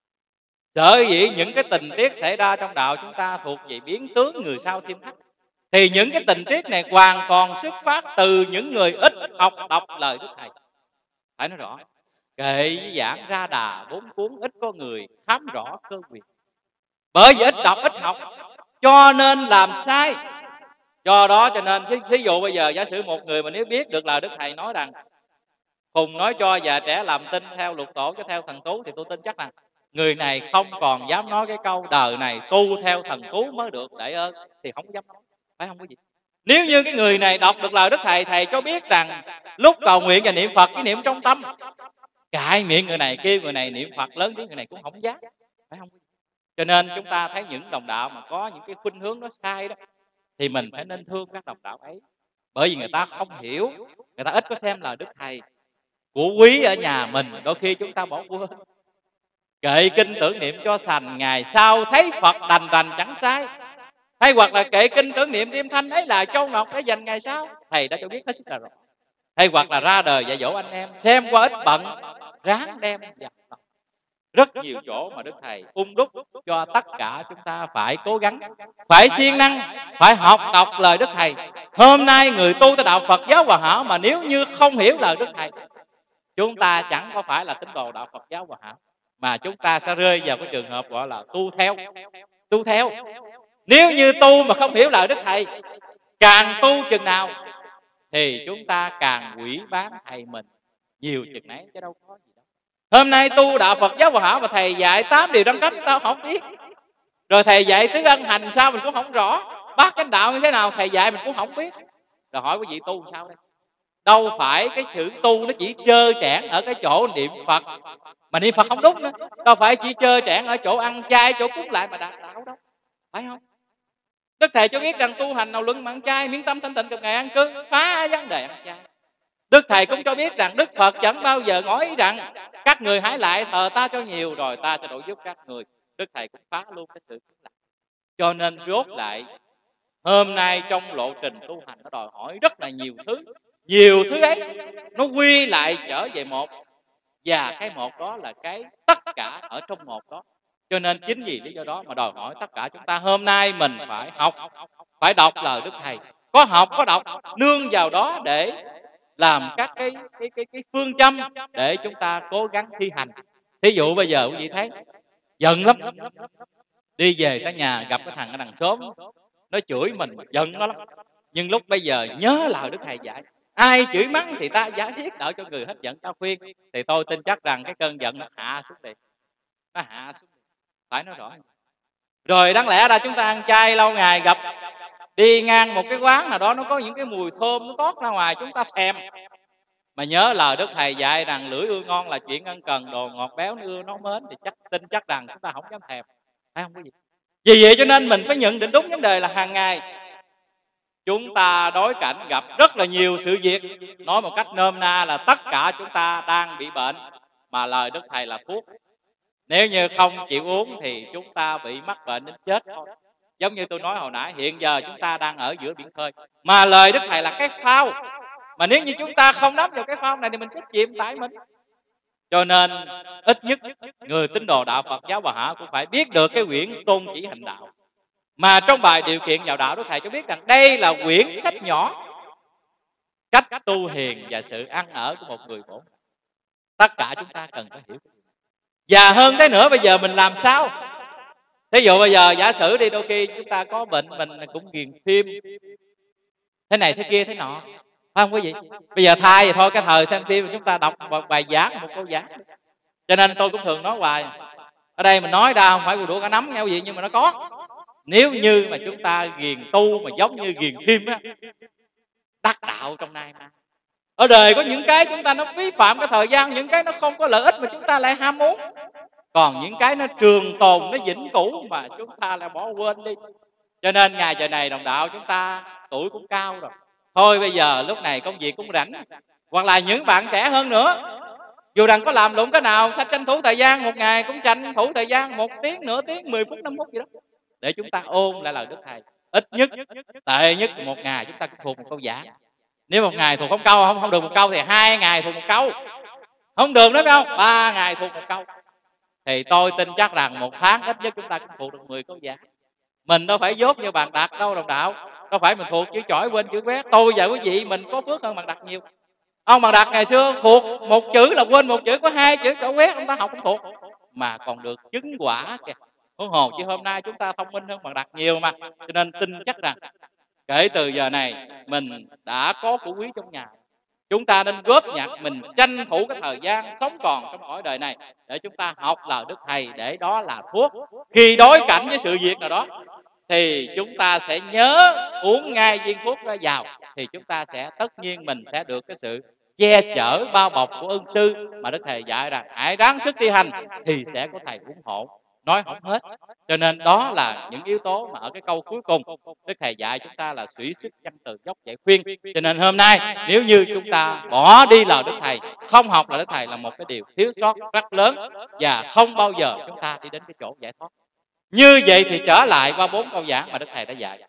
Sở dĩ những cái tình tiết xảy ra trong đạo chúng ta thuộc về biến tướng người sau thêm thắt. Thì những cái tình tiết này hoàn toàn xuất phát từ những người ít học đọc lời Đức Thầy. Phải nói rõ, kệ giảng ra đà 4 cuốn, ít có người khám rõ cơ quyền. Bởi vì ít đọc ít học cho nên làm sai. Do đó cho nên thí dụ bây giờ giả sử một người mà nếu biết được là Đức Thầy nói rằng Hùng nói cho già trẻ làm tin theo lục tổ chứ theo thần tú, thì tôi tin chắc rằng người này không còn dám nói cái câu đời này tu theo thần tú mới được để ơn, thì không dám nói. Phải không quý vị? Nếu như cái người này đọc được lời Đức Thầy, Thầy cho biết rằng lúc cầu nguyện và niệm Phật, cái niệm trong tâm, cãi miệng người này kêu người này niệm Phật lớn tiếng, người này cũng không dám. Phải không? Cho nên chúng ta thấy những đồng đạo mà có những cái khuynh hướng nó sai đó, thì mình phải nên thương các đồng đạo ấy. Bởi vì người ta không hiểu, người ta ít có xem lời Đức Thầy. Của quý ở nhà mình đôi khi chúng ta bỏ quên. Kệ kinh tưởng niệm cho sành, ngày sau thấy Phật đành rành chẳng sai. Hay hoặc là kệ kinh tưởng niệm Điềm Thanh ấy là châu ngọc để dành ngày sau. Thầy đã cho biết hết sức là rõ. Hay hoặc là ra đời dạy dỗ anh em, xem qua ít bận, ráng đem dạy. Rất nhiều chỗ mà Đức Thầy đúc cho tất cả chúng ta phải cố gắng, phải siêng năng, phải học đọc lời Đức Thầy. Hôm nay người tu tới đạo Phật giáo Hòa Hảo mà nếu như không hiểu lời Đức Thầy, chúng ta chẳng có phải là tín đồ đạo Phật giáo Hòa Hảo, mà chúng ta sẽ rơi vào cái trường hợp gọi là tu theo. Tu theo. Nếu như tu mà không hiểu lời Đức Thầy, càng tu chừng nào thì chúng ta càng quỷ bán thầy mình nhiều chừng nấy, chứ đâu có gì đâu. Hôm nay tu đạo Phật giáo Hòa Hảo mà thầy dạy 8 điều răn cấm tao không biết. Rồi thầy dạy tứ ân hành sao mình cũng không rõ. Bát chánh đạo như thế nào thầy dạy mình cũng không biết. Rồi hỏi quý vị tu sao đây? Đâu phải cái chữ tu nó chỉ trơ trẽn ở cái chỗ niệm Phật, mà niệm Phật không đúng nữa. Đâu phải chỉ trơ trẽn ở chỗ ăn chay, chỗ cúng lại mà đạt đạo đâu. Phải không? Đức Thầy cho biết rằng tu hành nào luận mà ăn chay, miễn tâm thanh tịnh cực ngày ăn cư, phá vấn đề ăn chay. Đức Thầy cũng cho biết rằng Đức Phật chẳng bao giờ nói rằng các người hãy lại thờ ta cho nhiều rồi ta sẽ độ giúp các người. Đức Thầy cũng phá luôn cái sự cúng lại. Cho nên rốt lại hôm nay trong lộ trình tu hành nó đòi hỏi rất là nhiều thứ. Nhiều thứ ấy nó quy lại trở về một, và cái một đó là cái tất cả ở trong một đó. Cho nên chính vì lý do đó mà đòi hỏi tất cả chúng ta hôm nay mình phải học, phải đọc lời Đức Thầy. Có học, có đọc, nương vào đó để làm các cái phương châm để chúng ta cố gắng thi hành. Thí dụ bây giờ quý vị thấy giận lắm, đi về tới nhà gặp cái thằng ở đằng xóm nó chửi mình giận nó lắm. Nhưng lúc bây giờ nhớ lời Đức Thầy dạy, ai chửi mắng thì ta giải thiết đỡ cho người hết giận, ta khuyên, thì tôi tin chắc rằng cái cơn giận nó hạ xuống đi. Nó hạ xuống đi. Phải nói rõ. Rồi đáng lẽ ra chúng ta ăn chay lâu ngày, gặp đi ngang một cái quán nào đó nó có những cái mùi thơm nó toát ra ngoài, chúng ta thèm. Mà nhớ lời Đức Thầy dạy rằng lưỡi ưa ngon là chuyện ân cần, đồ ngọt béo nó ưa nó mến, thì tin chắc rằng chúng ta không dám thèm, phải không quý vị? Vì vậy cho nên mình phải nhận định đúng vấn đề là hàng ngày chúng ta đối cảnh gặp rất là nhiều sự việc. Nói một cách nôm na là tất cả chúng ta đang bị bệnh, mà lời Đức Thầy là thuốc. Nếu như không chịu uống thì chúng ta bị mắc bệnh đến chết thôi. Giống như tôi nói hồi nãy, hiện giờ chúng ta đang ở giữa biển khơi, mà lời Đức Thầy là cái phao. Mà nếu như chúng ta không nắm vào cái phao này thì mình chết chìm tại mình. Cho nên ít nhất người tín đồ đạo Phật giáo Hòa Hảo cũng phải biết được cái quyển Tôn Chỉ Hành Đạo. Mà trong bài điều kiện vào đạo, Đức Thầy cho biết rằng đây là quyển sách nhỏ cách tu hiền và sự ăn ở của một người bổn. Tất cả chúng ta cần phải hiểu. Và hơn thế nữa, bây giờ mình làm sao? Thí dụ bây giờ giả sử đi, đôi khi chúng ta có bệnh, mình cũng ghiền phim thế này thế kia thế nọ, phải không quý vị? Bây giờ thay thì thôi, cái thời xem phim chúng ta đọc một bài giảng, một câu giảng. Cho nên tôi cũng thường nói hoài, ở đây mình nói ra không phải đũa cả nắm nghe quý vị, nhưng mà nó có. Nếu như mà chúng ta ghiền tu mà giống như ghiền phim á, đắc đạo trong nay mà. Ở đời có những cái chúng ta nó vi phạm cái thời gian, những cái nó không có lợi ích mà chúng ta lại ham muốn. Còn những cái nó trường tồn, nó vĩnh cửu mà chúng ta lại bỏ quên đi. Cho nên ngày giờ này đồng đạo chúng ta tuổi cũng cao rồi. Thôi bây giờ lúc này công việc cũng rảnh. Hoặc là những bạn trẻ hơn nữa, dù rằng có làm lụng cái nào, tranh thủ thời gian một ngày cũng tranh thủ thời gian 1 tiếng, nửa tiếng, 10 phút, 5 phút gì đó, để chúng ta ôn lại lời Đức Thầy. Ít nhất, tệ nhất một ngày chúng ta cũng thuộc một câu giảng. Nếu một ngày thuộc không câu, không được một câu thì 2 ngày thuộc một câu. Không được nữa phải không? 3 ngày thuộc một câu. Thì tôi tin chắc rằng 1 tháng ít nhất chúng ta cũng thuộc được 10 câu giảng. Mình đâu phải dốt như bạn Đạt đâu đồng đạo. Đâu phải mình thuộc chữ chỏi quên chữ quét. Tôi và quý vị mình có phước hơn bạn Đạt nhiều. Ông bạn Đạt ngày xưa thuộc 1 chữ là quên 1 chữ, có 2 chữ chỏi quét ông ta học không thuộc, mà còn được chứng quả kìa. Huống hồ chứ hôm nay chúng ta thông minh hơn bạn Đạt nhiều mà. Cho nên tin chắc rằng kể từ giờ này mình đã có của quý trong nhà. Chúng ta nên góp nhặt, mình tranh thủ cái thời gian sống còn trong cõi đời này để chúng ta học lời Đức Thầy, để đó là thuốc. Khi đối cảnh với sự việc nào đó thì chúng ta sẽ nhớ uống ngay viên thuốc đó vào, thì chúng ta sẽ tất nhiên mình sẽ được cái sự che chở bao bọc của ân sư mà Đức Thầy dạy rằng hãy ráng sức thi hành thì sẽ có Thầy ủng hộ. Nói không hết. Cho nên đó là những yếu tố mà ở cái câu cuối cùng Đức Thầy dạy chúng ta là thủy sức văn từ dốc dạy khuyên. Cho nên hôm nay nếu như chúng ta bỏ đi lời Đức Thầy, không học lời Đức Thầy là một cái điều thiếu sót rất lớn, và không bao giờ chúng ta đi đến cái chỗ giải thoát. Như vậy thì trở lại qua 4 câu giảng mà Đức Thầy đã dạy.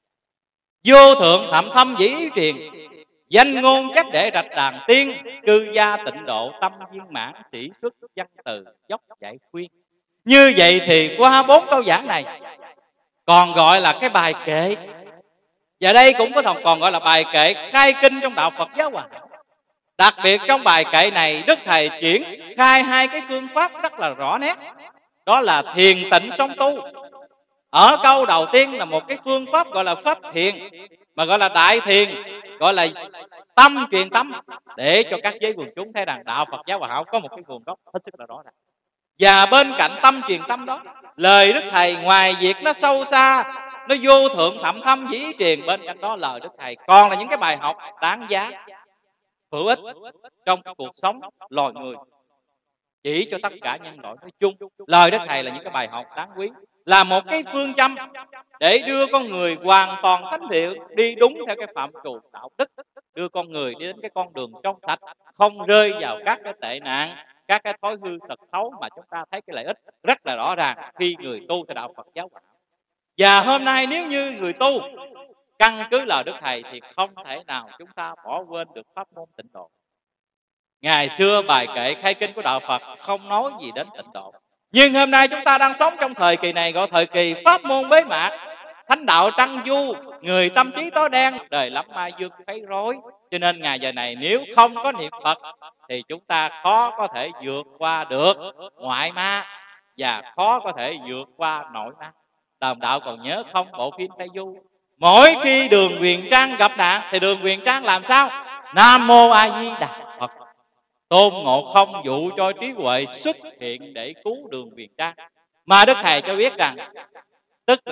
Vô thượng thậm thâm dĩ ý truyền, danh ngôn chắc để rạch đàn tiên, cư gia tịnh độ tâm viên mãn, sĩ xuất văn từ dốc dạy khuyên. Như vậy thì qua 4 câu giảng này còn gọi là cái bài kệ. Và đây cũng có còn gọi là bài kệ khai kinh trong đạo Phật giáo Hòa Hảo. Đặc biệt trong bài kệ này, Đức Thầy triển khai 2 cái phương pháp rất là rõ nét. Đó là thiền tịnh song tu. Ở câu đầu tiên là một cái phương pháp gọi là pháp thiền, mà gọi là đại thiền, gọi là tâm truyền tâm, để cho các giới quần chúng thấy rằng đạo Phật giáo Hòa Hảo có một cái nguồn gốc hết sức là rõ ràng. Và bên cạnh tâm truyền tâm đó, lời Đức Thầy ngoài việc nó sâu xa, nó vô thượng thậm thâm dĩ truyền, bên cạnh đó lời Đức Thầy còn là những cái bài học đáng giá, hữu ích trong cuộc sống loài người, chỉ cho tất cả nhân loại nói chung. Lời Đức Thầy là những cái bài học đáng quý, là một cái phương châm để đưa con người hoàn toàn thánh thiện, đi đúng theo cái phạm trù đạo đức, đưa con người đi đến cái con đường trong sạch, không rơi vào các cái tệ nạn, các cái thói hư tật xấu mà chúng ta thấy cái lợi ích rất là rõ ràng khi người tu theo đạo Phật giáo. Và hôm nay nếu như người tu căn cứ lời Đức Thầy thì không thể nào chúng ta bỏ quên được pháp môn tịnh độ. Ngày xưa bài kệ khai kinh của đạo Phật không nói gì đến tịnh độ, nhưng hôm nay chúng ta đang sống trong thời kỳ này gọi thời kỳ pháp môn bế mạc, thánh đạo trăng du, người tâm trí tối đen, đời lắm mai dương thấy rối. Cho nên ngày giờ này nếu không có niệm Phật thì chúng ta khó có thể vượt qua được ngoại ma, và khó có thể vượt qua nội ma. Đồng đạo còn nhớ không bộ phim Tây Du, mỗi khi Đường Huyền Trang gặp nạn thì Đường Huyền Trang làm sao? Nam Mô A Di Đà Phật. Tôn Ngộ Không dụ cho trí huệ xuất hiện để cứu Đường Huyền Trang. Mà Đức Thầy cho biết rằng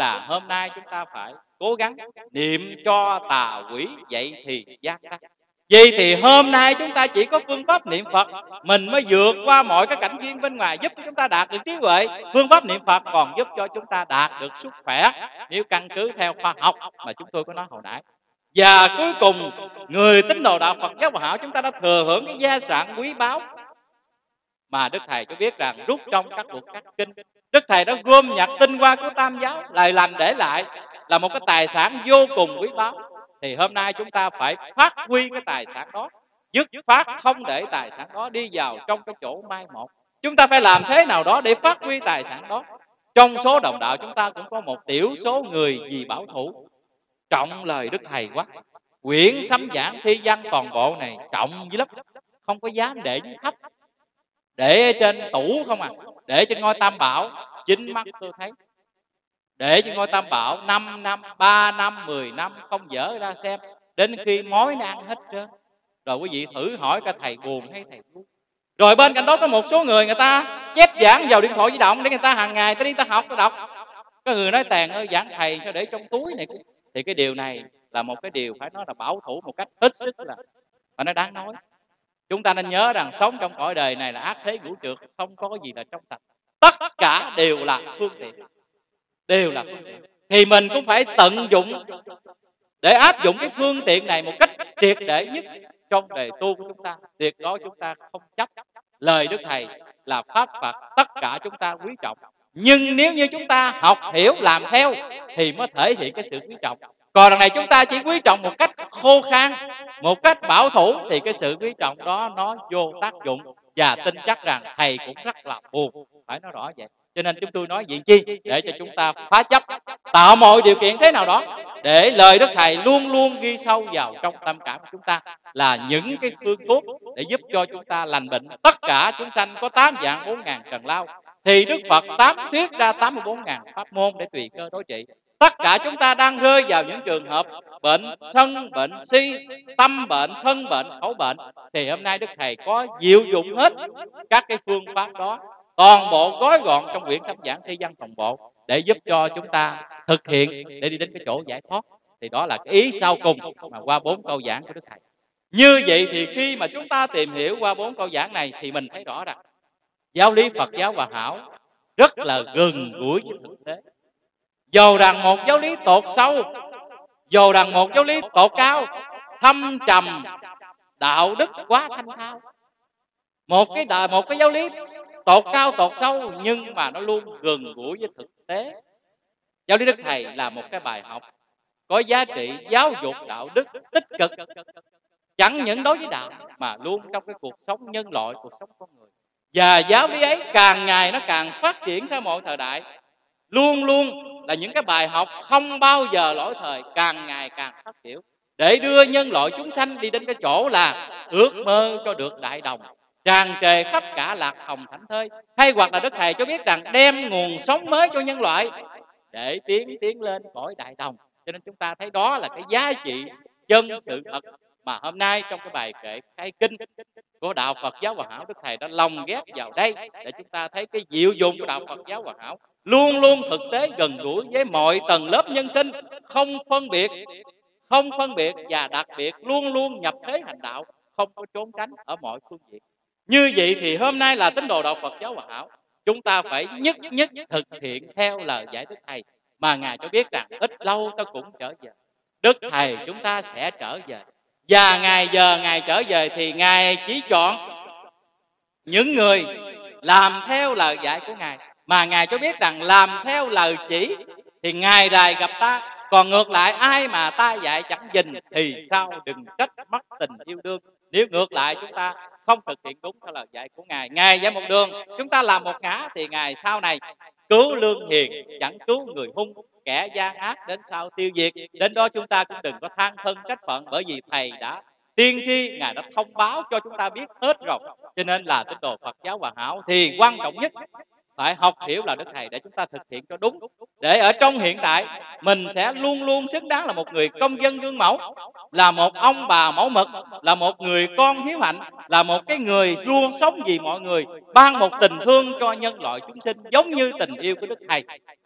là hôm nay chúng ta phải cố gắng niệm cho tà quỷ vậy thì giác đắc. Vậy thì hôm nay chúng ta chỉ có phương pháp niệm Phật mình mới vượt qua mọi cái cảnh duyên bên ngoài, giúp cho chúng ta đạt được trí huệ. Phương pháp niệm Phật còn giúp cho chúng ta đạt được sức khỏe nếu căn cứ theo khoa học mà chúng tôi có nói hồi nãy. Và cuối cùng, người tín đồ đạo Phật giáo Hòa Hảo chúng ta đã thừa hưởng cái gia sản quý báu mà Đức Thầy cho biết rằng rút trong các luật các kinh. Đức Thầy đã gom nhặt tinh hoa của Tam giáo, lời lành để lại là một cái tài sản vô cùng quý báu. Thì hôm nay chúng ta phải phát huy cái tài sản đó, dứt khoát không để tài sản đó đi vào trong cái chỗ mai một. Chúng ta phải làm thế nào đó để phát huy tài sản đó. Trong số đồng đạo chúng ta cũng có một tiểu số người vì bảo thủ trọng lời Đức Thầy quá. Quyển sấm giảng thi văn toàn bộ này trọng dữ lắm, không có dám để dưới thấp, để trên tủ không à, để trên ngôi Tam Bảo. Chính mắt tôi thấy để trên ngôi Tam Bảo 5 năm, 3 năm, 10 năm không dở ra xem, đến khi mối nó ăn hết trơn. Rồi quý vị thử hỏi cả thầy buồn hay thầy vui. Rồi bên cạnh đó có một số người ta chép giảng vào điện thoại di động để người ta hàng ngày ta đi ta học ta đọc. Có người nói Tàn ơi, giảng thầy sao để trong túi này. Thì cái điều này là một cái điều phải nói là bảo thủ một cách hết sức là và nó đáng nói. Chúng ta nên nhớ rằng sống trong cõi đời này là ác thế ngũ trược, không có gì là trong sạch. Tất cả đều là phương tiện, đều là phương tiện. Thì mình cũng phải tận dụng để áp dụng cái phương tiện này một cách triệt để nhất trong đời tu của chúng ta. Tuyệt đối chúng ta không chấp lời Đức Thầy là pháp Phật, tất cả chúng ta quý trọng. Nhưng nếu như chúng ta học hiểu làm theo thì mới thể hiện cái sự quý trọng. Còn lần này chúng ta chỉ quý trọng một cách khô khan, một cách bảo thủ thì cái sự quý trọng đó nó vô tác dụng. Và tin chắc rằng thầy cũng rất là buồn, phải nói rõ vậy. Cho nên chúng tôi nói vậy chi? Để cho chúng ta phá chấp, tạo mọi điều kiện thế nào đó để lời Đức Thầy luôn luôn ghi sâu vào trong tâm cảm của chúng ta, là những cái phương thuốc để giúp cho chúng ta lành bệnh. Tất cả chúng sanh có 8 dạng 4.000 trần lao, thì Đức Phật tám thuyết ra 84.000 pháp môn để tùy cơ đối trị. Tất cả chúng ta đang rơi vào những trường hợp bệnh sân, bệnh si, tâm bệnh, thân bệnh, khẩu bệnh. Thì hôm nay Đức Thầy có diệu dụng hết các cái phương pháp đó, toàn bộ gói gọn trong quyển sấm giảng thi văn toàn bộ để giúp cho chúng ta thực hiện để đi đến cái chỗ giải thoát. Thì đó là cái ý sau cùng mà qua 4 câu giảng của Đức Thầy. Như vậy thì khi mà chúng ta tìm hiểu qua 4 câu giảng này thì mình thấy rõ rằng giáo lý Phật giáo Hòa Hảo rất là gần gũi với thực tế. Dầu rằng một giáo lý tột sâu, dầu rằng một giáo lý tột cao, thâm trầm, đạo đức quá thanh thao, một cái giáo lý tột cao tột sâu nhưng mà nó luôn gần gũi với thực tế. Giáo lý Đức Thầy là một cái bài học có giá trị giáo dục đạo đức tích cực, chẳng những đối với đạo mà luôn trong cái cuộc sống nhân loại, cuộc sống con người. Và giáo lý ấy càng ngày nó càng phát triển theo mọi thời đại, luôn luôn là những cái bài học không bao giờ lỗi thời, càng ngày càng phát triển để đưa nhân loại chúng sanh đi đến cái chỗ là ước mơ cho được đại đồng, tràn trề khắp cả lạc hồng thảnh thơi. Hay hoặc là Đức Thầy cho biết rằng đem nguồn sống mới cho nhân loại để tiến lên cõi đại đồng. Cho nên chúng ta thấy đó là cái giá trị chân sự thật mà hôm nay trong cái bài kệ khai kinh của đạo Phật giáo Hòa Hảo, Đức Thầy đã lồng ghép vào đây để chúng ta thấy cái diệu dụng của đạo Phật giáo Hòa Hảo luôn luôn thực tế, gần gũi với mọi tầng lớp nhân sinh, không phân biệt và đặc biệt luôn luôn nhập thế hành đạo, không có trốn tránh ở mọi phương diện. Như vậy thì hôm nay là tín đồ đạo Phật giáo Hòa Hảo, chúng ta phải nhất thực hiện theo lời dạy Đức Thầy mà Ngài cho biết rằng ít lâu ta cũng trở về. Đức Thầy chúng ta sẽ trở về, và Ngài trở về thì Ngài chỉ chọn những người làm theo lời dạy của Ngài. Mà Ngài cho biết rằng làm theo lời chỉ thì Ngài rày gặp ta, còn ngược lại ai mà ta dạy chẳng dình thì sao đừng trách mất tình yêu đương. Nếu ngược lại chúng ta không thực hiện đúng theo lời dạy của Ngài, Ngài dạy một đường, chúng ta làm một ngã, thì Ngài sau này cứu lương hiền chẳng cứu người hung, kẻ gian ác đến sau tiêu diệt. Đến đó chúng ta cũng đừng có than thân trách phận, bởi vì Thầy đã tiên tri, Ngài đã thông báo cho chúng ta biết hết rồi. Cho nên là tín đồ Phật giáo Hòa Hảo thì quan trọng nhất phải học hiểu là Đức Thầy để chúng ta thực hiện cho đúng, để ở trong hiện tại mình sẽ luôn luôn xứng đáng là một người công dân gương mẫu, là một ông bà mẫu mực, là một người con hiếu hạnh, là một cái người luôn sống vì mọi người, ban một tình thương cho nhân loại chúng sinh giống như tình yêu của Đức Thầy.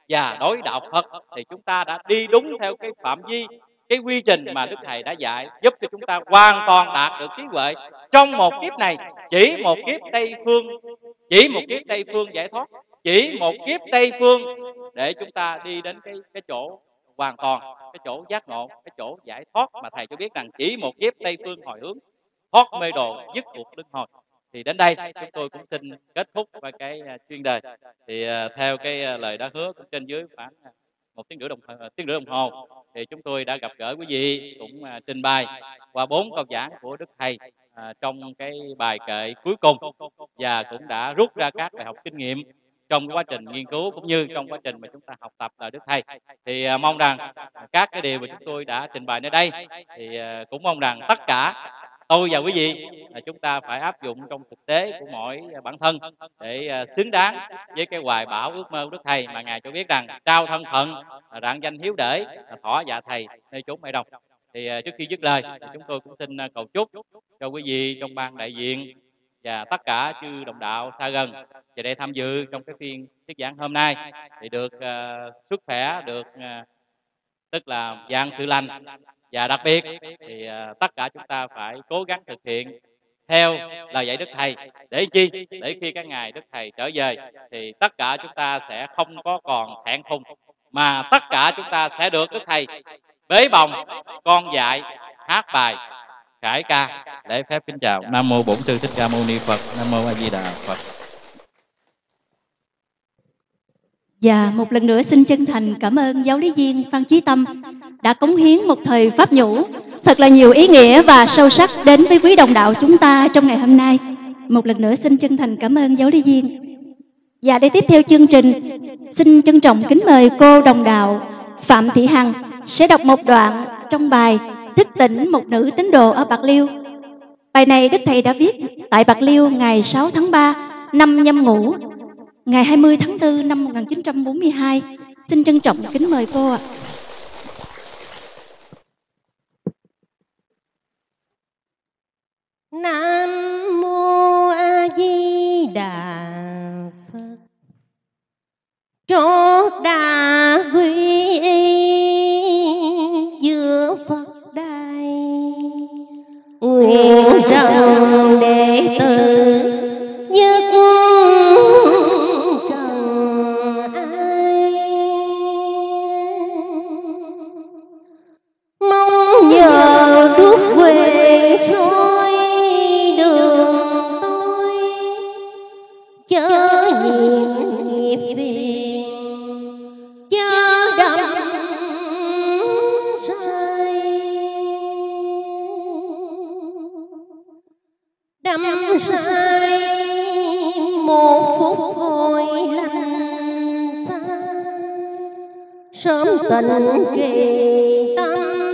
và đối đạo Phật, thì chúng ta đã đi đúng theo cái phạm vi, cái quy trình mà Đức Thầy đã dạy, giúp cho chúng ta hoàn toàn đạt được trí huệ trong một kiếp này. Chỉ một kiếp Tây Phương, chỉ một kiếp Tây Phương giải thoát, chỉ một kiếp Tây Phương để chúng ta đi đến cái chỗ hoàn toàn, cái chỗ giác ngộ, cái chỗ giải thoát mà Thầy cho biết rằng chỉ một kiếp Tây Phương hồi hướng, thoát mê đồ, dứt cuộc luân hồi. Thì đến đây chúng tôi cũng xin kết thúc qua cái chuyên đề. Thì theo cái lời đã hứa cũng trên dưới khoảng 1 tiếng rưỡi đồng hồ, thì chúng tôi đã gặp gỡ quý vị, cũng trình bày qua 4 câu giảng của Đức Thầy trong cái bài kệ cuối cùng, và cũng đã rút ra các bài học kinh nghiệm trong quá trình nghiên cứu cũng như trong quá trình mà chúng ta học tập lời Đức Thầy. Thì mong rằng các cái điều mà chúng tôi đã trình bày nơi đây thì cũng mong rằng tất cả tôi và quý vị chúng ta phải áp dụng trong thực tế của mỗi bản thân để xứng đáng với cái hoài bão ước mơ của Đức Thầy mà Ngài cho biết rằng trao thân phận rạng danh hiếu để thỏa dạ Thầy nơi chốn mây đồng. Thì trước khi dứt lời thì chúng tôi cũng xin cầu chúc cho quý vị trong ban đại diện và tất cả chư đồng đạo xa gần về đây tham dự trong cái phiên thuyết giảng hôm nay thì được sức khỏe, được tức là vạn sự lành, và đặc biệt thì tất cả chúng ta phải cố gắng thực hiện theo lời dạy Đức Thầy để chi, để khi các ngài Đức Thầy trở về thì tất cả chúng ta sẽ không có còn thẹn thùng, mà tất cả chúng ta sẽ được Đức Thầy bế bồng, con dạy, hát bài, khải ca. Lễ phép kính chào. Nam mô Bổn Sư Thích Ca Mâu Ni Phật. Nam mô A Di Đà Phật. Và một lần nữa xin chân thành cảm ơn giáo lý viên Phan Chí Tâm đã cống hiến một thời pháp nhũ thật là nhiều ý nghĩa và sâu sắc đến với quý đồng đạo chúng ta trong ngày hôm nay. Một lần nữa xin chân thành cảm ơn giáo lý viên. Và để tiếp theo chương trình, xin trân trọng kính mời cô đồng đạo Phạm Thị Hằng sẽ đọc một đoạn trong bài Thức tỉnh một nữ tín đồ ở Bạc Liêu. Bài này Đức Thầy đã viết tại Bạc Liêu ngày 6 tháng 3 năm Nhâm Ngũ, ngày 20 tháng 4 năm 1942. Xin trân trọng kính mời cô ạ. Nam mô A Di Đà Phật. Trót đà quy y giữa Phật đài, nguyện rằng đệ tử nhất trần ai, mong nhờ Đức Huệ soi đường tôi, chớ nhiệm nghiệp phiền, chớ đắm sai một phút hồi lành xa, sớm tình trì tâm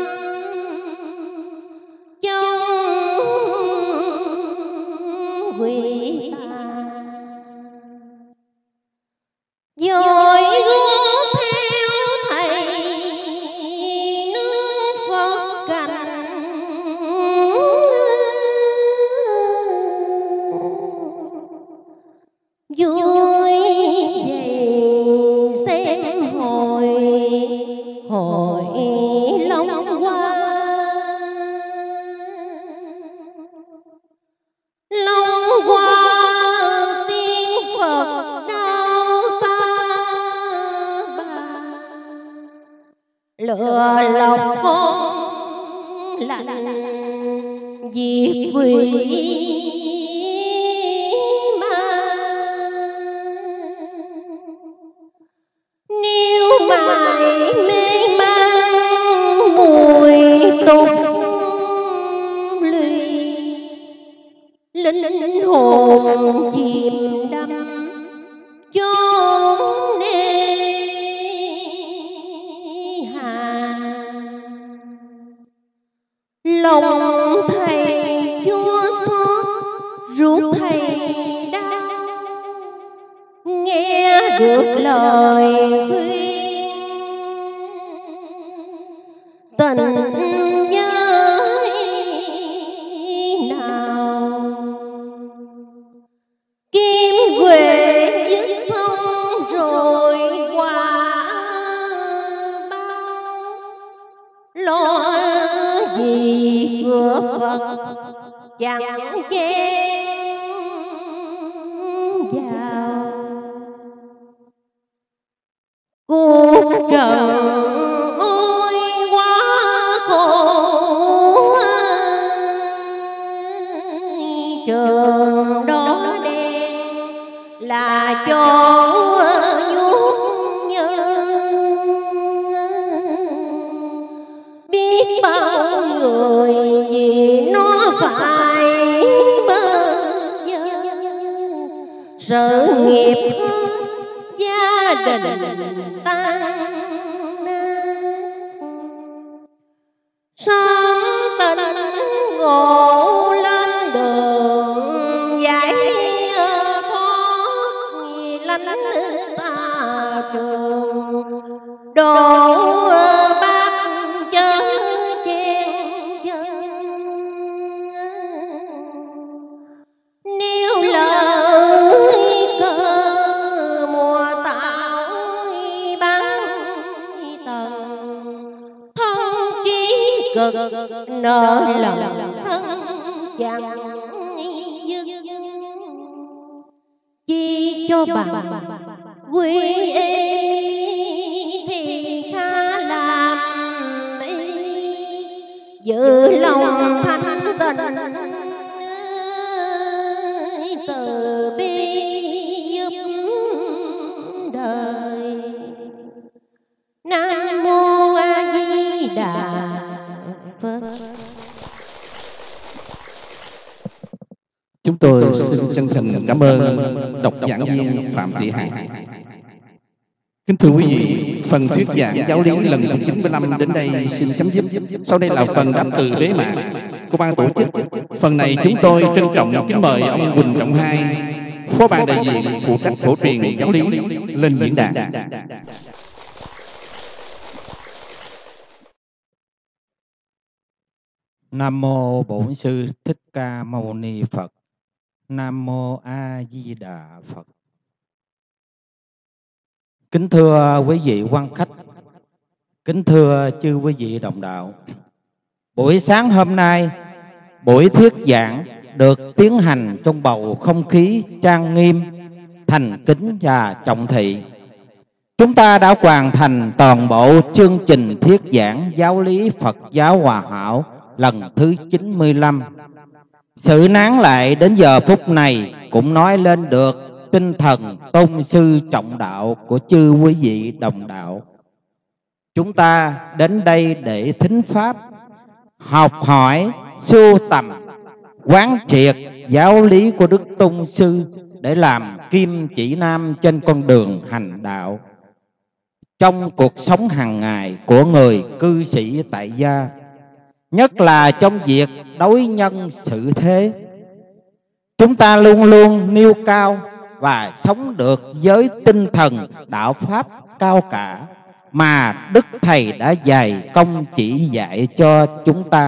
trong quỷ tà, dội gót theo thầy nương Phật cảnh, vui về xem hội Long Hoa. Long Hoa tiên Phật đau ta bà, lừa lọc con lạnh diệt quỷ. Mãi mê mang mùi tục lụy, linh hồn chìm đắm chốn nê hà. Lòng thầy chua xót ruột thầy đau, nghe được lời khuyên tình nhớ nào. Kim Huệ dứt xong rồi quả lo gì cửa Phật chẳng chen vào. Cuộc trần ôi quá khổ, trường đó đen là chỗ nhút nhơ. Biết bao người vì nó phải bơ vơ, sự nghiệp gia đình tan nát. Sống tình ngộ lên đường giải thoát, lánh xa trường độ bác chớ chen chân. Nếu lời cơ mùa tạo bắn tầng, thông trí cực nợ lòng thân chẳng dưng. Chi cho bằng quy y thì khá làm y, giữ lòng thanh tịnh từ bi giúp đời. Nam mô A Di Đà Phật. Chúng tôi xin chân thành cảm ơn độc giảng viên Phạm Thị Hằng. Kính thưa quý vị, phần thuyết giảng giáo lý lần thứ 95 đến đây xin chấm dứt. Sau đây là phần đáp từ bế mạc của ban tổ chức. Phần này chúng tôi trân trọng kính mời ông Quỳnh Trọng Hai, phó ban đại diện phụ trách phổ truyền giáo lý lên diễn đàn. Nam mô Bổn Sư Thích Ca Mâu Ni Phật. Nam mô A Di Đà Phật. Kính thưa quý vị quan khách, kính thưa chư quý vị đồng đạo. Buổi sáng hôm nay, buổi thuyết giảng được tiến hành trong bầu không khí trang nghiêm, thành kính và trọng thị. Chúng ta đã hoàn thành toàn bộ chương trình thuyết giảng giáo lý Phật giáo Hòa Hảo lần thứ 95. Sự nán lại đến giờ phút này cũng nói lên được tinh thần tôn sư trọng đạo của chư quý vị đồng đạo. Chúng ta đến đây để thính pháp, học hỏi, sưu tầm, quán triệt giáo lý của Đức Tôn Sư để làm kim chỉ nam trên con đường hành đạo trong cuộc sống hàng ngày của người cư sĩ tại gia, nhất là trong việc đối nhân xử thế. Chúng ta luôn luôn nêu cao và sống được với tinh thần đạo pháp cao cả mà Đức Thầy đã dày công chỉ dạy cho chúng ta.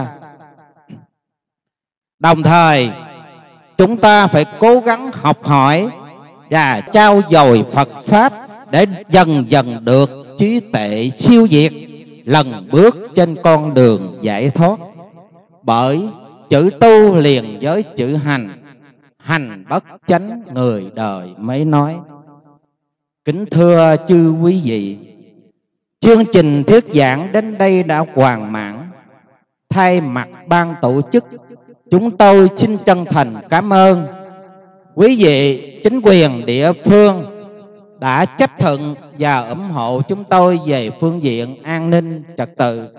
Đồng thời, chúng ta phải cố gắng học hỏi và trau dồi Phật Pháp để dần dần được trí tuệ siêu việt, lần bước trên con đường giải thoát. Bởi chữ tu liền với chữ hành, hành bất chánh người đời mới nói. Kính thưa chư quý vị, chương trình thuyết giảng đến đây đã hoàn mãn. Thay mặt ban tổ chức, chúng tôi xin chân thành cảm ơn quý vị chính quyền địa phương đã chấp thuận và ủng hộ chúng tôi về phương diện an ninh trật tự.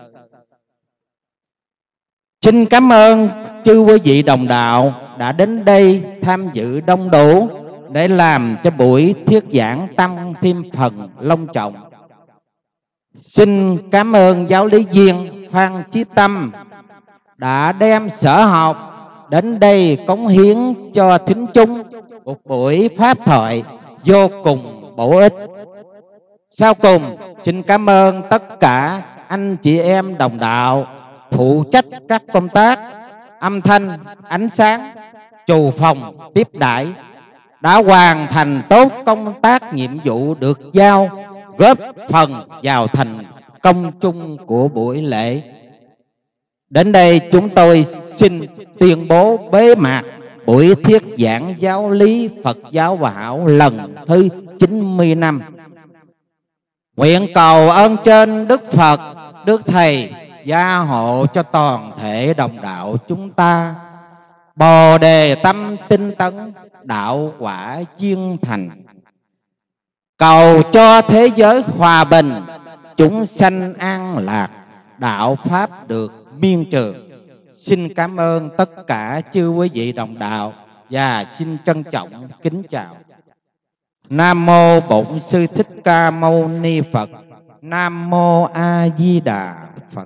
Xin cảm ơn chư quý vị đồng đạo đã đến đây tham dự đông đủ để làm cho buổi thuyết giảng tăng thêm phần long trọng. Xin cảm ơn giáo lý viên Phan Chí Tâm đã đem sở học đến đây cống hiến cho thính chúng một buổi pháp thoại vô cùng bổ ích. Sau cùng, xin cảm ơn tất cả anh chị em đồng đạo phụ trách các công tác âm thanh, ánh sáng, trù phòng, tiếp đãi đã hoàn thành tốt công tác nhiệm vụ được giao, góp phần vào thành công chung của buổi lễ. Đến đây chúng tôi xin tuyên bố bế mạc buổi thuyết giảng giáo lý Phật giáo Hòa Hảo lần thứ 95. Nguyện cầu ơn trên Đức Phật, Đức Thầy gia hộ cho toàn thể đồng đạo chúng ta bồ đề tâm tinh tấn, đạo quả viên thành. Cầu cho thế giới hòa bình, chúng sanh an lạc, đạo pháp được miên trường. Xin cảm ơn tất cả chư quý vị đồng đạo và xin trân trọng kính chào. Nam mô Bổn Sư Thích Ca Mâu Ni Phật. Nam mô A Di Đà Phật.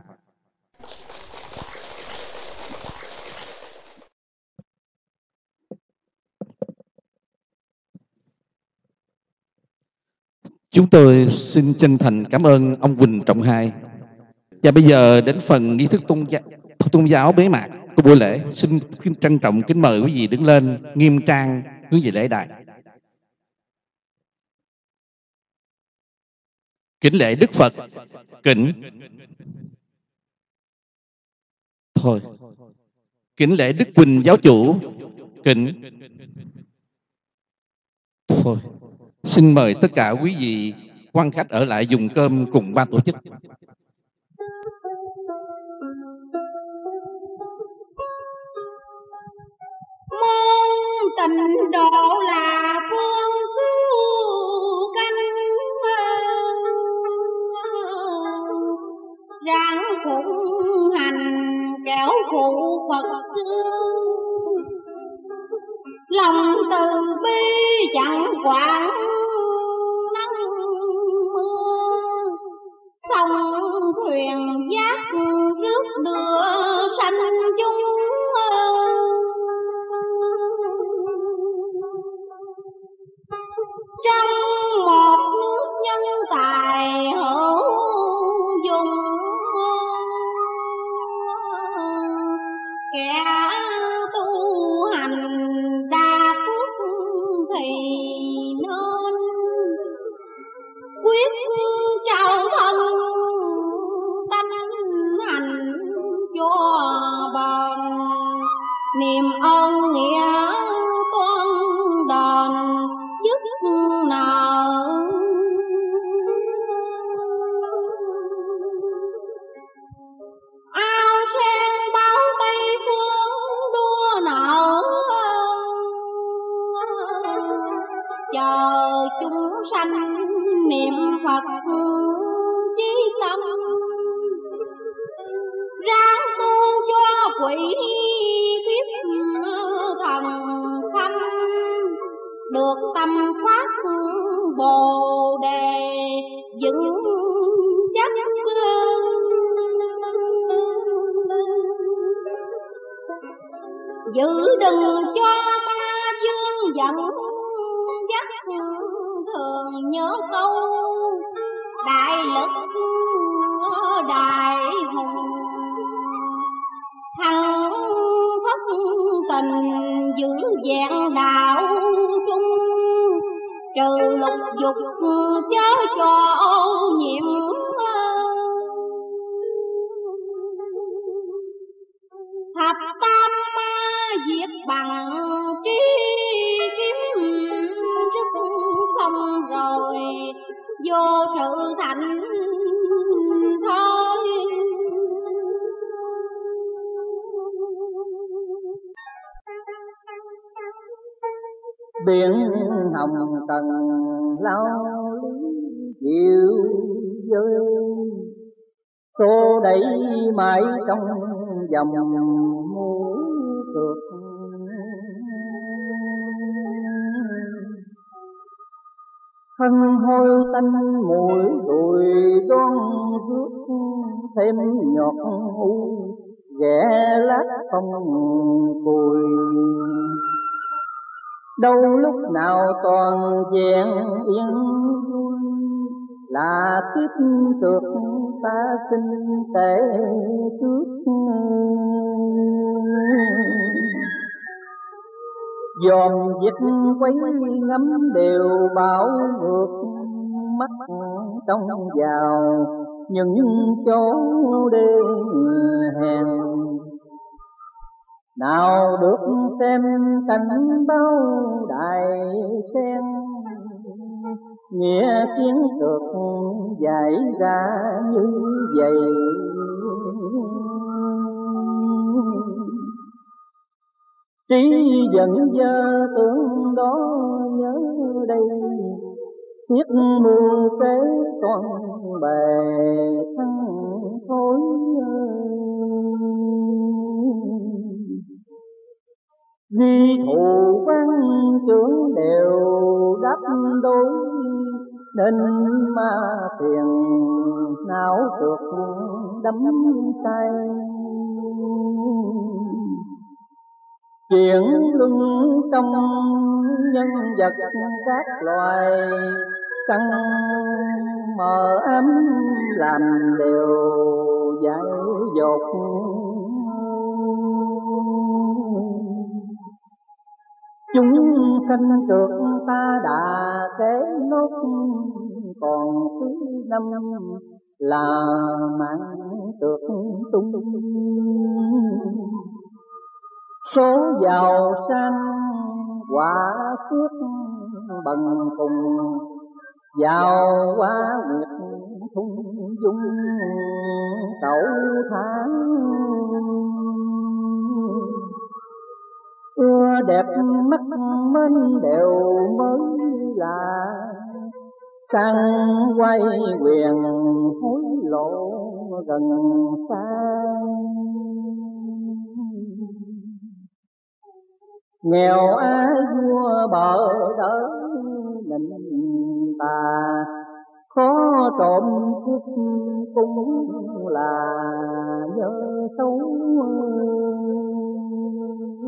Chúng tôi xin chân thành cảm ơn ông Quỳnh Trọng Hai. Và bây giờ đến phần nghi thức tôn giáo bế mạc của buổi lễ. Xin trân trọng kính mời quý vị đứng lên nghiêm trang hướng về lễ đài. Kính lễ Đức Phật. Kính. Thôi. Kính lễ Đức Quỳnh giáo chủ. Kính. Thôi. Xin mời tất cả quý vị quan khách ở lại dùng cơm cùng ban tổ chức. Mong tình độ là phương cứu canh, ráng phụng hành kéo phụ Phật xưa. Lòng từ bi chẳng quản nắng mưa, sông thuyền giác rước đưa sanh chúng. Trong một nước nhân tài hữu dùng, kẻ tu hành đa phước thì nên quyết trao thân tánh hành cho bền. Niềm ơn nghĩa con đền dứt nợ. Ao sen báo Tây phương đua nợ, chờ chúng sanh niệm Phật chí tâm. Ráng tu cho quỷ kiếp thần khâm, được tâm phát bồ đề vững chắc. Giữ đừng cho ma dương dẫn dắt, thường nhớ câu đại lực đại hùng. Thăng thất tình giữ vẹn đạo trung, trừ lục dục chớ cho ô nhiễm. Thập tam ma diệt bằng trí kiếm, rất xong rồi vô sự thành thôi. Biển hồng tầng lao chịu rơi, xô đẩy mãi trong dòng muối cược. Thân hôi tanh mùi đùi đoan rước, thêm nhọt u ghẻ lát phong cùi. Đâu lúc nào toàn vẹn yên vui, là kiếp trượt ta xin kể trước. Dòm dịch quấy ngắm đều bão ngược, mắt trong vào những chỗ đê hèn. Nào được xem cảnh bao đại sen, nghĩa chiến được giải ra như vậy. Trí dẫn dơ tưởng đó nhớ đây, thiết mưu kế toàn bề thăng thối. Duy thủ quan trưởng đều đáp đối, nên ma phiền não trượt đắm say. Chuyển luân trong nhân vật các loài, căng mờ ám làm đều dại dột. Chúng sanh trượt ta đã kể nốt, còn thứ năm là mạng trượt tung. Số giàu sang quả phước bằng cùng, giàu quá nguyệt thung dung tẩu tháng. Ưa đẹp mắt mến đều mới là, sang quay quyền hối lộ gần xa. Nghèo ai vua bờ đỡ mình ta, khó trộm cướp cũng là nhớ xấu.